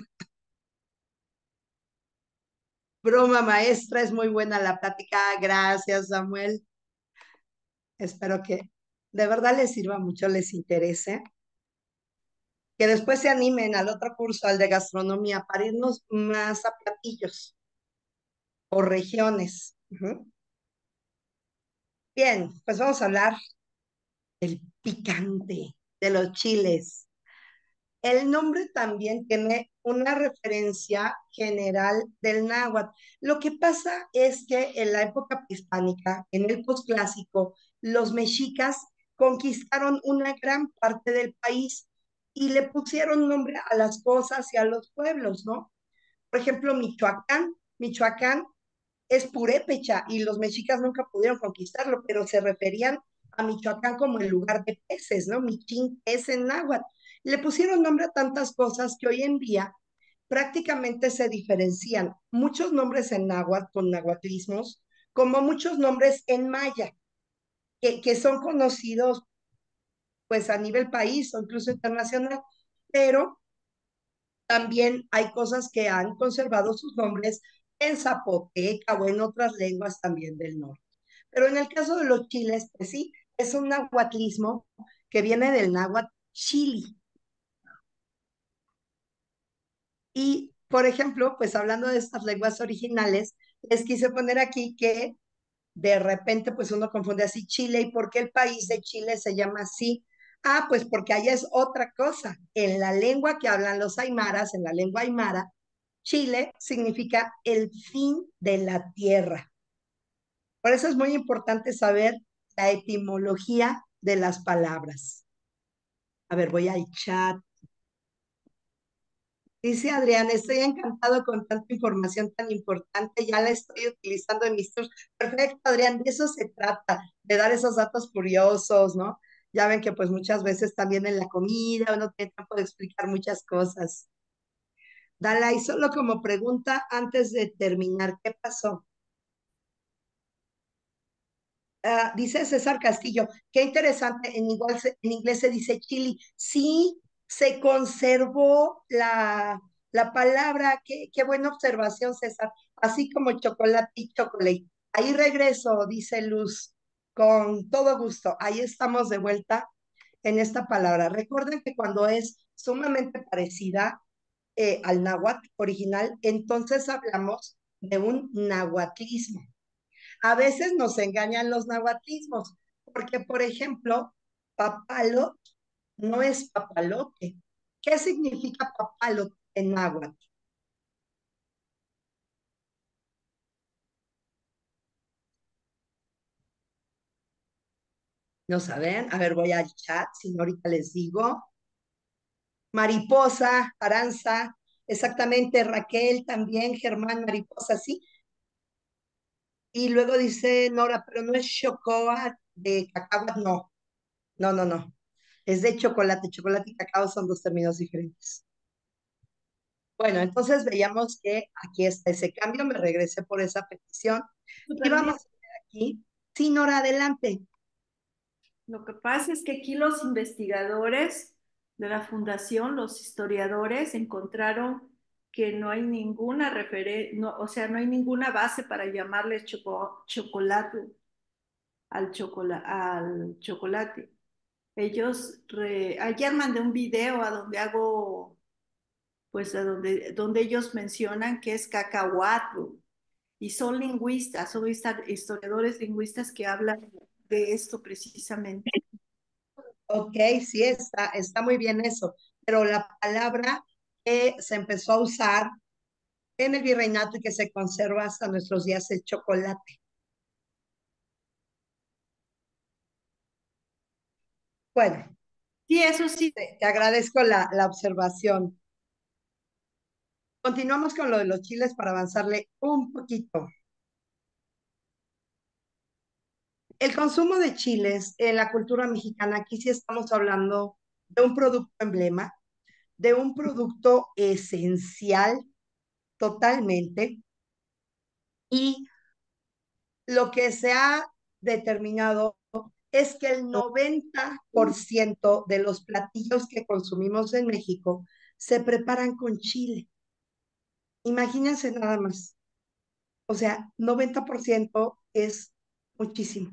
Broma maestra, es muy buena la plática. Gracias, Samuel. Espero que de verdad les sirva mucho, les interese. Que después se animen al otro curso, al de gastronomía, para irnos más a platillos o regiones. Ujú. Bien, pues vamos a hablar del picante, de los chiles. El nombre también tiene una referencia general del náhuatl. Lo que pasa es que en la época prehispánica, en el posclásico, los mexicas conquistaron una gran parte del país y le pusieron nombre a las cosas y a los pueblos, ¿no? Por ejemplo, Michoacán es purépecha y los mexicas nunca pudieron conquistarlo, pero se referían a Michoacán como el lugar de peces, ¿no? Michín es en náhuatl. Le pusieron nombre a tantas cosas que hoy en día prácticamente se diferencian muchos nombres en náhuatl con nahuatlismos, como muchos nombres en maya, que son conocidos pues a nivel país o incluso internacional, pero también hay cosas que han conservado sus nombres en zapoteca o en otras lenguas también del norte. Pero en el caso de los chiles, pues sí, es un nahuatlismo que viene del náhuatl chili. Y, por ejemplo, pues hablando de estas lenguas originales, les quise poner aquí que de repente pues uno confunde así Chile y por qué el país de Chile se llama así. Ah, pues porque allá es otra cosa. En la lengua que hablan los aymaras, en la lengua aymara, Chile significa el fin de la tierra. Por eso es muy importante saber la etimología de las palabras. A ver, voy al chat. Dice Adrián, estoy encantado con tanta información tan importante, ya la estoy utilizando en mis tours. Perfecto, Adrián, de eso se trata, de dar esos datos curiosos, ¿no? Ya ven que pues muchas veces también en la comida uno tiene tiempo de explicar muchas cosas. Dalai, solo como pregunta antes de terminar, ¿qué pasó? Dice César Castillo, qué interesante, en inglés se dice chili. Sí, se conservó la palabra, qué buena observación, César, así como chocolate y chocolate. Ahí regreso, dice Luz, con todo gusto. Ahí estamos de vuelta en esta palabra. Recuerden que cuando es sumamente parecida al náhuatl original, entonces hablamos de un nahuatlismo. A veces nos engañan los nahuatlismos, porque, por ejemplo, papalo no es papalote. ¿Qué significa papalote en náhuatl? ¿No saben? A ver, voy al chat, si no ahorita les digo. Mariposa, Aranza, exactamente, Raquel también, Germán, mariposa, sí. Y luego dice Nora, pero no es chocoa de cacao, no, no. Es de chocolate, chocolate y cacao son dos términos diferentes. Bueno, entonces veíamos que aquí está ese cambio, me regresé por esa petición. Y vamos a ver aquí. Sí, Nora, adelante. Lo que pasa es que aquí los investigadores de la fundación, los historiadores, encontraron que no hay ninguna referencia, no, o sea, no hay ninguna base para llamarle chocolate al chocolate. Ayer mandé un video a donde hago, pues a donde ellos mencionan que es cacahuatl y son lingüistas, son historiadores lingüistas que hablan de esto precisamente. Ok, sí, está muy bien eso, pero la palabra que se empezó a usar en el virreinato y que se conserva hasta nuestros días es chocolate. Bueno, sí, eso sí. Te agradezco la observación. Continuamos con lo de los chiles para avanzarle un poquito. El consumo de chiles en la cultura mexicana, aquí sí estamos hablando de un producto emblema, de un producto esencial totalmente. Y lo que se ha determinado es que el 90% de los platillos que consumimos en México se preparan con chile. Imagínense nada más. O sea, 90% es muchísimo.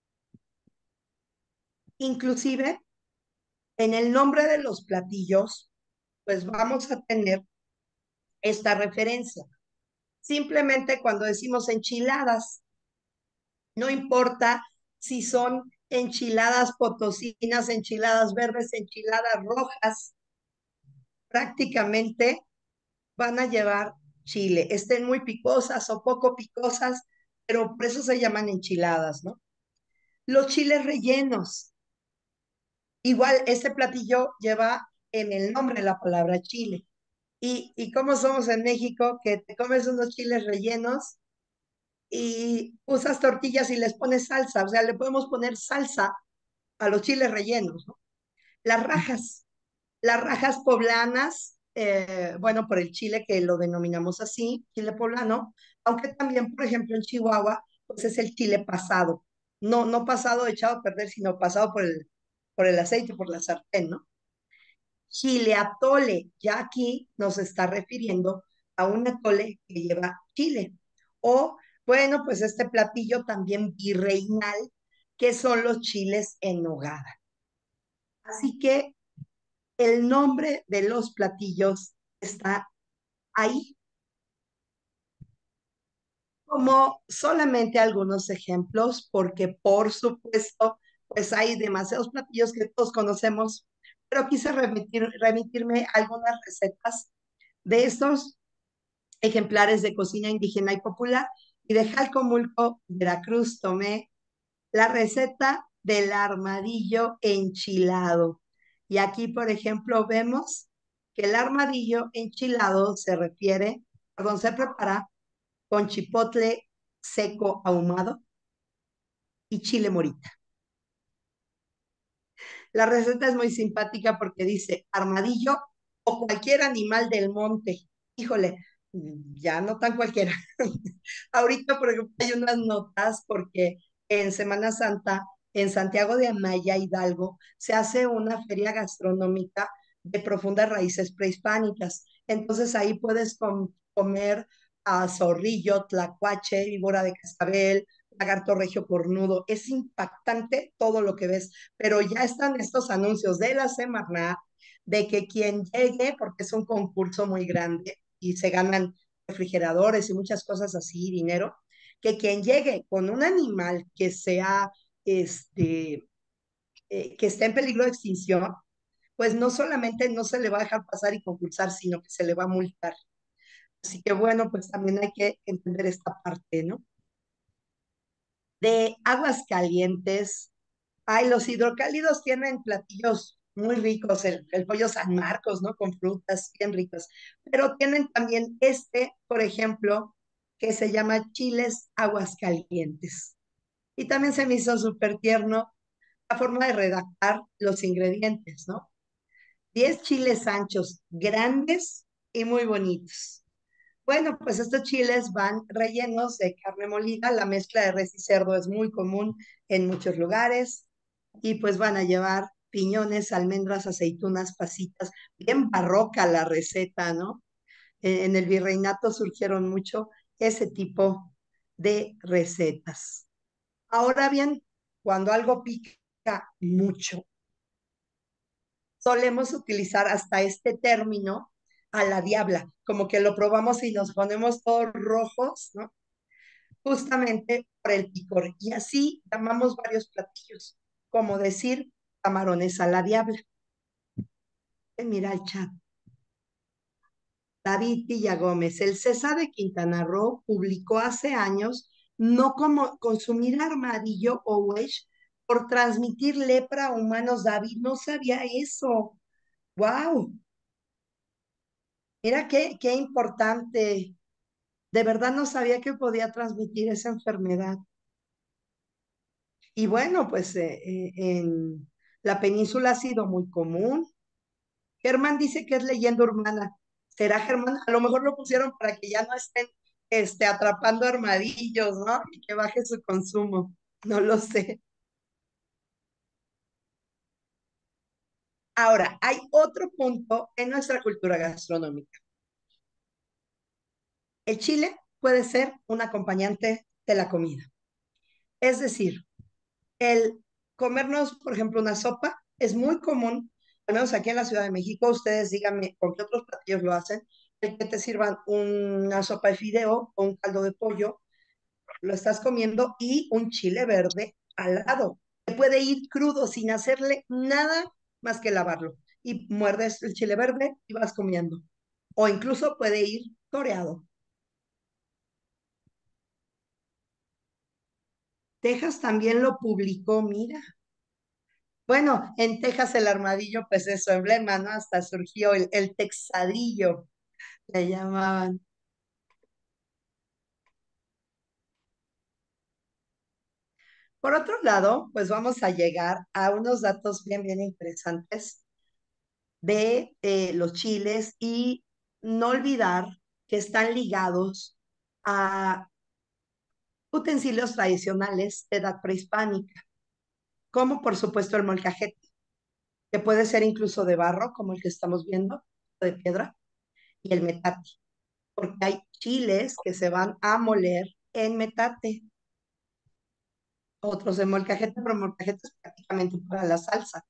Inclusive, en el nombre de los platillos, pues vamos a tener esta referencia. Simplemente cuando decimos enchiladas, no importa si son enchiladas potosinas, enchiladas verdes, enchiladas rojas, prácticamente van a llevar chile, estén muy picosas o poco picosas, pero por eso se llaman enchiladas, ¿no? Los chiles rellenos. Igual, este platillo lleva en el nombre la palabra chile. Y cómo somos en México, que te comes unos chiles rellenos y usas tortillas y les pones salsa, o sea, le podemos poner salsa a los chiles rellenos, ¿no? Las rajas poblanas, bueno, por el chile que lo denominamos así, chile poblano, aunque también, por ejemplo, en Chihuahua, pues es el chile pasado, no pasado echado a perder, sino pasado por el aceite, por la sartén, ¿no? Chile atole, ya aquí nos está refiriendo a un atole que lleva chile. O, bueno, pues este platillo también virreinal, que son los chiles en nogada. Así que el nombre de los platillos está ahí como solamente algunos ejemplos, porque por supuesto, pues hay demasiados platillos que todos conocemos, pero quise remitirme a algunas recetas de estos ejemplares de cocina indígena y popular. Y de Jalcomulco, Veracruz, tomé la receta del armadillo enchilado. Y aquí, por ejemplo, vemos que el armadillo enchilado se prepara con chipotle seco ahumado y chile morita. La receta es muy simpática porque dice armadillo o cualquier animal del monte. Híjole, ya no tan cualquiera. Ahorita, por ejemplo, hay unas notas porque en Semana Santa, en Santiago de Amaya, Hidalgo, se hace una feria gastronómica de profundas raíces prehispánicas. Entonces ahí puedes comer a zorrillo, tlacuache, víbora de cascabel, lagarto regio cornudo. Es impactante todo lo que ves, pero ya están estos anuncios de la Semarnat de que quien llegue, porque es un concurso muy grande y se ganan refrigeradores y muchas cosas así, dinero, que quien llegue con un animal que sea, que esté en peligro de extinción, pues no solamente no se le va a dejar pasar y concursar, sino que se le va a multar. Así que bueno, pues también hay que entender esta parte, ¿no? De aguas calientes, ay, los hidrocálidos tienen platillos muy ricos, el pollo San Marcos, ¿no? Con frutas bien ricos, pero tienen también por ejemplo, que se llama chiles aguas calientes. Y también se me hizo súper tierno la forma de redactar los ingredientes, ¿no? 10 chiles anchos, grandes y muy bonitos. Bueno, pues estos chiles van rellenos de carne molida, la mezcla de res y cerdo es muy común en muchos lugares y pues van a llevar piñones, almendras, aceitunas, pasitas, bien barroca la receta, ¿no? En el virreinato surgieron mucho ese tipo de recetas. Ahora bien, cuando algo pica mucho, solemos utilizar hasta este término a la diabla, como que lo probamos y nos ponemos todos rojos, ¿no? Justamente por el picor. Y así llamamos varios platillos, como decir camarones a la diabla. Mira el chat. David Villagómez, el César de Quintana Roo publicó hace años no como consumir armadillo o wesh por transmitir lepra a humanos. David, no sabía eso. ¡Wow! Mira qué importante. De verdad no sabía que podía transmitir esa enfermedad. Y bueno, pues en la península ha sido muy común. Germán dice que es leyenda urbana. ¿Será Germán? A lo mejor lo pusieron para que ya no estén atrapando armadillos, ¿no? Y que baje su consumo. No lo sé. Ahora, hay otro punto en nuestra cultura gastronómica. El chile puede ser un acompañante de la comida. Es decir, el comernos, por ejemplo, una sopa es muy común, al menos aquí en la Ciudad de México. Ustedes díganme con qué otros platillos lo hacen, el que te sirvan una sopa de fideo o un caldo de pollo, lo estás comiendo y un chile verde al lado. Te puede ir crudo sin hacerle nada más que lavarlo. Y muerdes el chile verde y vas comiendo. O incluso puede ir toreado. Texas también lo publicó, mira. Bueno, en Texas el armadillo, pues es su emblema, ¿no? Hasta surgió el texadillo, le llamaban. Por otro lado, pues vamos a llegar a unos datos bien, bien interesantes de los chiles y no olvidar que están ligados a utensilios tradicionales de edad prehispánica, como por supuesto el molcajete, que puede ser incluso de barro, como el que estamos viendo, o de piedra, y el metate, porque hay chiles que se van a moler en metate, otros en molcajete, pero molcajete es prácticamente para la salsa.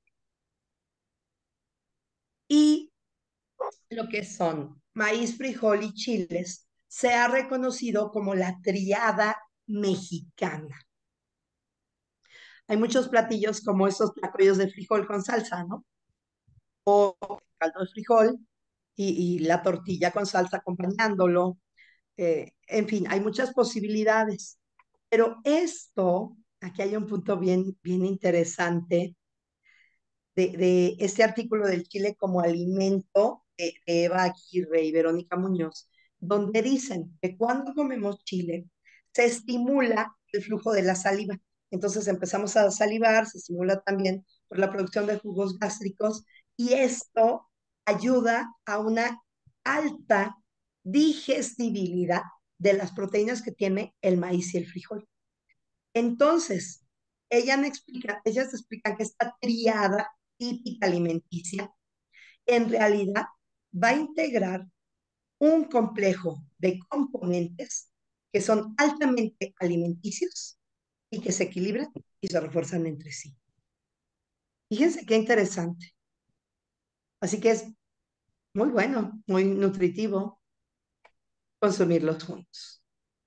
Y lo que son maíz, frijol y chiles se ha reconocido como la triada mexicana. Hay muchos platillos como esos tlacoyos de frijol con salsa, ¿no? O caldo de frijol y la tortilla con salsa acompañándolo. En fin, hay muchas posibilidades. Pero esto, aquí hay un punto bien, bien interesante de este artículo del chile como alimento de Eva Aguirre y Verónica Muñoz, donde dicen que cuando comemos chile se estimula el flujo de la saliva. Entonces empezamos a salivar, se estimula también por la producción de jugos gástricos y esto ayuda a una alta digestibilidad de las proteínas que tiene el maíz y el frijol. Entonces, ellas explican que esta triada típica alimenticia en realidad va a integrar un complejo de componentes que son altamente alimenticios y que se equilibran y se refuerzan entre sí. Fíjense qué interesante. Así que es muy bueno, muy nutritivo consumirlos juntos.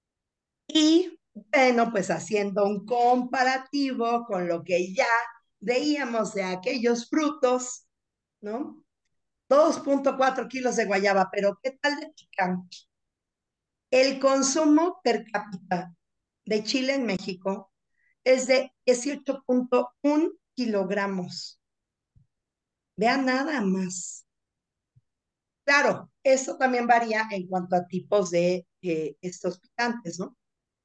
Y bueno, pues haciendo un comparativo con lo que ya veíamos de aquellos frutos, ¿no? 2.4 kilos de guayaba, pero ¿qué tal de picante? El consumo per cápita de chile en México es de 18.1 kilogramos. Vean nada más. Claro, eso también varía en cuanto a tipos de estos picantes, ¿no?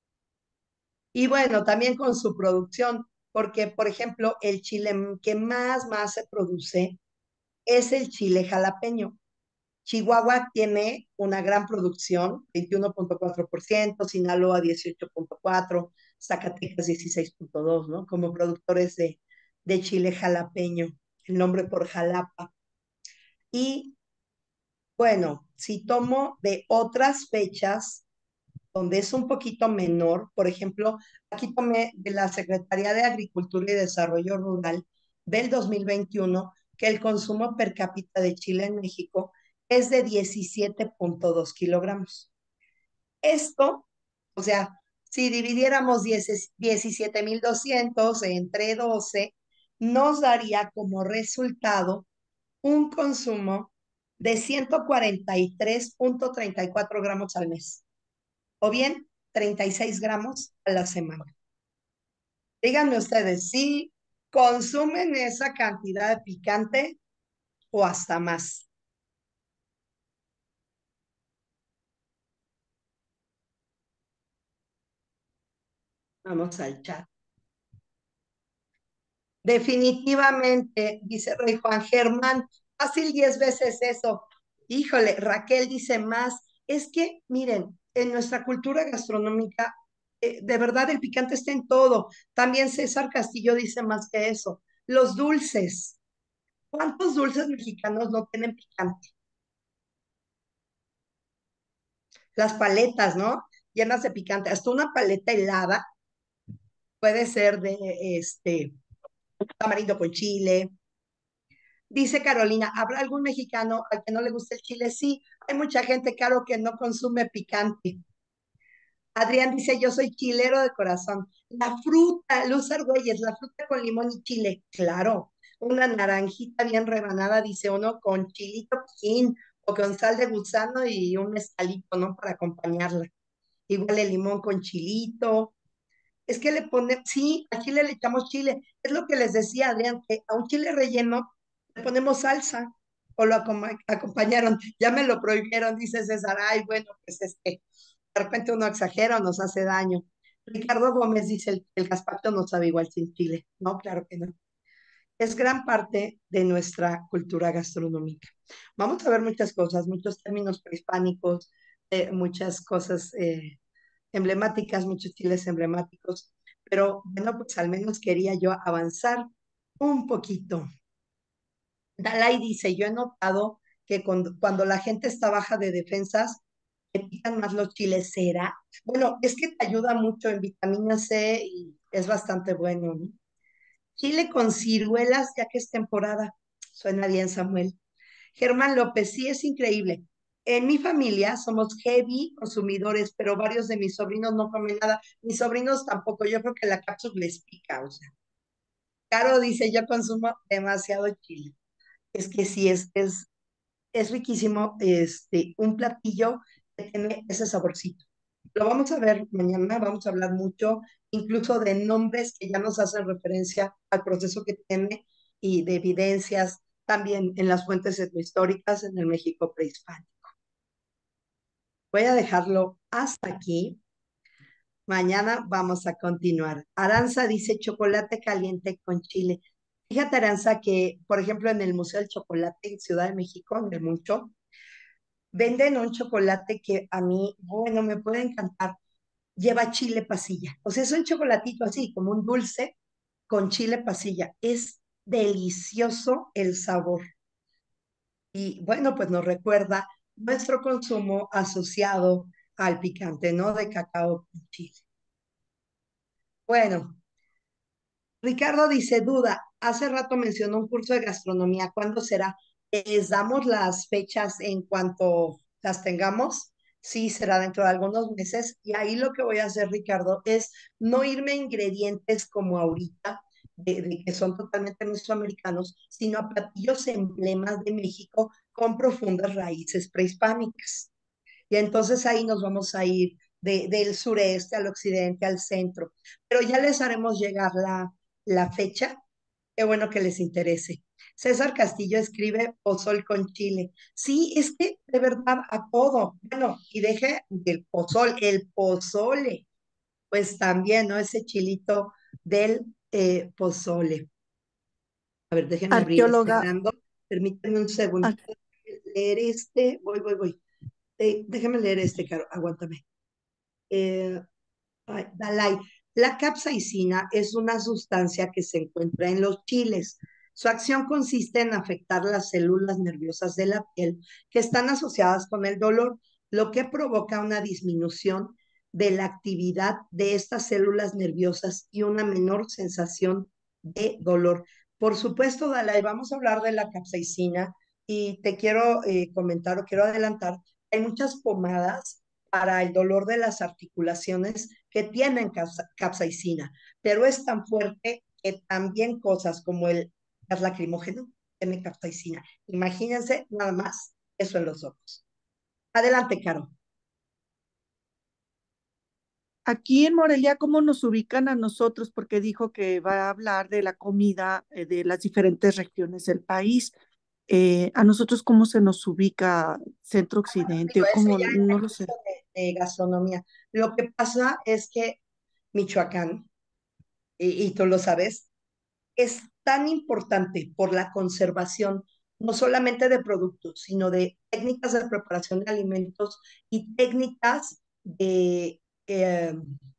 Y bueno, también con su producción, porque, por ejemplo, el chile que más se produce es el chile jalapeño. Chihuahua tiene una gran producción, 21.4%, Sinaloa 18.4%, Zacatecas 16.2%, ¿no? Como productores de chile jalapeño, el nombre por Jalapa. Y bueno, si tomo de otras fechas, donde es un poquito menor, por ejemplo, aquí tomé de la Secretaría de Agricultura y Desarrollo Rural del 2021, que el consumo per cápita de chile en México es de 17.2 kilogramos. Esto, o sea, si dividiéramos 17,200 entre 12, nos daría como resultado un consumo de 143.34 gramos al mes, o bien 36 gramos a la semana. Díganme ustedes, ¿si consumen esa cantidad de picante o hasta más? Vamos al chat. Definitivamente, dice Rey Juan Germán, fácil 10 veces eso. Híjole, Raquel dice más. Es que, miren, en nuestra cultura gastronómica, de verdad el picante está en todo. También César Castillo dice más que eso. Los dulces. ¿Cuántos dulces mexicanos no tienen picante? Las paletas, ¿no? Llenas de picante. Hasta una paleta helada puede ser de tamarindo con chile. Dice Carolina, ¿habrá algún mexicano al que no le guste el chile? Sí, hay mucha gente, Caro, que no consume picante. Adrián dice, yo soy chilero de corazón. La fruta, Luz Argüelles, la fruta con limón y chile, claro. Una naranjita bien rebanada, dice uno, con chilito piquín o con sal de gusano y un mezcalito, ¿no? Para acompañarla. Igual el limón con chilito. Es que le pone, sí, a chile le echamos chile. Es lo que les decía, Adrián, que a un chile relleno le ponemos salsa o lo acompañaron. Ya me lo prohibieron, dice César. Ay, bueno, pues de repente uno exagera o nos hace daño. Ricardo Gómez dice, el gazpacho no sabe igual sin chile. No, claro que no. Es gran parte de nuestra cultura gastronómica. Vamos a ver muchas cosas, muchos términos prehispánicos, muchas cosas emblemáticas, muchos chiles emblemáticos, pero bueno, pues al menos quería yo avanzar un poquito. Dalai dice, yo he notado que cuando la gente está baja de defensas, te pican más los chiles, ¿será? Bueno, es que te ayuda mucho en vitamina C y es bastante bueno, ¿no? Chile con ciruelas, ya que es temporada. Suena bien, Samuel. Germán López, sí, es increíble. En mi familia somos heavy consumidores, pero varios de mis sobrinos no comen nada. Mis sobrinos tampoco. Yo creo que la cápsula les pica, o sea. Caro dice, yo consumo demasiado chile. Es que sí, es riquísimo, un platillo que tiene ese saborcito. Lo vamos a ver mañana, vamos a hablar mucho, incluso de nombres que ya nos hacen referencia al proceso que tiene y de evidencias también en las fuentes etnohistóricas en el México prehispánico. Voy a dejarlo hasta aquí. Mañana vamos a continuar. Aranza dice chocolate caliente con chile. Fíjate, Aranza, que por ejemplo en el Museo del Chocolate en Ciudad de México, en el Mucho, venden un chocolate que a mí, bueno, me puede encantar. Lleva chile pasilla. O sea, es un chocolatito así, como un dulce con chile pasilla. Es delicioso el sabor. Y bueno, pues nos recuerda nuestro consumo asociado al picante, ¿no? De cacao con chile. Bueno, Ricardo dice, duda, hace rato mencionó un curso de gastronomía, ¿cuándo será? ¿Les damos las fechas en cuanto las tengamos? Sí, será dentro de algunos meses. Y ahí lo que voy a hacer, Ricardo, es no irme a ingredientes como ahorita, de que son totalmente mesoamericanos, sino a platillos emblemas de México con profundas raíces prehispánicas. Y entonces ahí nos vamos a ir del sureste al occidente, al centro. Pero ya les haremos llegar la fecha. Qué bueno que les interese. César Castillo escribe pozol con chile. Sí, es que de verdad a todo. Bueno, y deje el pozole, pues también, ¿no? Ese chilito del pozole. A ver, déjenme abrir Arqueóloga, rando. Permítanme un segundo. Leer voy. Déjame leer Caro, aguántame. Dalai, la capsaicina es una sustancia que se encuentra en los chiles. Su acción consiste en afectar las células nerviosas de la piel que están asociadas con el dolor, lo que provoca una disminución de la actividad de estas células nerviosas y una menor sensación de dolor. Por supuesto, Dalai, vamos a hablar de la capsaicina y te quiero comentar o quiero adelantar, hay muchas pomadas para el dolor de las articulaciones que tienen capsaicina, pero es tan fuerte que también cosas como el gas lacrimógeno tienen capsaicina. Imagínense nada más eso en los ojos. Adelante, Caro. aquí en Morelia, ¿cómo nos ubican a nosotros? Porque dijo que va a hablar de la comida de las diferentes regiones del país. A nosotros, ¿cómo se nos ubica centro-occidente Digo, o eso cómo? ya en No el lo curso sé. de gastronomía. Lo que pasa es que Michoacán, y tú lo sabes, es tan importante por la conservación, no solamente de productos, sino de técnicas de preparación de alimentos y técnicas de, eh,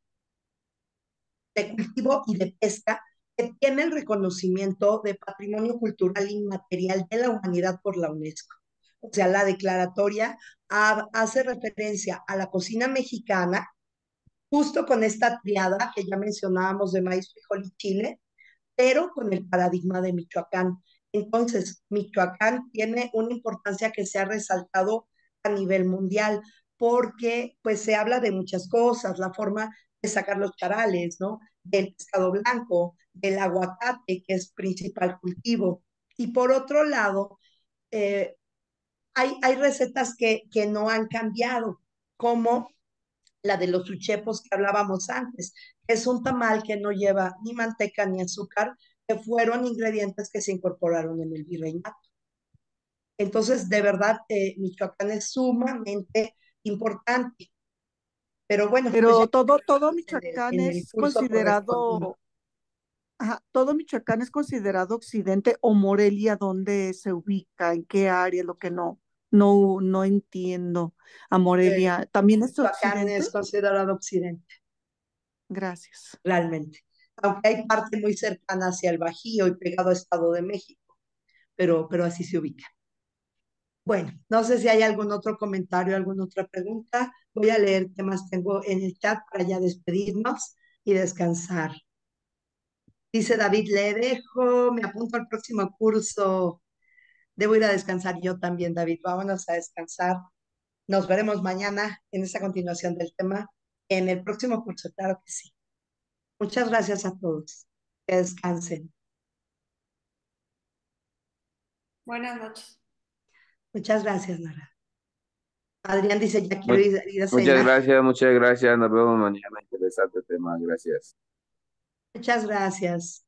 de cultivo y de pesca que tiene el reconocimiento de Patrimonio Cultural Inmaterial de la Humanidad por la UNESCO. O sea, la declaratoria hace referencia a la cocina mexicana, justo con esta triada que ya mencionábamos de maíz, frijol y chile, pero con el paradigma de Michoacán. Entonces, Michoacán tiene una importancia que se ha resaltado a nivel mundial, porque pues se habla de muchas cosas, la forma de sacar los charales, ¿no? Del pescado blanco, del aguacate, que es principal cultivo. Y por otro lado, eh, hay recetas que no han cambiado, como la de los uchepos que hablábamos antes. Es un tamal que no lleva ni manteca ni azúcar, que fueron ingredientes que se incorporaron en el virreinato. Entonces, de verdad, Michoacán es sumamente importante. Pero bueno, pues Pero ya todo en Michoacán el es curso correspondiente. considerado, ajá, todo Michoacán es considerado occidente o Morelia, ¿dónde se ubica? ¿En qué área? Lo que no entiendo. A Morelia, ¿también es Michoacán occidente? es considerado occidente, Gracias. realmente. Aunque hay parte muy cercana hacia el Bajío y pegado a Estado de México, pero así se ubica. Bueno, no sé si hay algún otro comentario, alguna otra pregunta. Voy a leer qué más tengo en el chat para ya despedirnos y descansar. Dice David, le dejo, me apunto al próximo curso. Debo ir a descansar yo también, David. Vámonos a descansar. Nos veremos mañana en esa continuación del tema en el próximo curso, claro que sí. Muchas gracias a todos. Que descansen. Buenas noches. Muchas gracias, Nara. Adrián dice, ya quiero Mu- ir a cenar. Muchas gracias. Nos vemos mañana. Interesante tema. Gracias. Muchas gracias.